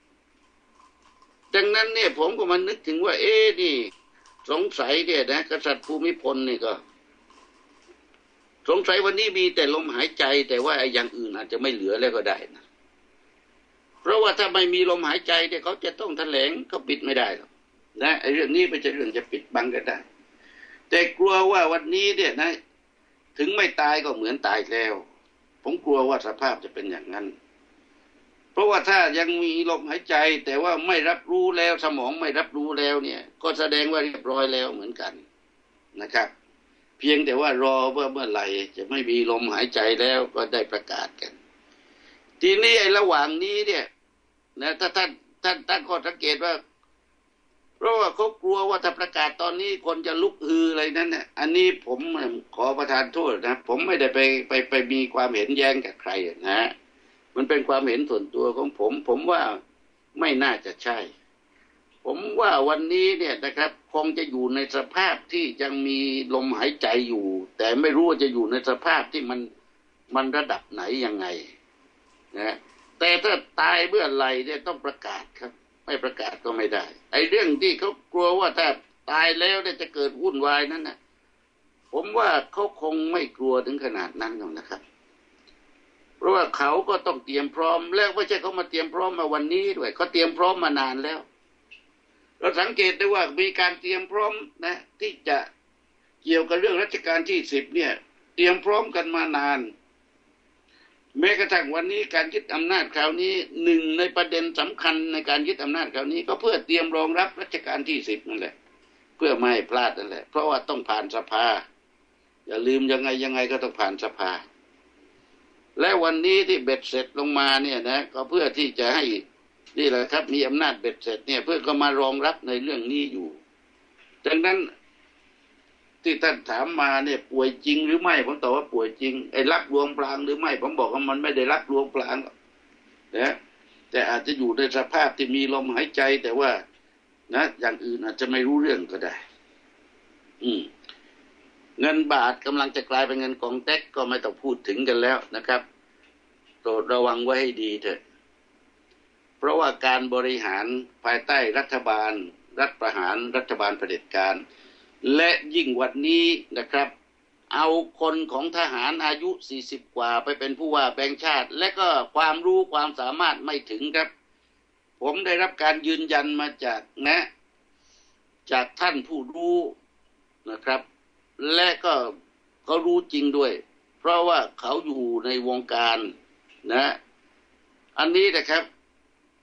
ดังนั้นเนี่ยผมก็มานึกถึงว่าเอ๊ะนี่สงสัยเนี่ยนะกษัตริย์ภูมิพลนี่ก็สงสัยวันนี้มีแต่ลมหายใจแต่ว่าอย่างอื่นอาจจะไม่เหลือแล้วก็ได้นะเพราะว่าถ้าไม่มีลมหายใจเนี่ยเขาจะต้องแถลงเขาปิดไม่ได้หรอกนะไอ้เรื่องนี้เป็นเรื่องจะปิดบังกันได้แต่กลัวว่าวันนี้เนี่ยนะถึงไม่ตายก็เหมือนตายแล้วผมกลัวว่าสภาพจะเป็นอย่างนั้นเพราะว่าถ้ายังมีลมหายใจแต่ว่าไม่รับรู้แล้วสมองไม่รับรู้แล้วเนี่ยก็แสดงว่าเรียบร้อยแล้วเหมือนกันนะครับเพียงแต่ว่ารอว่าเมื่อไหร่จะไม่มีลมหายใจแล้วก็ได้ประกาศกันทีนี้ไอ้ระหว่างนี้เนี่ยนะถ้าท่านท่านตั้งข้อสังเกตว่าเพราะว่าเขากลัวว่าถ้าประกาศตอนนี้คนจะลุกฮืออะไรนั้นเนี่ยอันนี้ผมขอประทานโทษนะผมไม่ได้ไปไปไปมีความเห็นแย้งกับใครนะมันเป็นความเห็นส่วนตัวของผมผมว่าไม่น่าจะใช่ผมว่าวันนี้เนี่ยนะครับคงจะอยู่ในสภาพที่ยังมีลมหายใจอยู่แต่ไม่รู้ว่าจะอยู่ในสภาพที่มันมันระดับไหนยังไงนะแต่ถ้าตายเมื่อไหร่เนี่ยต้องประกาศครับไม่ประกาศก็ไม่ได้ไอ้เรื่องที่เขากลัวว่าถ้าตายแล้วเนี่ยจะเกิดวุ่นวายนั้นนะผมว่าเขาคงไม่กลัวถึงขนาดนั้นหรอกนะครับเพราะว่าเขาก็ต้องเตรียมพร้อมแล้วไม่ใช่เขามาเตรียมพร้อมมาวันนี้ด้วยเขาเตรียมพร้อมมานานแล้วเราสังเกตได้ว่ามีการเตรียมพร้อมนะที่จะเกี่ยวกับเรื่องรัชกาลที่สิบเนี่ยเตรียมพร้อมกันมานานแม้กระทั่งวันนี้การยึดอำนาจคราวนี้หนึ่งในประเด็นสำคัญในการยึดอำนาจคราวนี้ก็เพื่อเตรียมรองรับรัชกาลที่สิบนั่นแหละเพื่อไม่ให้พลาดนั่นแหละเพราะว่าต้องผ่านสภาอย่าลืมยังไงยังไงก็ต้องผ่านสภาและวันนี้ที่เบ็ดเสร็จลงมาเนี่ยนะก็เพื่อที่จะให้นี่แหละครับมีอำนาจเบ็ดเสร็จเนี่ยเพื่อก็มารองรับในเรื่องนี้อยู่ดังนั้นที่ท่านถามมาเนี่ยป่วยจริงหรือไม่ผมตอบว่าป่วยจริงไอ้รักลวงพรางหรือไม่ผมบอกว่ามันไม่ได้รักลวงพรางนะแต่อาจจะอยู่ในสภาพที่มีลมหายใจแต่ว่านะอย่างอื่นอาจจะไม่รู้เรื่องก็ได้อืมเงินบาทกำลังจะกลายเป็นเงินกองแต๊กก็ไม่ต้องพูดถึงกันแล้วนะครับโปรดระวังไว้ให้ดีเถอะเพราะว่าการบริหารภายใต้รัฐบาลรัฐประหารรัฐบาลเผด็จการและยิ่งวันนี้นะครับเอาคนของทหารอายุสี่สิบกว่าไปเป็นผู้ว่าแบงค์ชาติและก็ความรู้ความสามารถไม่ถึงครับผมได้รับการยืนยันมาจากนะจากท่านผู้รู้นะครับและก็เขารู้จริงด้วยเพราะว่าเขาอยู่ในวงการนะอันนี้นะครับ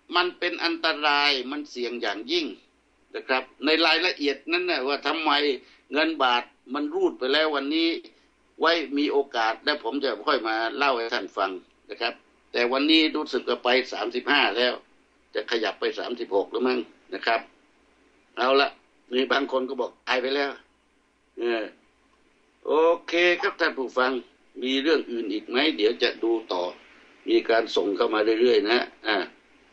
มันเป็นอันตรายมันเสี่ยงอย่างยิ่งนะครับในรายละเอียดนั้นนะว่าทำไมเงินบาทมันรูดไปแล้ววันนี้ไว้มีโอกาสและผมจะค่อยมาเล่าให้ท่านฟังนะครับแต่วันนี้รู้สึกว่าไปสามสิบห้าแล้วจะขยับไปสามสิบหกแล้วมั้งนะครับเอาละมีบางคนก็บอกตายไปแล้วเออโอเคครับท่านผู้ฟังมีเรื่องอื่นอีกไหมเดี๋ยวจะดูต่อมีการส่งเข้ามาเรื่อยๆนะอ่า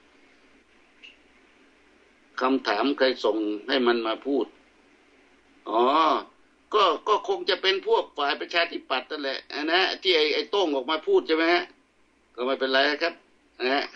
คำถามใครส่งให้มันมาพูดอ๋อก็ก็คงจะเป็นพวกฝ่ายประชาธิปัตย์นั่นแหละนะที่ไอ้ไอ้โต้งออกมาพูดใช่ไหมฮะก็ไม่เป็นไรครับนะฮะ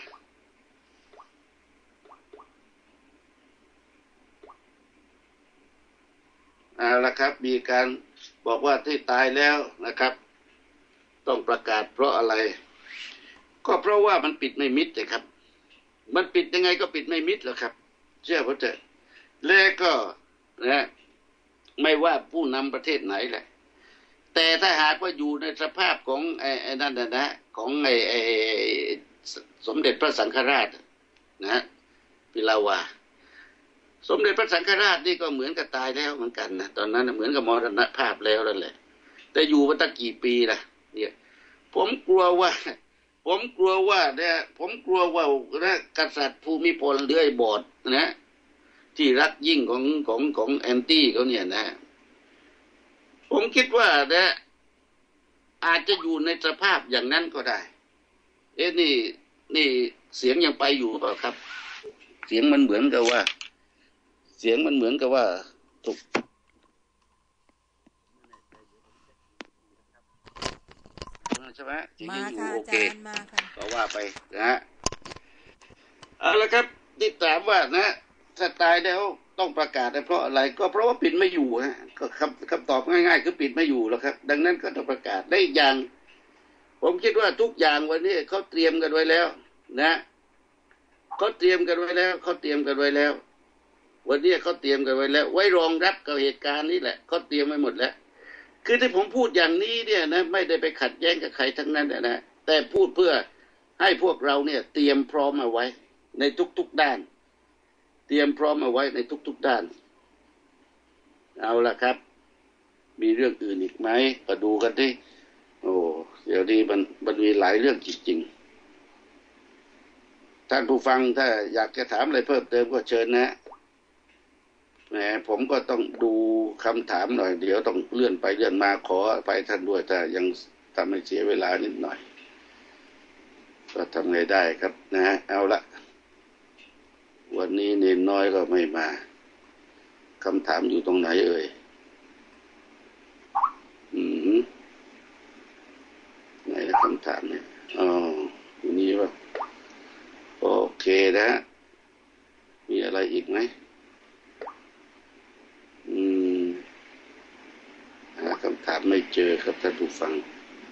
เอาละครับมีการบอกว่าที่ตายแล้วนะครับต้องประกาศเพราะอะไรก็เพราะว่ามันปิดไม่มิดเลยครับมันปิดยังไงก็ปิดไม่มิดหรอกครับเชื่อผมเถอะและก็นะไม่ว่าผู้นำประเทศไหนแหละแต่ถ้าหากว่าอยู่ในสภาพของไอ้ไอ้นั่นนะนะของไอ้ไอ้สมเด็จพระสังฆราชนะพิลาวาสมเด็จพระสังฆราชนี่ก็เหมือนกับตายแล้วเหมือนกันนะตอนนั้นเหมือนกับมรณภาพแล้วนั่นแหละแต่อยู่มาตั้งกี่ปีล่ะเนี่ยผมกลัวว่าผมกลัวว่าเนี่ยผมกลัวว่านะกษัตริย์ภูมิพลเลื่อยบอดนะที่รักยิ่งของของของแอนตี้เขาเนี่ยนะผมคิดว่านะอาจจะอยู่ในสภาพอย่างนั้นก็ได้เอ๊ะนี่นี่เสียงยังไปอยู่เปล่าครับเสียงมันเหมือนกับว่าเสียงมันเหมือนกับว่าถูกใช่ไหมมาค่ะอาจารย์มาค่ะก็ว่าไปนะฮะเอาละครับที่ถามว่านะถ้าตายแล้วต้องประกาศได้เพราะอะไรก็เพราะว่าปิดไม่อยู่ฮะก็คำคำตอบง่ายๆคือปิดไม่อยู่แล้วครับดังนั้นก็ต้องประกาศได้อย่างผมคิดว่าทุกอย่างวันนี้เขาเตรียมกันไว้แล้วนะเขาเตรียมกันไว้แล้วเขาเตรียมกันไว้แล้ววันนี้เขาเตรียมกันไว้แล้วไว้รองรับกับเหตุการณ์นี้แหละเขาเตรียมไว้หมดแล้วคือที่ผมพูดอย่างนี้เนี่ยนะไม่ได้ไปขัดแย้งกับใครทั้งนั้นนะแต่พูดเพื่อให้พวกเราเนี่ยเตรียมพร้อมเอาไว้ในทุกๆด้านเตรียมพร้อมเอาไว้ในทุกๆด้านเอาละครับมีเรื่องอื่นอีกไหมมาดูกันดิโอ้เดี๋ยวนี้มันมันมีหลายเรื่องจริงๆท่านผู้ฟังถ้าอยากจะถามอะไรเพิ่มเติมก็เชิญนะแหมผมก็ต้องดูคำถามหน่อยเดี๋ยวต้องเลื่อนไปเลื่อนมาขอไปท่านด้วยถ้ายังทำให้เสียเวลานิดหน่อยก็ทำไงได้ครับนะฮะเอาละวันนี้เนนน้อยก็ไม่มาคำถามอยู่ตรงไหนเอ่ยอืมไหนละคำถามเนี่ยอ๋ออยู่นี่ป่ะโอเคนะฮะมีอะไรอีกไหมอืมหาคำถามไม่เจอครับท่านผู้ฟัง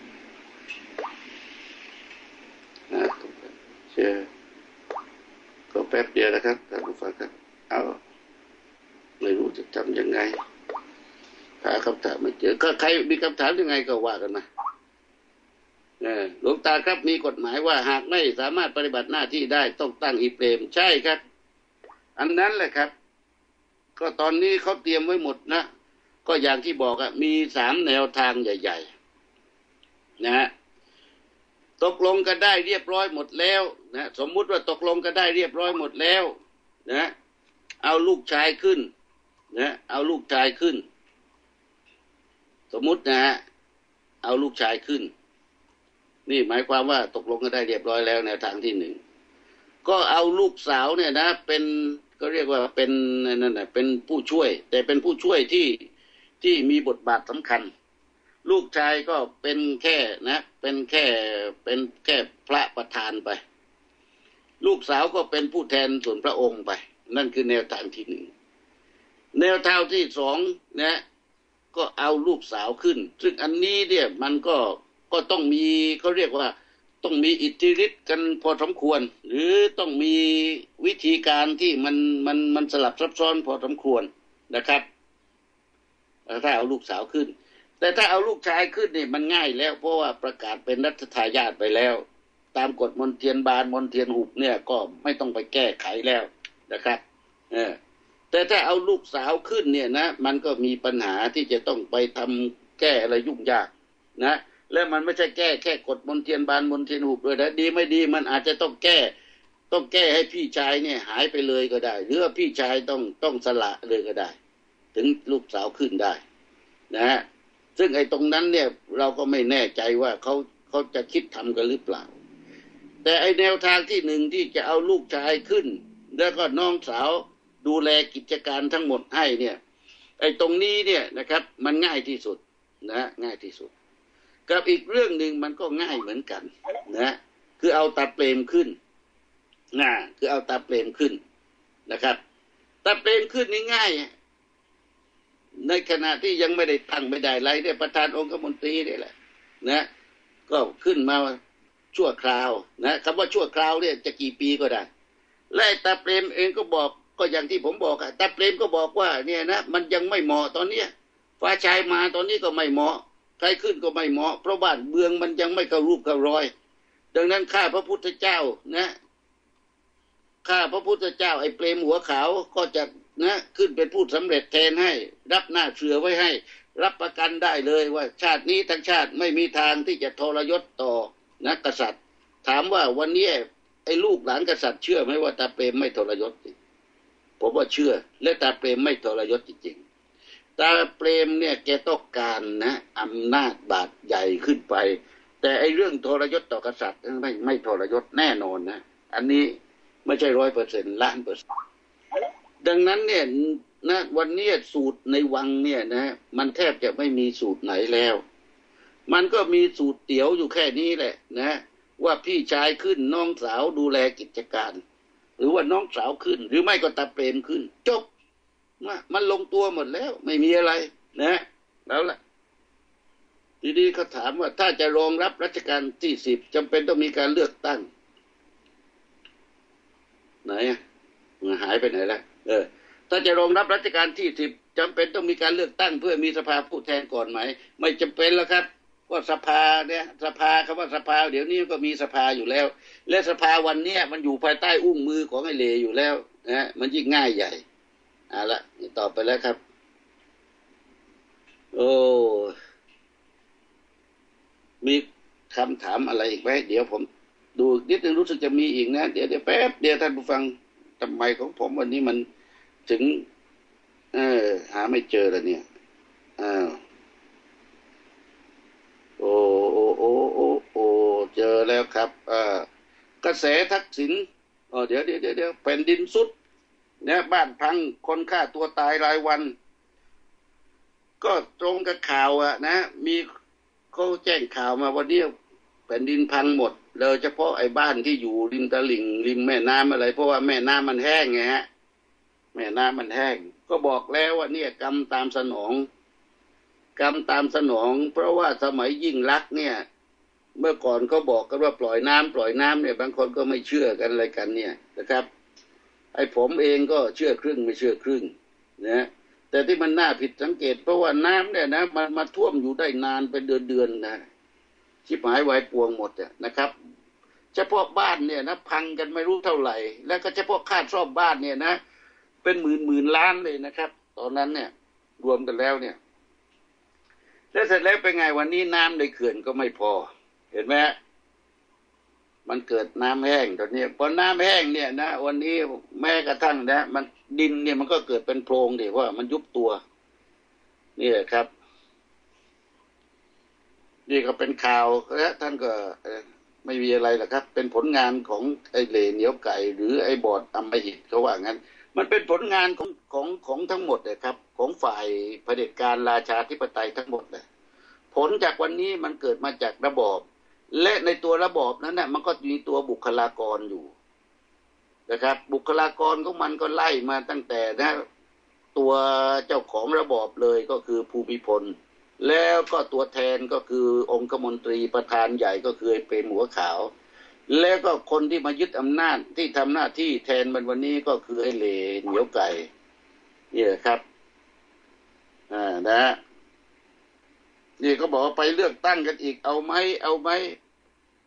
หาคำถามเจอก็แป๊บเดียวนะครับท่านผู้ฟังครับเอาไม่รู้จะทำยังไงหาคำถามไม่เจอก็ใครมีคำถามยังไงก็ว่ากันมาหลวงตาครับมีกฎหมายว่าหากไม่สามารถปฏิบัติหน้าที่ได้ต้องตั้งอีเปรมใช่ครับอันนั้นแหละครับก็ตอนนี้เขาเตรียมไว้หมดนะก็อย่างที่บอกอะมีสามแนวทางใหญ่ๆนะฮะตกลงกันได้เรียบร้อยหมดแล้วนะสมมุติว่าตกลงกันได้เรียบร้อยหมดแล้วนะเอาลูกชายขึ้นนะเอาลูกชายขึ้นสมมุตินะฮะเอาลูกชายขึ้นนี่หมายความว่าตกลงกันได้เรียบร้อยแล้วแนวทางที่หนึ่งก็เอาลูกสาวเนี่ยนะเป็นก็เรียกว่าเป็นนั่นแหละเป็นผู้ช่วยแต่เป็นผู้ช่วยที่ที่มีบทบาทสำคัญลูกชายก็เป็นแค่นะเป็นแค่เป็นแค่พระประธานไปลูกสาวก็เป็นผู้แทนส่วนพระองค์ไปนั่นคือแนวทางที่หนึ่งแนวทางที่สองนะก็เอาลูกสาวขึ้นซึ่งอันนี้เนี่ยมันก็ก็ต้องมีเขาเรียกว่าต้องมีอิทธิฤทธิ์กันพอสมควรหรือต้องมีวิธีการที่มันมันมันสลับซับซ้อนพอสมควรนะครับถ้าเอาลูกสาวขึ้นแต่ถ้าเอาลูกชายขึ้นเนี่ยมันง่ายแล้วเพราะว่าประกาศเป็นรัชทายาทไปแล้วตามกฎมนเทียนบานมนเทียนหุบเนี่ยก็ไม่ต้องไปแก้ไขแล้วนะครับเออแต่ถ้าเอาลูกสาวขึ้นเนี่ยนะมันก็มีปัญหาที่จะต้องไปทำแก้อะไรยุ่งยากนะและมันไม่ใช่แก้แค่กฎมนเทียนบานมนเทียนหุบด้วยนะดีไม่ดีมันอาจจะต้องแก้ต้องแก้ให้พี่ชายเนี่ยหายไปเลยก็ได้หรือว่าพี่ชายต้องต้องสละเลยก็ได้ถึงลูกสาวขึ้นได้นะฮะซึ่งไอ้ตรงนั้นเนี่ยเราก็ไม่แน่ใจว่าเขาเขาจะคิดทำกันหรือเปล่าแต่ไอ้แนวทางที่หนึ่งที่จะเอาลูกชายขึ้นแล้วก็น้องสาวดูแลกิจการทั้งหมดให้เนี่ยไอ้ตรงนี้เนี่ยนะครับมันง่ายที่สุดนะง่ายที่สุดกับอีกเรื่องหนึ่งมันก็ง่ายเหมือนกันนะคือเอาตาเปรมขึ้นนะคือเอาตาเปรมขึ้นนะครับตาเปรมขึ้นนี่ง่ายในขณะที่ยังไม่ได้ตั้งไม่ได้ไรเนี่ยประธานองคมนตรีนี่แหละนะก็ขึ้นมาชั่วคราวนะคำว่าชั่วคราวเนี่ยจะกี่ปีก็ได้และตาเปรมเองก็บอกก็อย่างที่ผมบอกอะตาเปรมก็บอกว่าเนี่ยนะมันยังไม่เหมาะตอนเนี้ยฟ้าชายมาตอนนี้ก็ไม่เหมาะใครขึ้นก็ไม่เหมาะเพราะบ้านเมืองมันยังไม่เข้ารูปเข้ารอยดังนั้นข้าพระพุทธเจ้านะข้าพระพุทธเจ้าไอ้เปรมหัวขาวก็จะนะขึ้นเป็นผู้สำเร็จแทนให้รับหน้าเสือไว้ให้รับประกันได้เลยว่าชาตินี้ทั้งชาติไม่มีทางที่จะทรยศต่อนะกษัตริย์ถามว่าวันนี้ไอ้ลูกหลานกษัตริย์เชื่อไหมว่าตาเปรมไม่ทรยศผมว่าเชื่อและตาเปรมไม่ทรยศจริงๆตาเปรมเนี่ยแกต้องการนะอำนาจบาดใหญ่ขึ้นไปแต่ไอ้เรื่องทรยศต่อกษัตริย์ไม่ไม่ทรยศแน่นอนนะอันนี้ไม่ใช่ร้อยเปอร์เซ็นต์ล้านเปอร์เซ็นต์ดังนั้นเนี่ยนะวันนี้สูตรในวังเนี่ยนะมันแทบจะไม่มีสูตรไหนแล้วมันก็มีสูตรเตี๋ยวอยู่แค่นี้แหละนะว่าพี่ชายขึ้นน้องสาวดูแลกิจการหรือว่าน้องสาวขึ้นหรือไม่ก็ตาเปรมขึ้นจบมันลงตัวหมดแล้วไม่มีอะไรนะแล้วล่ะทีนี้เขาถามว่าถ้าจะรองรับรัชกาลที่สิบจำเป็นต้องมีการเลือกตั้งไหนหายไปไหนแล้วเออถ้าจะรองรับรัชกาลที่สิบจำเป็นต้องมีการเลือกตั้งเพื่อมีสภาผู้แทนก่อนไหมไม่จำเป็นแล้วครับก็สภาเนี่ยสภาคำว่าสภาเดี๋ยวนี้ก็มีสภาอยู่แล้วและสภาวันนี้มันอยู่ภายใต้อุ้งมือของไอ้เลอยู่แล้วนะมันยิ่งง่ายใหญ่เอาละต่อไปแล้วครับโอ้มีคำถามอะไรอีกไหมเดี๋ยวผมดูนิดนึงรู้สึกจะมีอีกนะเดี๋ยวเดี๋ยวแป๊บเดี๋ยวท่านผู้ฟังทำไมของผมวันนี้มันถึงเออหาไม่เจอแล้วเนี่ยอ้าวโอ้โอ้โอ้โอ้โอ้เจอแล้วครับอ่ากระแสทักษิณอ๋อเดี๋ยวเดี๋ยวเดี๋ยวแผ่นดินสุดเนี่ยบ้านพังคนฆ่าตัวตายรายวันก็ตรงกับข่าวอะนะมีเขาแจ้งข่าวมาวันนี้แผ่นดินพังหมดโดยเฉพาะไอ้บ้านที่อยู่ริมตลิ่งริมแม่น้ำอะไรเพราะว่าแม่น้ำมันแห้งไงฮะแม่น้ำมันแห้งก็บอกแล้วว่าเนี่ยกรรมตามสนองกรรมตามสนองเพราะว่าสมัยยิ่งลักษณ์เนี่ยเมื่อก่อนเขาบอกกันว่าปล่อยน้ำปล่อยน้ำเนี่ยบางคนก็ไม่เชื่อกันอะไรกันเนี่ยนะครับไอ้ผมเองก็เชื่อครึ่งไม่เชื่อครึ่งนะแต่ที่มันน่าผิดสังเกตเพราะว่าน้ำเนี่ยนะมันมาท่วมอยู่ได้นานเป็นเดือนๆนะชิบหายวายป่วงหมดเนี่ยนะครับเฉพาะบ้านเนี่ยนะพังกันไม่รู้เท่าไหร่แล้วก็เฉพาะค่าซ่อมบ้านเนี่ยนะเป็นหมื่นหมื่นล้านเลยนะครับตอนนั้นเนี่ยรวมกันแล้วเนี่ยแล้วเสร็จแล้วเป็นไงวันนี้น้ำในเขื่อนก็ไม่พอเห็นไหมมันเกิดน้ำแห้งตอนนี้พอน้ำแห้งเนี่ยนะวันนี้แม้กระทั่งนะมันดินเนี่ยมันก็เกิดเป็นโพรงดิว่ามันยุบตัวนี่แหละครับนี่ก็เป็นข่าวและท่านก็ไม่มีอะไรหรอกครับเป็นผลงานของไอ้เหล่เหนียวไก่หรือไอ้บอดอำมหิตเขาว่างั้นมันเป็นผลงานของของของทั้งหมดเลยครับของฝ่ายเผด็จการราชาธิปไตยทั้งหมดเลยผลจากวันนี้มันเกิดมาจากระบอบและในตัวระบอบนั้นน่ะมันก็มีตัวบุคลากรอยู่นะครับบุคลากรของมันก็ไล่มาตั้งแต่นะตัวเจ้าของระบอบเลยก็คือภูมิพลแล้วก็ตัวแทนก็คือองคมนตรีประธานใหญ่ก็คือเปรมหัวขาวแล้วก็คนที่มายึดอำนาจที่ทำหน้าที่แทนมันวันนี้ก็คือไอ้เหล่เหนียวไก่นี่แหละครับอ่านะนี่ก็บอกไปเลือกตั้งกันอีกเอาไหมเอาไหม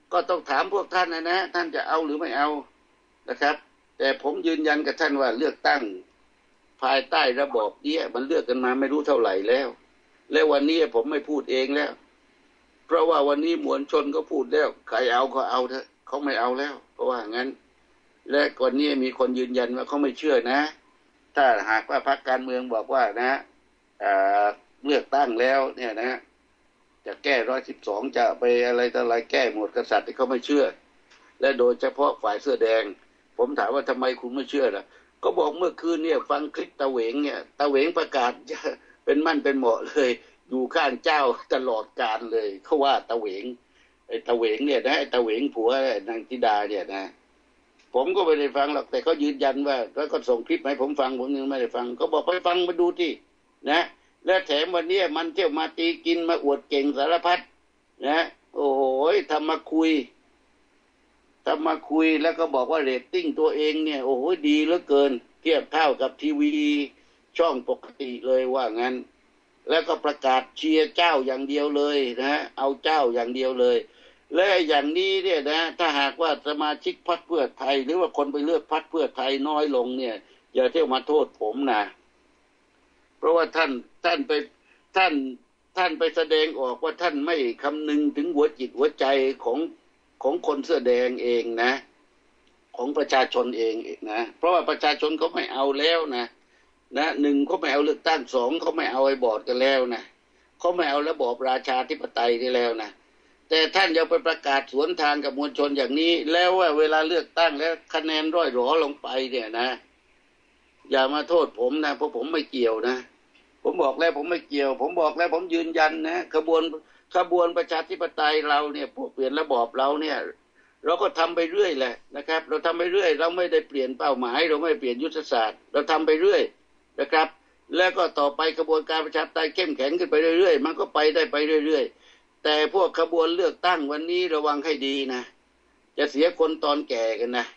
ก็ต้องถามพวกท่านนะนะท่านจะเอาหรือไม่เอานะครับแต่ผมยืนยันกับท่านว่าเลือกตั้งภายใต้ระบอบนี้มันเลือกกันมาไม่รู้เท่าไหร่แล้วและวันนี้ผมไม่พูดเองแล้วเพราะว่าวันนี้มวลชนก็พูดแล้วใครเอาก็เอาเถอะเขาไม่เอาแล้วเพราะว่างั้นและก่อนนี้มีคนยืนยันว่าเขาไม่เชื่อนะถ้าหากว่าพรรคการเมืองบอกว่านะเลือกตั้งแล้วเนี่ยนะจะแก้ร้อยสิบสองจะไปอะไรต่ออะไรแก้หมดกษัตริย์ที่เขาไม่เชื่อและโดยเฉพาะฝ่ายเสื้อแดงผมถามว่าทำไมคุณไม่เชื่อล่ะก็บอกเมื่อคืนเนี่ยฟังคลิปตะเหวงเนี่ยตะเหวงประกาศเป็นมั่นเป็นเหมาะเลยอยู่ข้างเจ้าตลอดกาลเลยเขาว่าตะเหวงไอ้ตะเหวงเนี่ยนะไอ้ตะเหวงผัวนางธิดาเนี่ยนะผมก็ไม่ได้ฟังหรอกแต่เขายืนยันว่าแล้วก็ส่งคลิปให้ผมฟังผมยังไม่ได้ฟังเขาบอกไปฟังมาดูที่นะและแถมวันนี้มันเที่ยวมาตีกินมาอวดเก่งสารพัดนะโอ้โหทำมาคุยทำมาคุยแล้วก็บอกว่าเรตติ้งตัวเองเนี่ยโอ้โหดีเหลือเกินเทียบเท่ากับทีวีช่องปกติเลยว่างั้นแล้วก็ประกาศเชียร์เจ้าอย่างเดียวเลยนะเอาเจ้าอย่างเดียวเลยและอย่างนี้เนี่ยนะถ้าหากว่าสมาชิกพรรคเพื่อไทยหรือว่าคนไปเลือกพรรคเพื่อไทยน้อยลงเนี่ยอย่าเที่ยวมาโทษผมนะเพราะว่าท่านท่านไปท่านท่านไปแสดงออกว่าท่านไม่คำนึงถึงหัวจิตหัวใจของของคนเสื้อแดงเองนะของประชาชนเองนะเพราะว่าประชาชนเขาไม่เอาแล้วนะนะหนึ่งเขาไม่เอาเลือกตั้งสองเขาไม่เอาไอ้บอร์ดกันแล้วนะเขาไม่เอาระบอบราชาธิปไตยนี่แล้วนะแต่ท่านยังไปประกาศสวนทางกับมวลชนอย่างนี้แล้วว่าเวลาเลือกตั้งแล้วคะแนนร่อยหรอลงไปเนี่ยนะอย่ามาโทษผมนะเพราะผมไม่เกี่ยวนะผมบอกแล้วผมไม่เกี่ยวผมบอกแล้วผมยืนยันนะขบวนขบวนประชาธิปไตยเราเนี่ยพวกเปลี่ยนระบอบเราเนี่ยเราก็ทำไปเรื่อยแหละนะครับเราทำไปเรื่อยเราไม่ได้เปลี่ยนเป้าหมายเราไม่เปลี่ยนยุทธศาสตร์เราทำไปเรื่อยนะครับแล้วก็ต่อไปกระบวนการประชาธิปไตยเข้มแข็งขึ้นไปเรื่อยๆมันก็ไปได้ไปเรื่อยๆแต่พวกขบวนเลือกตั้งวันนี้ระวังให้ดีนะจะเสียคนตอนแก่กันนะ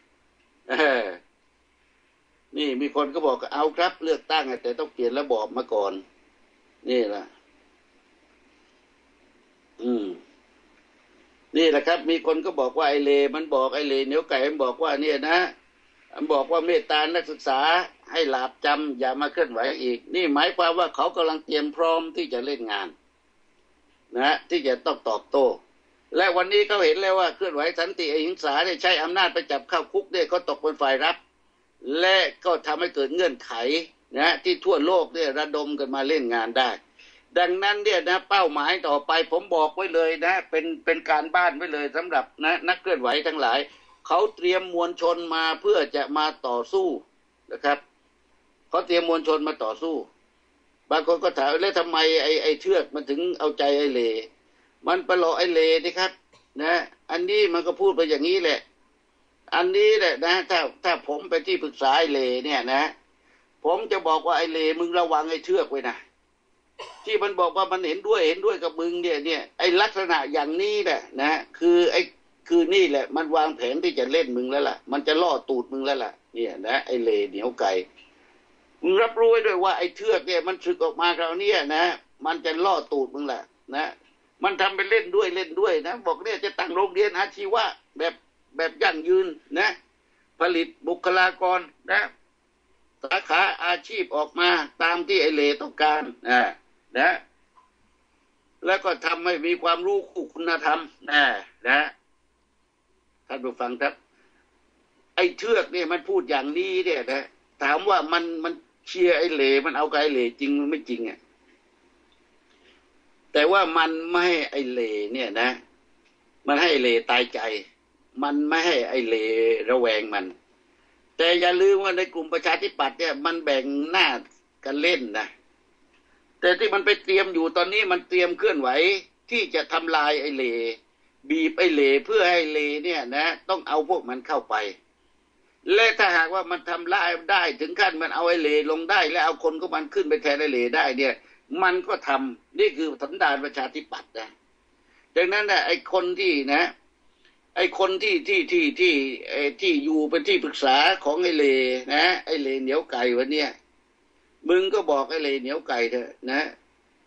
นี่มีคนก็บอกเอาครับเลือกตั้งแต่ต้องเปลี่ยนระบอบมาก่อนนี่แหละอืมนี่แหละครับมีคนก็บอกว่าไอเลมันบอกไอเลเหนียวไก่มันบอกว่าเนี่ยนะมันบอกว่าเมตตานักศึกษาให้หลาบจำอย่ามาเคลื่อนไหวอีกนี่หมายความว่าเขากำลังเตรียมพร้อมที่จะเล่นงานนะที่จะต้องตอบโต้และวันนี้เขาเห็นแล้วว่าเคลื่อนไหวสันติอหิงสาได้ใช้อำนาจไปจับเข้าคุกเนี่ยเขาตกเป็นฝ่ายรับและก็ทำให้เกิดเงื่อนไขนะที่ทั่วโลกเนี่ยระดมกันมาเล่นงานได้ดังนั้นเนี่ยนะเป้าหมายต่อไปผมบอกไว้เลยนะเป็นเป็นการบ้านไว้เลยสำหรับนะนักเคลื่อนไหวทั้งหลายเขาเตรียมมวลชนมาเพื่อจะมาต่อสู้นะครับเขาเตรียมมวลชนมาต่อสู้บางคนก็ถามแล้วทำไมไอ้ไอ้เชือกมันถึงเอาใจไอ้เลมันประหลอกไอ้เลนี่ครับนะอันนี้มันก็พูดไปอย่างนี้แหละอันนี้แหละนะถ้าถ้าผมเป็นที่ปรึกษาไอ้เลเนี่ยนะผมจะบอกว่าไอ้เลมึงระวังไอ้เชือกไว้นะที่มันบอกว่ามันเห็นด้วยเห็นด้วยกับมึงเนี่ยเนี่ยไอ้ลักษณะอย่างนี้แหละนะคือไอ้คือนี่แหละมันวางแผนที่จะเล่นมึงแล้วล่ะมันจะล่อตูดมึงแล้วล่ะเนี่ยนะไอ้เลเหนียวไก่มึงรับรู้ไว้ด้วยว่าไอ้เชือกเนี่ยมันสึกออกมาคราวนี้นะมันจะล่อตูดมึงแหละนะมันทำไปเล่นด้วยเล่นด้วยนะบอกเนี่ยจะตั้งโรงเรียนอาชีวะแบบแบบยั่งยืนนะผลิตบุคลากรนะสาขาอาชีพออกมาตามที่ไอ้เลต้องการนะนะแล้วก็ทำให้มีความรู้คู่คุณธรรมนะนะท่านผู้ฟังครับไอ้เชือกเนี่ยมันพูดอย่างนี้เนี่ยนะถามว่ามันมันเชียร์ไอ้เลมันเอาไกไอ้เลจริงมันไม่จริงอ่ะแต่ว่ามันไม่ให้ไอ้เลเนี่ยนะมันให้ไอ้เลตายใจมันไม่ให้ไอ้เลระแวงมันแต่อย่าลืมว่าในกลุ่มประชาธิปัตย์เนี่ยมันแบ่งหน้ากันเล่นนะแต่ที่มันไปเตรียมอยู่ตอนนี้มันเตรียมเคลื่อนไหวที่จะทำลายไอ้เลบีบไอ้เลเพื่อให้เลเนี่ยนะต้องเอาพวกมันเข้าไปและถ้าหากว่ามันทำลายได้ถึงขั้นมันเอาไอ้เลลงได้แล้วเอาคนของมันขึ้นไปแทนไอ้เลได้เนี่ยมันก็ทำนี่คือสันดานประชาธิปัตย์นะดังนั้นนะไอ้คนที่นะไอ้คนที่ที่ที่ที่ไอ้ที่อยู่เป็นที่ปรึกษาของไอ้เลนะไอ้เลเหนียวไก่วันเนี้ยมึงก็บอกไอ้เลเหนียวไก่เถอะนะ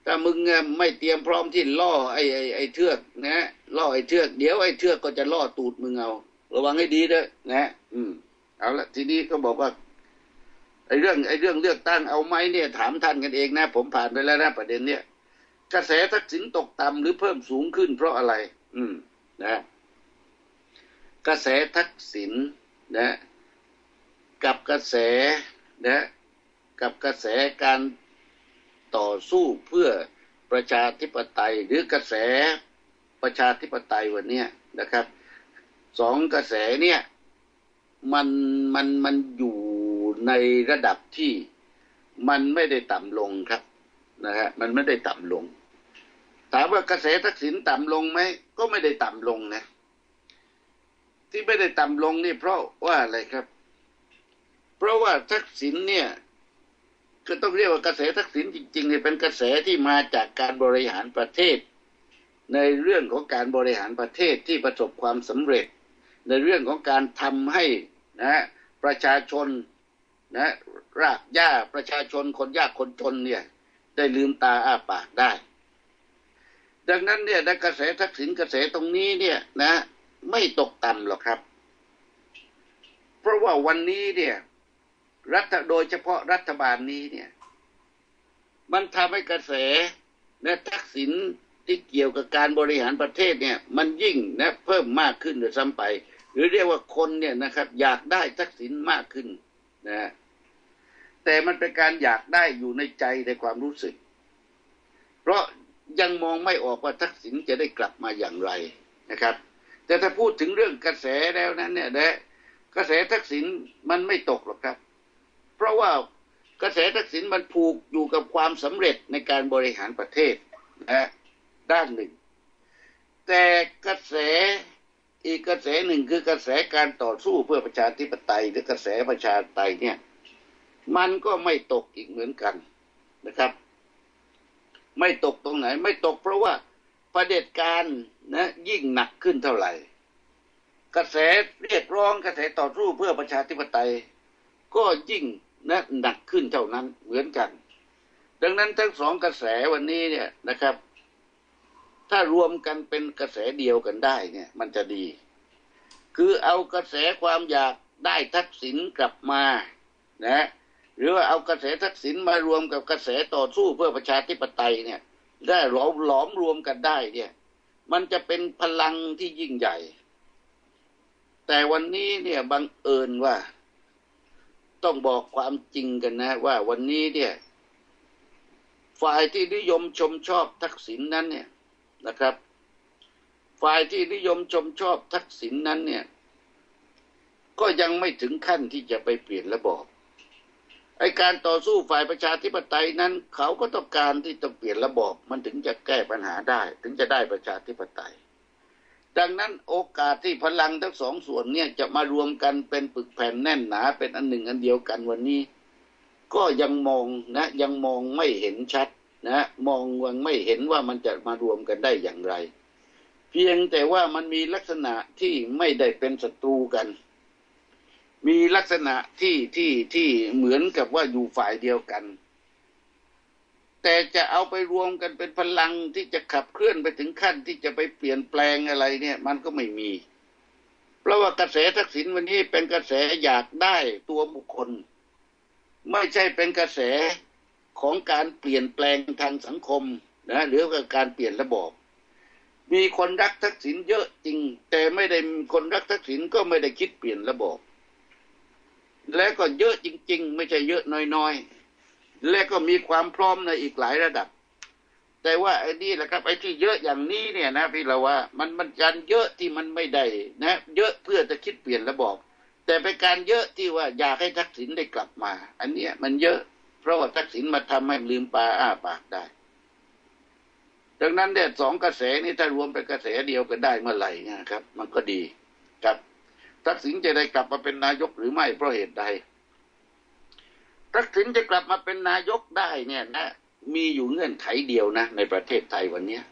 ถ้ามึงไม่เตรียมพร้อมที่ล่อไอ้ไอ้ไอ้เทือกนะล่อไอ้เทือกเดี๋ยวไอ้เทือกก็จะล่อตูดมึงเอาระวังให้ดีเด้อนะอืมเอาละทีนี้ก็บอกว่าไอ้เรื่องไอ้เรื่องเลือกตั้งเอาไหมเนี่ยถามท่านกันเองนะผมผ่านไปแล้วนะประเด็นเนี้ยกระแสทักษิณตกต่ำหรือเพิ่มสูงขึ้นเพราะอะไรอืมนะกระแสทักษิณนะกับกระแสนะกับกระแสการต่อสู้เพื่อประชาธิปไตยหรือกระแสประชาธิปไตยวันนี้นะครับสองกระแสเนี่ยมันมันมันอยู่ในระดับที่มันไม่ได้ต่ำลงครับนะฮะมันไม่ได้ต่ำลงถามว่ากระแสทักษิณต่ำลงไหมก็ไม่ได้ต่ำลงนะที่ไม่ได้ต่ำลงนี่เพราะว่าอะไรครับเพราะว่าทักษิณเนี่ยก็ต้องเรียกว่ากระแสทักษิณจริงๆเนี่ยเป็นกระแสที่มาจากการบริหารประเทศในเรื่องของการบริหารประเทศที่ประสบความสำเร็จในเรื่องของการทำให้นะประชาชนนะรากหญ้าประชาชนคนยากคนจนเนี่ยได้ลืมตาอ้าปากได้ดังนั้นเนี่ยในกระแสทักษิณกระแสตรงนี้เนี่ยนะไม่ตกต่ำหรอกครับเพราะว่าวันนี้เนี่ยรัฐโดยเฉพาะรัฐบาลนี้เนี่ยมันทำให้กระแสและทักษิณที่เกี่ยวกับการบริหารประเทศเนี่ยมันยิ่งนะเพิ่มมากขึ้นโดยซ้ำไปหรือเรียกว่าคนเนี่ยนะครับอยากได้ทักษิณมากขึ้นนะแต่มันเป็นการอยากได้อยู่ในใจในความรู้สึกเพราะยังมองไม่ออกว่าทักษิณจะได้กลับมาอย่างไรนะครับแต่ถ้าพูดถึงเรื่องกระแสแล้วนั้นเนี่ยนะกระแสทักษิณมันไม่ตกหรอกครับเพราะว่ากระแสทักษิณมันผูกอยู่กับความสำเร็จในการบริหารประเทศนะด้านหนึ่งแต่กระแสอีกกระแสหนึ่งคือกระแสการต่อสู้เพื่อประชาธิปไตยหรือกระแสประชาธิปไตยเนี่ยมันก็ไม่ตกอีกเหมือนกันนะครับไม่ตกตรงไหนไม่ตกเพราะว่าเผด็จการนะยิ่งหนักขึ้นเท่าไหร่กระแสเรียกร้องกระแสต่อสู้เพื่อประชาธิปไตยก็ยิ่งนะหนักขึ้นเท่านั้นเหมือนกันดังนั้นทั้งสองกระแสวันนี้เนี่ยนะครับถ้ารวมกันเป็นกระแสเดียวกันได้เนี่ยมันจะดีคือเอากระแสความอยากได้ทักษิณกลับมานะหรือว่าเอากระแสทักษิณมารวมกับกระแสต่อสู้เพื่อประชาธิปไตยเนี่ยได้หลอมหลอมรวมกันได้เนี่ยมันจะเป็นพลังที่ยิ่งใหญ่แต่วันนี้เนี่ยบังเอิญว่าต้องบอกความจริงกันนะว่าวันนี้เนี่ยฝ่ายที่นิยมชมชอบทักษิณนั้นเนี่ยนะครับฝ่ายที่นิยมชมชอบทักษิณนั้นเนี่ยก็ยังไม่ถึงขั้นที่จะไปเปลี่ยนระบอบไอ้การต่อสู้ฝ่ายประชาธิปไตยนั้นเขาก็ต้องการที่จะเปลี่ยนระบอบมันถึงจะแก้ปัญหาได้ถึงจะได้ประชาธิปไตยดังนั้นโอกาสที่พลังทั้งสองส่วนเนี่ยจะมารวมกันเป็นปึกแผ่นแน่นหนาเป็นอันหนึ่งอันเดียวกันวันนี้ก็ยังมองนะยังมองไม่เห็นชัดนะมองยังไม่เห็นว่ามันจะมารวมกันได้อย่างไรเพียงแต่ว่ามันมีลักษณะที่ไม่ได้เป็นศัตรูกันมีลักษณะที่ที่ที่เหมือนกับว่าอยู่ฝ่ายเดียวกันแต่จะเอาไปรวมกันเป็นพลังที่จะขับเคลื่อนไปถึงขั้นที่จะไปเปลี่ยนแปลงอะไรเนี่ยมันก็ไม่มีเพราะว่ากระแสทักษิณวันนี้เป็นกระแสอยากได้ตัวบุคคลไม่ใช่เป็นกระแสของการเปลี่ยนแปลงทางสังคมนะหรือการเปลี่ยนระบอบมีคนรักทักษิณเยอะจริงแต่ไม่ได้คนรักทักษิณก็ไม่ได้คิดเปลี่ยนระบอบและก็เยอะจริงๆไม่ใช่เยอะน้อยๆและก็มีความพร้อมในอีกหลายระดับแต่ว่าไอ้นี่แหละครับไอ้ที่เยอะอย่างนี้เนี่ยนะพี่เราว่ามันมันการเยอะที่มันไม่ได้นะเยอะเพื่อจะคิดเปลี่ยนระบอบแต่เป็นการเยอะที่ว่าอยากให้ทักษิณได้กลับมาอันเนี้ยมันเยอะเพราะว่าทักษิณมาทำให้ลืมปาอ้าปากได้ดังนั้นเนี่ยสองกระแสนี้ถ้ารวมเป็นกระแสเดียวกันได้เมื่อไหร่นะครับมันก็ดีครับทักษิณจะได้กลับมาเป็นนายกหรือไม่เพราะเหตุใดทักษิณจะกลับมาเป็นนายกได้เนี่ยนะมีอยู่เงื่อนไขเดียวนะในประเทศไทยวันนี้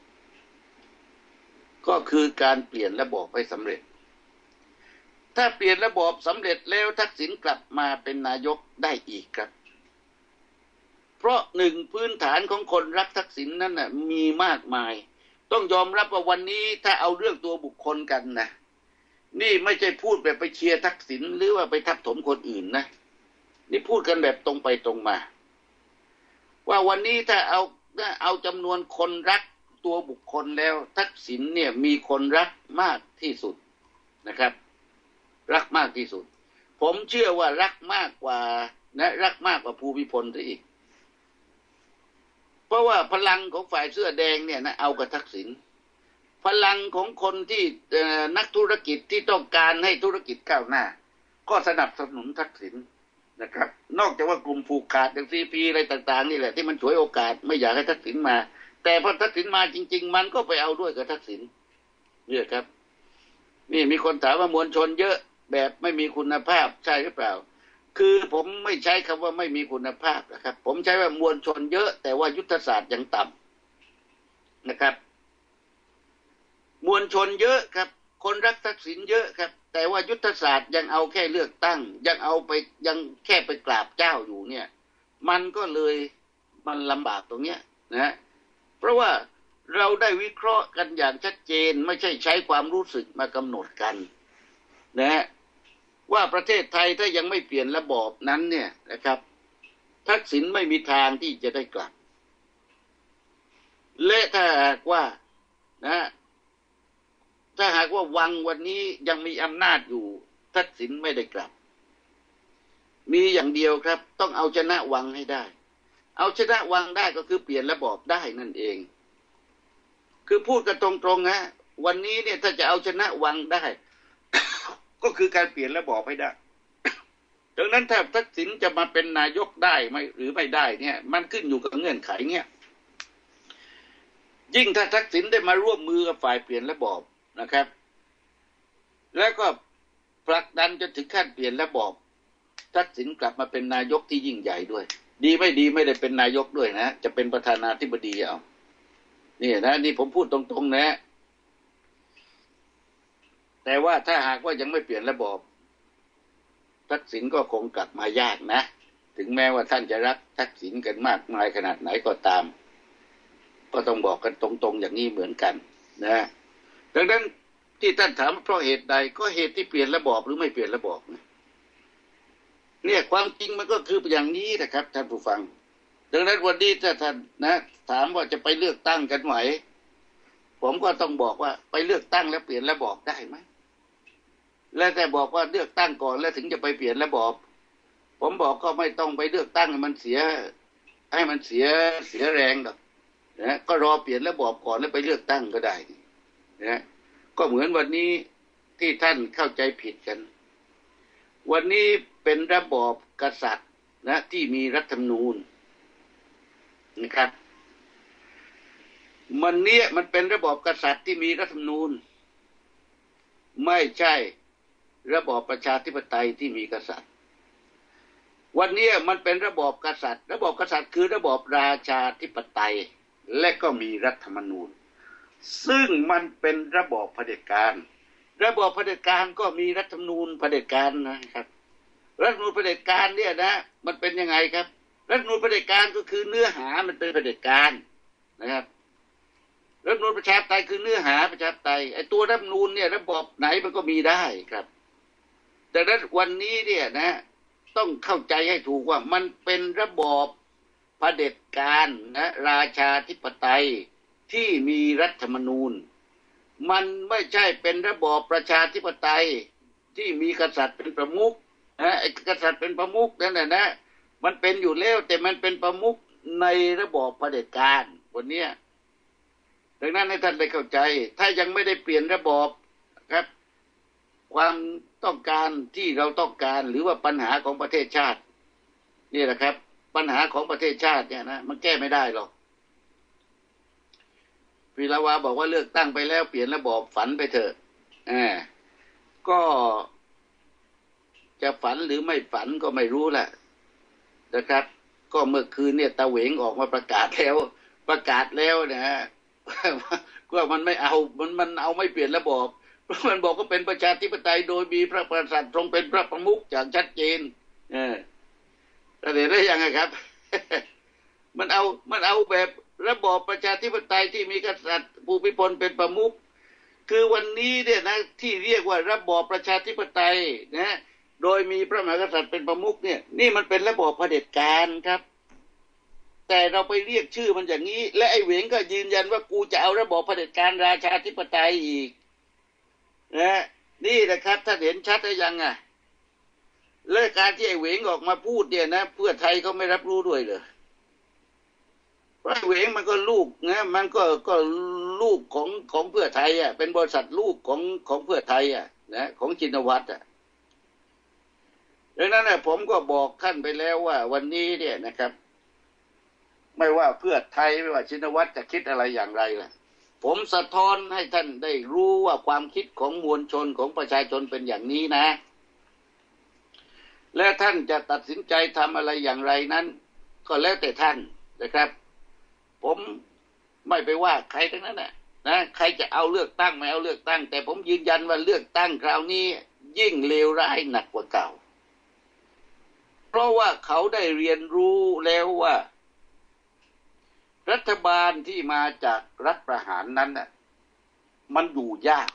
ก็คือการเปลี่ยนระบอบให้สำเร็จถ้าเปลี่ยนระบอบสำเร็จแล้วทักษิณกลับมาเป็นนายกได้อีกครับเพราะหนึ่งพื้นฐานของคนรักทักษิณนั้นน่ะมีมากมายต้องยอมรับว่าวันนี้ถ้าเอาเรื่องตัวบุคคลกันนะนี่ไม่ใช่พูดแบบไปเชียร์ทักษิณหรือว่าไปทับถมคนอื่นนะนี่พูดกันแบบตรงไปตรงมาว่าวันนี้ถ้าเอาถ้าเอาจำนวนคนรักตัวบุคคลแล้วทักษิณเนี่ยมีคนรักมากที่สุดนะครับรักมากที่สุดผมเชื่อว่ารักมากกว่านะรักมากกว่าภูมิพลซะอีกเพราะว่าพลังของฝ่ายเสื้อแดงเนี่ยนะเอากับทักษิณพลังของคนที่นักธุรกิจที่ต้องการให้ธุรกิจก้าวหน้าก็สนับสนุนทักษิณนะครับนอกจากว่ากลุ่มผูกขาดอย่างซีพีอะไรต่างๆนี่แหละที่มันฉวยโอกาสไม่อยากให้ทักษิณมาแต่พอทักษิณมาจริงๆมันก็ไปเอาด้วยกับทักษิณเนี่ยครับนี่มีคนถามว่ามวลชนเยอะแบบไม่มีคุณภาพใช่หรือเปล่าคือผมไม่ใช้คำว่าไม่มีคุณภาพนะครับผมใช้ว่ามวลชนเยอะแต่ว่ายุทธศาสตร์ยังต่ำนะครับมวลชนเยอะครับคนรักทักษิณเยอะครับแต่ว่ายุทธศาสตร์ยังเอาแค่เลือกตั้งยังเอาไปยังแค่ไปกราบเจ้าอยู่เนี่ยมันก็เลยมันลำบากตรงเนี้ยนะเพราะว่าเราได้วิเคราะห์กันอย่างชัดเจนไม่ใช่ใช้ความรู้สึกมากำหนดกันนะว่าประเทศไทยถ้ายังไม่เปลี่ยนระบอบนั้นเนี่ยนะครับทักษิณไม่มีทางที่จะได้กลับและถ้าหากว่านะถ้าหากว่าวังวันนี้ยังมีอำนาจอยู่ทักษิณไม่ได้กลับมีอย่างเดียวครับต้องเอาชนะวังให้ได้เอาชนะวังได้ก็คือเปลี่ยนระบอบได้นั่นเองคือพูดกันตรงๆนะวันนี้เนี่ยถ้าจะเอาชนะวังได้ ก็คือการเปลี่ยนระบอบให้ได้ดังนั้นถ้าทักษิณจะมาเป็นนายกได้ไหมหรือไม่ได้เนี่ยมันขึ้นอยู่กับเงื่อนไขเนี่ยยิ่งถ้าทักษิณได้มาร่วมมือกับฝ่ายเปลี่ยนระบอบนะครับแล้วก็ผลักดันจนถึงขั้นเปลี่ยนระบอบทักษิณกลับมาเป็นนายกที่ยิ่งใหญ่ด้วยดีไม่ดีไม่ได้เป็นนายกด้วยนะจะเป็นประธานาธิบดีเอานี่นะนี่ผมพูดตรงๆนะแต่ว่าถ้าหากว่ายังไม่เปลี่ยนระบอบทักษิณก็คงกลับมายากนะถึงแม้ว่าท่านจะรักทักษิณกันมากมายขนาดไหนก็ตามก็ต้องบอกกันตรงๆอย่างนี้เหมือนกันนะดังนั้นที่ท่านถามเพราะเหตุใดก็เหตุที่เปลี่ยนระบอบหรือไม่เปลี่ยนระบอบเนี่ยความจริงมันก็คืออย่างนี้นะครับท่านผู้ฟังดังนั้นวันนี้ถ้าท่านนะถามว่าจะไปเลือกตั้งกันไหมผมก็ต้องบอกว่าไปเลือกตั้งแล้วเปลี่ยนระบอบได้ไหมแล้วแต่บอกว่าเลือกตั้งก่อนแล้วถึงจะไปเปลี่ยนระบอบผมบอกก็ไม่ต้องไปเลือกตั้งให้มันเสียให้มันเสียเสียแรงหรอกนะก็รอเปลี่ยนระบอบก่อนแล้วไปเลือกตั้งก็ได้นะก็เหมือนวันนี้ที่ท่านเข้าใจผิดกันวันนี้เป็นระบอบกษัตริย์นะที่มีรัฐธรรมนูญนะครับมันเนี่ยมันเป็นระบอบกษัตริย์ที่มีรัฐธรรมนูญไม่ใช่ระบอบประชาธิปไตยที่มีกษัตริย์วันนี้มันเป็นระบอบกษัตริย์ระบอบกษัตริย์คือระบอบราชาธิปไตยและก็มีรัฐธรรมนูญซึ่งมันเป็นระบอบเผด็จการระบอบเผด็จการก็มีรัฐธรรมนูญเผด็จการนะครับรัฐธรรมนูญเผด็จการเนี่ยนะมันเป็นยังไงครับรัฐธรรมนูญเผด็จการก็คือเนื้อหามันเป็นเผด็จการนะครับรัฐธรรมนูญประชาธิปไตยคือเนื้อหาประชาธิปไตยไอ้ตัวรัฐธรรมนูญเนี่ยระบอบไหนมันก็มีได้ครับแต่วันนี้เนี่ยนะต้องเข้าใจให้ถูกว่ามันเป็นระบอบเผด็จการนะราชาธิปไตยที่มีรัฐธรรมนูญมันไม่ใช่เป็นระบอบประชาธิปไตยที่มีกษัตริย์เป็นประมุขนะไอ้กษัตริย์เป็นประมุขนั่นน่ะนะมันเป็นอยู่แล้วแต่มันเป็นประมุขในระบอบเผด็จการวันนี้ดังนั้นให้ท่านได้เข้าใจถ้ายังไม่ได้เปลี่ยนระบอบครับความต้องการที่เราต้องการหรือว่าปัญหาของประเทศชาตินี่แหละครับปัญหาของประเทศชาติเนี่ยนะมันแก้ไม่ได้หรอกพิราวาบอกว่าเลือกตั้งไปแล้วเปลี่ยนระบอบฝันไปเถอะอ่าก็จะฝันหรือไม่ฝันก็ไม่รู้แหละนะครับก็เมื่อคืนเนี่ยตาเหวงออกมาประกาศแล้วประกาศแล้วนะฮะว่ามันไม่เอามันมันเอาไม่เปลี่ยนระบอบเพราะมันบอกว่าเป็นประชาธิปไตยโดยมีพระกษัตริย์ทรงเป็นพระประมุขอย่างชัดเจนเออแต่เห็นได้ยังไงครับมันเอามันเอาแบบระบอบประชาธิปไตยที่มีกษัตริย์ภูมิพลเป็นประมุขคือวันนี้เนี่ยนะที่เรียกว่าระบอบประชาธิปไตยนะโดยมีพระมหากษัตริย์เป็นประมุขเนี่ยนี่มันเป็นระบอบเผด็จการครับแต่เราไปเรียกชื่อมันอย่างนี้และไอ้เหวงก็ยืนยันว่ากูจะเอาระบอบเผด็จการราชาธิปไตยอีกนะนี่แหละครับถ้าเห็นชัดได้ยังไงเรื่องการที่ไอ้เหวงออกมาพูดเนี่ยนะเพื่อไทยเขาไม่รับรู้ด้วยเลยเพราะไอ้เหวงมันก็ลูกนะมันก็ก็ลูกของของเพื่อไทยอ่ะเป็นบริษัทลูกของของเพื่อไทยอ่ะนะของชินวัตรอ่ะดังนั้นนะผมก็บอกท่านไปแล้วว่าวันนี้เนี่ยนะครับไม่ว่าเพื่อไทยไม่ว่าชินวัตรจะคิดอะไรอย่างไรล่ะผมสะท้อนให้ท่านได้รู้ว่าความคิดของมวลชนของประชาชนเป็นอย่างนี้นะและท่านจะตัดสินใจทำอะไรอย่างไรนั้นก็แล้วแต่ท่านนะครับผมไม่ไปว่าใครทั้งนั้นนะนะใครจะเอาเลือกตั้งไม่เอาเลือกตั้งแต่ผมยืนยันว่าเลือกตั้งคราวนี้ยิ่งเลวร้ายหนักกว่าเก่าเพราะว่าเขาได้เรียนรู้แล้วว่ารัฐบาลที่มาจากรัฐประหารนั้นน่ะมันอยู่ยาก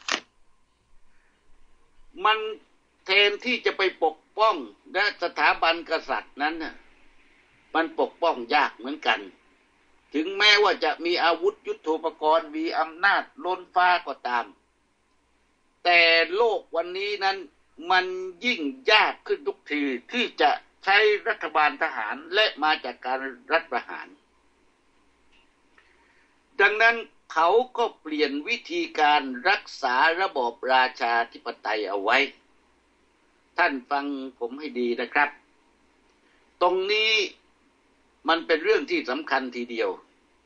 มันแทนที่จะไปปกป้องและสถาบันกษัตริย์นั้นน่ะมันปกป้องยากเหมือนกันถึงแม้ว่าจะมีอาวุธยุทโธปกรณ์มีอำนาจล้นฟ้าก็ตามแต่โลกวันนี้นั้นมันยิ่งยากขึ้นทุกทีที่จะใช้รัฐบาลทหารและมาจากการรัฐประหารดังนั้นเขาก็เปลี่ยนวิธีการรักษาระบอบราชาธิปไตยเอาไว้ท่านฟังผมให้ดีนะครับตรงนี้มันเป็นเรื่องที่สำคัญทีเดียว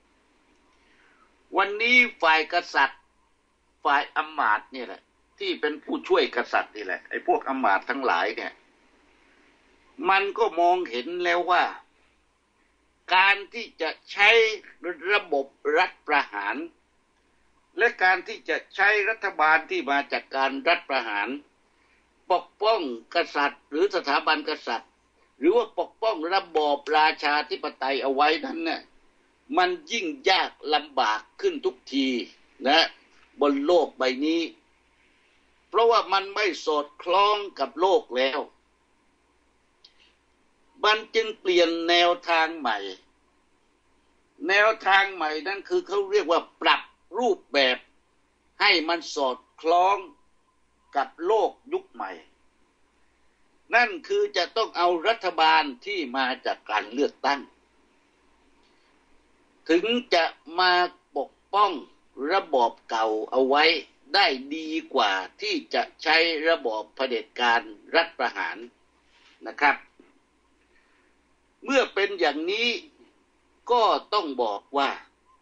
วันนี้ฝ่ายกษัตริย์ฝ่ายอำมาตย์เนี่ยแหละที่เป็นผู้ช่วยกษัตริย์นี่แหละไอ้พวกอำมาตย์ทั้งหลายเนี่ยมันก็มองเห็นแล้วว่าการที่จะใช้ระบบรัฐประหารและการที่จะใช้รัฐบาลที่มาจากการรัฐประหารปกป้องกษัตริย์หรือสถาบันกษัตริย์หรือว่าปกป้องระบอบราชาธิปไตยเอาไว้นั้นเนี่ยมันยิ่งยากลำบากขึ้นทุกทีนะบนโลกใบนี้เพราะว่ามันไม่สอดคล้องกับโลกแล้วมันจึงเปลี่ยนแนวทางใหม่แนวทางใหม่นั่นคือเขาเรียกว่าปรับรูปแบบให้มันสอดคล้องกับโลกยุคใหม่นั่นคือจะต้องเอารัฐบาลที่มาจากการเลือกตั้งถึงจะมาปกป้องระบอบเก่าเอาไว้ได้ดีกว่าที่จะใช้ระบอบเผด็จการรัฐประหารนะครับเมื่อเป็นอย่างนี้ก็ต้องบอกว่า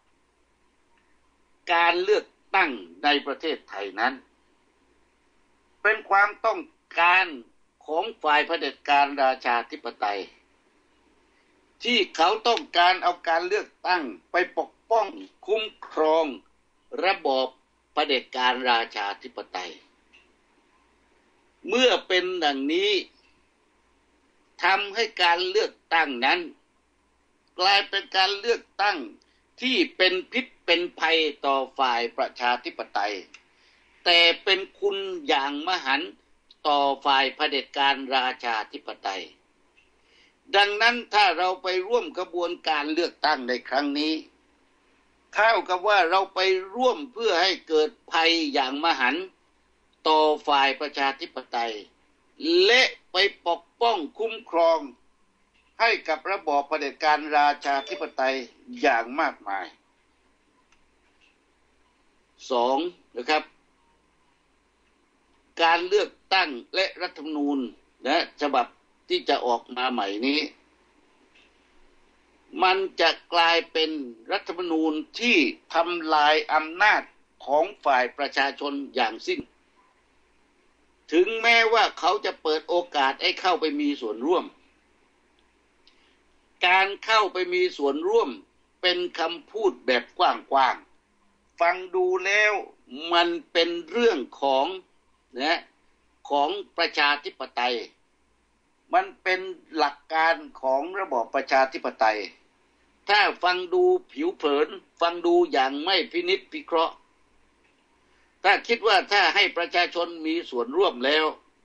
การเลือกตั้งในประเทศไทยนั้นเป็นความต้องการของฝ่ายเผด็จการราชาธิปไตยที่เขาต้องการเอาการเลือกตั้งไปปกป้องคุ้มครองระบอบเผด็จการราชาธิปไตยเมื่อเป็นดังนี้ทำให้การเลือกตั้งนั้นกลายเป็นการเลือกตั้งที่เป็นพิษเป็นภัยต่อฝ่ายประชาธิปไตยแต่เป็นคุณอย่างมหันต์ต่อฝ่ายเผด็จการราชาธิปไตยดังนั้นถ้าเราไปร่วมกระบวนการเลือกตั้งในครั้งนี้เท่ากับว่าเราไปร่วมเพื่อให้เกิดภัยอย่างมหันต์ต่อฝ่ายประชาธิปไตยและไปปกป้องคุ้มครองให้กับระบอบเผด็จการราชาธิปไตยอย่างมากมายสองนะครับการเลือกตั้งและรัฐธรรมนูญนะฉบับที่จะออกมาใหม่นี้มันจะกลายเป็นรัฐธรรมนูญที่ทำลายอำนาจของฝ่ายประชาชนอย่างสิ้นถึงแม้ว่าเขาจะเปิดโอกาสให้เข้าไปมีส่วนร่วมการเข้าไปมีส่วนร่วมเป็นคำพูดแบบกว้างๆฟังดูแล้วมันเป็นเรื่องของนะของประชาธิปไตยมันเป็นหลักการของระบอบประชาธิปไตยถ้าฟังดูผิวเผินฟังดูอย่างไม่พินิจพิเคราะห์ถ้าคิดว่าถ้าให้ประชาชนมีส่วนร่วมแล้ว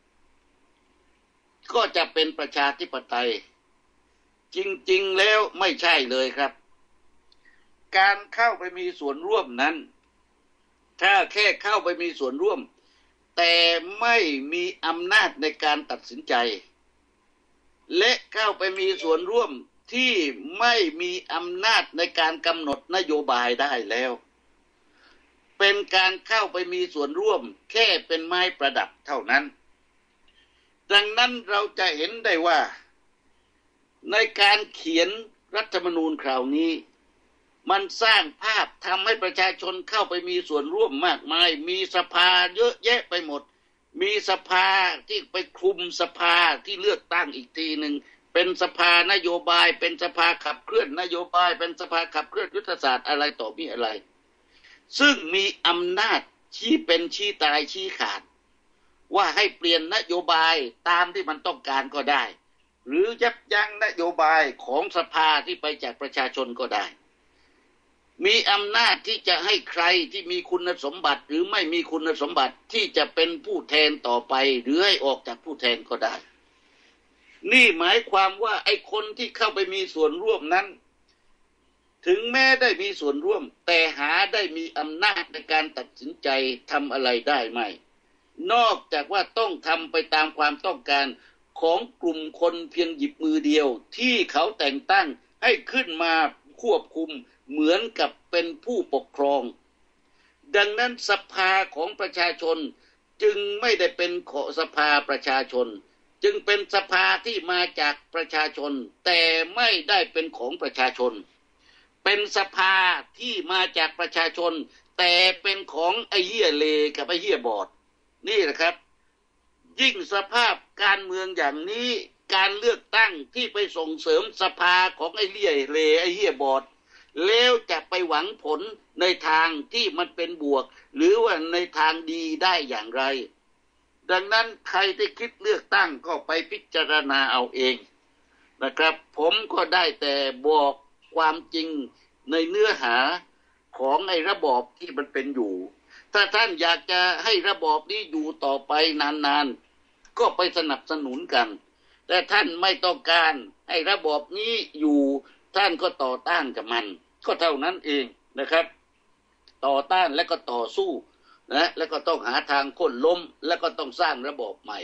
ก็จะเป็นประชาธิปไตยจริงๆแล้วไม่ใช่เลยครับการเข้าไปมีส่วนร่วมนั้นถ้าแค่เข้าไปมีส่วนร่วมแต่ไม่มีอำนาจในการตัดสินใจและเข้าไปมีส่วนร่วมที่ไม่มีอำนาจในการกำหนดนโยบายได้แล้วเป็นการเข้าไปมีส่วนร่วมแค่เป็นไม้ประดับเท่านั้นดังนั้นเราจะเห็นได้ว่าในการเขียนรัฐธรรมนูญคราวนี้มันสร้างภาพทำให้ประชาชนเข้าไปมีส่วนร่วมมากมายมีสภาเยอะแยะไปหมดมีสภาที่ไปคลุมสภาที่เลือกตั้งอีกทีหนึ่งเป็นสภานโยบายเป็นสภาขับเคลื่อนนโยบายเป็นสภาขับเคลื่อนยุทธศาสตร์อะไรต่อมีอะไรซึ่งมีอำนาจชี้เป็นชี้ตายชี้ขาดว่าให้เปลี่ยนนโยบายตามที่มันต้องการก็ได้หรือยับยั้งนโยบายของสภาที่ไปจากประชาชนก็ได้มีอำนาจที่จะให้ใครที่มีคุณสมบัติหรือไม่มีคุณสมบัติที่จะเป็นผู้แทนต่อไปหรือให้ออกจากผู้แทนก็ได้นี่หมายความว่าไอ้คนที่เข้าไปมีส่วนร่วมนั้นถึงแม้ได้มีส่วนร่วมแต่หาได้มีอำนาจในการตัดสินใจทำอะไรได้ไหมนอกจากว่าต้องทำไปตามความต้องการของกลุ่มคนเพียงหยิบมือเดียวที่เขาแต่งตั้งให้ขึ้นมาควบคุมเหมือนกับเป็นผู้ปกครองดังนั้นสภาของประชาชนจึงไม่ได้เป็นสภาประชาชนจึงเป็นสภาที่มาจากประชาชนแต่ไม่ได้เป็นของประชาชนเป็นสภาที่มาจากประชาชนแต่เป็นของไอ้เหี้ยเลกับไอ้เหี้ยบอดนี่แหละครับยิ่งสภาพการเมืองอย่างนี้การเลือกตั้งที่ไปส่งเสริมสภาของไอ้เหี้ยเลไอ้เหี้ยบอดแล้วจะไปหวังผลในทางที่มันเป็นบวกหรือว่าในทางดีได้อย่างไรดังนั้นใครที่คิดเลือกตั้งก็ไปพิจารณาเอาเองนะครับผมก็ได้แต่บอกความจริงในเนื้อหาของไอ้ระบอบที่มันเป็นอยู่ถ้าท่านอยากจะให้ระบอบนี้อยู่ต่อไปนานๆก็ไปสนับสนุนกันแต่ท่านไม่ต้องการให้ระบอบนี้อยู่ท่านก็ต่อต้านกับมันก็เท่านั้นเองนะครับต่อต้านและก็ต่อสู้นะแล้วก็ต้องหาทางค้นล้มแล้วก็ต้องสร้างระบอบใหม่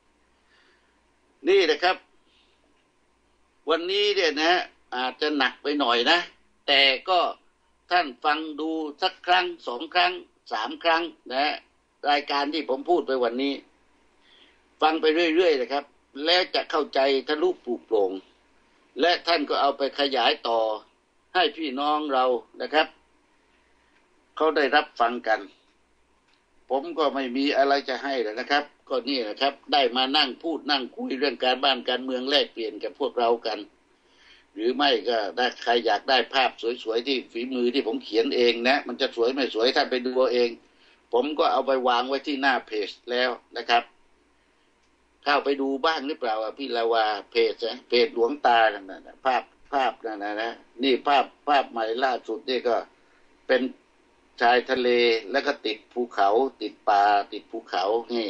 นี่นะครับวันนี้เนี่ยนะอาจจะหนักไปหน่อยนะแต่ก็ท่านฟังดูสักครั้งสองครั้งสามครั้งนะรายการที่ผมพูดไปวันนี้ฟังไปเรื่อยๆนะครับแล้วจะเข้าใจทะลุปลุกโปร่งและท่านก็เอาไปขยายต่อให้พี่น้องเรานะครับเขาได้รับฟังกันผมก็ไม่มีอะไรจะให้แล้วนะครับก็นี่แหละครับได้มานั่งพูดนั่งคุยเรื่องการบ้านการเมืองแลกเปลี่ยนกับพวกเรากันหรือไม่ก็ได้ใครอยากได้ภาพสวยๆที่ฝีมือที่ผมเขียนเองนะมันจะสวยไม่สวยท่านไปดูเองผมก็เอาไปวางไว้ที่หน้าเพจแล้วนะครับเข้าไปดูบ้างหรือเปล่าพี่ละวาเพจนะเพจหลวงตานั่นนะภาพภาพนั่นนะนะนี่ภาพภาพใหม่ล่าสุดนี่ก็เป็นชายทะเลแล้วก็ติดภูเขาติดป่าติดภูเขานี่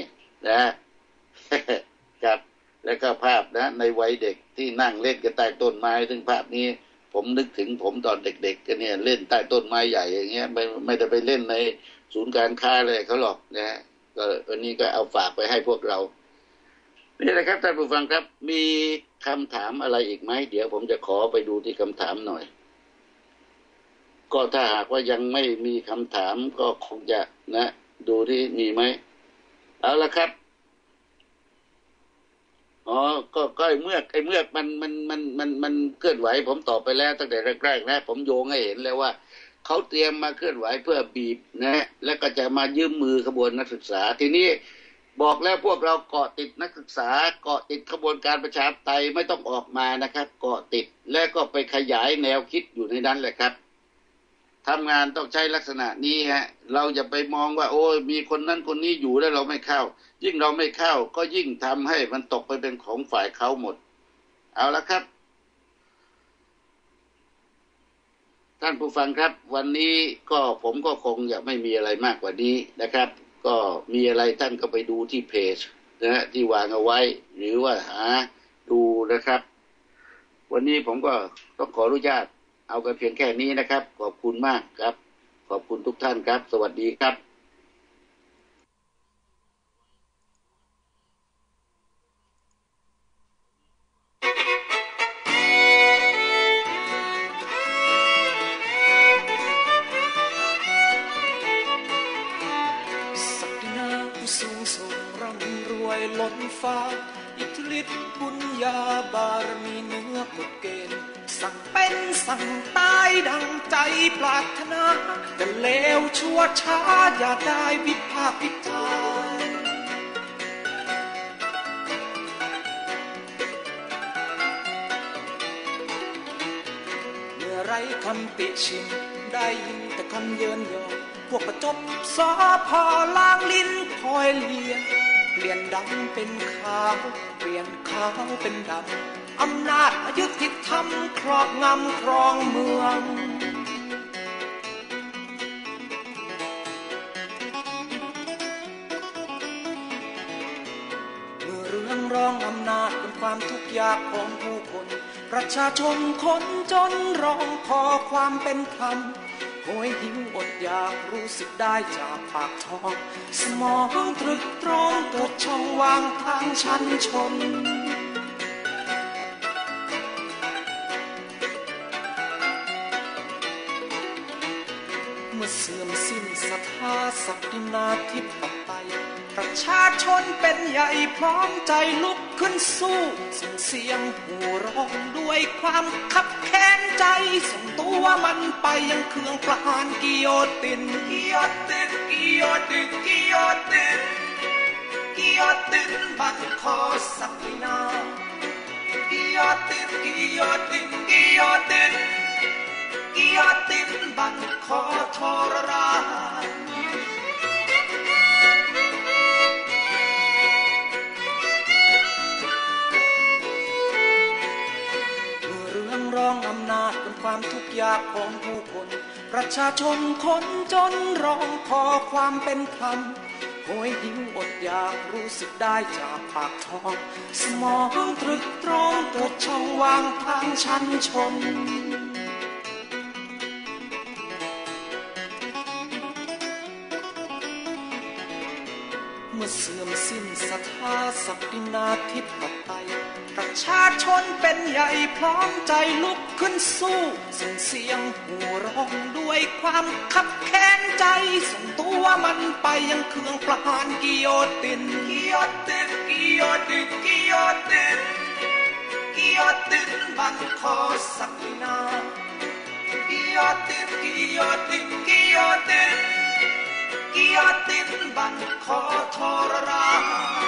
นะครับแล้วก็ภาพนะในวัยเด็กที่นั่งเล่นกันใต้ต้นไม้ซึ่งภาพนี้ผมนึกถึงผมตอนเด็กๆกันเนี่ยเล่นใต้ต้นไม้ใหญ่อย่างเงี้ยไม่ไม่ได้ไปเล่นในศูนย์การค้าเลยเขาหรอกนะก็วันนี้ก็เอาฝากไปให้พวกเรานี่แหละครับท่านผู้ฟังครับมีคำถามอะไรอีกไหมเดี๋ยวผมจะขอไปดูที่คำถามหน่อยก็ถ้าหากว่ายังไม่มีคำถามก็คงจะนะดูที่มีไหมเอาละครับอ๋อก็ก็ไอ้เมือกไอ้เมือกมันมันมันมันมันเคลื่อนไหวผมตอบไปแล้วตั้งแต่แรกๆนะผมโยงให้เห็นแล้วว่าเขาเตรียมมาเคลื่อนไหวเพื่อบีบนะแล้วก็จะมายืมมือขบวนนักศึกษาทีนี้บอกแล้วพวกเราเกาะติดนักศึกษาเกาะติดขบวนการประชาธิปไตยไม่ต้องออกมานะครับเกาะติดแล้วก็ไปขยายแนวคิดอยู่ในนั้นแหละครับทำงานต้องใช้ลักษณะนี้ฮะเราจะไปมองว่าโอ้ยมีคนนั้นคนนี้อยู่แล้วเราไม่เข้ายิ่งเราไม่เข้าก็ยิ่งทำให้มันตกไปเป็นของฝ่ายเขาหมดเอาละครับท่านผู้ฟังครับวันนี้ก็ผมก็คงจะไม่มีอะไรมากกว่านี้นะครับก็มีอะไรท่านก็ไปดูที่เพจนะฮะที่วางเอาไว้หรือว่าหาดูนะครับวันนี้ผมก็ต้องขออนุญาตเอากันเพียงแค่นี้นะครับขอบคุณมากครับขอบคุณทุกท่านครับสวัสดีครับสูงส่งร่ำรวยล้นฟ้าอิทธิฤทธิ์บุญญาบารมีเหนือกฎเกณฑ์สั่งเป็นสั่งตายดังใจปรารถนาแต่เลวชั่วช้าอย่าได้วิพากษ์วิจารณ์เมื่อไรคำติชินได้ยินแต่คำเยินยอพวกประจบสอพอล้างลิ้นคอยเลียเปลี่ยนดำเป็นขาวเปลี่ยนขาวเป็นดำอำนาจอยุติธรรมครอบงำครองเมืองเมื่อเรื่องร้องอำนาจเป็นความทุกข์ยากของผู้คนประชาชนคนจนร้องขอความเป็นธรรมโหยหิวอดอยากรู้สึกได้จากปากท้องสมองตรึกตรองเกิดช่องว่างทางชั้นชนเมื่อเสื่อมสิ้นศรัทธาศักดินาธิปไตยประชาชนเป็นใหญ่พร้อมใจลุกขึ้นสู้ส่งเสียงหูร้องด้วยความคับแค้นใจส่งตัวมันไปยังเครื่องประหารกิโยตินกิโยตินกิโยตินกิโยตินกิโยตินบังคอศักดินากิโยตินกิโยตินกิโยตินกิโยตินบังคอทรราร้องอำนาจเป็นความทุกข์ยากของผู้คนประชาชนคนจนร้องขอความเป็นธรรมโหยหิวอดอยากรู้สึกได้จากปากท้องสมองตรึกตรองเกิดช่องว่างทางชั้นชนเมื่อเสื่อมสิ้นศรัทธาศักดินาธิปไตยประชาชนเป็นใหญ่พร้อมใจลุกขึ้นสู้ส่งเสียงหูร้องด้วยความคับแค้นใจส่งตัวมันไปยังเครื่องประหารกิโยตินกิโยตินกิโยตินกิโยตินกิโยตินบังคอศักดินากิโยตินกิโยตินกิโยตินกิโยตินบังคอทรรา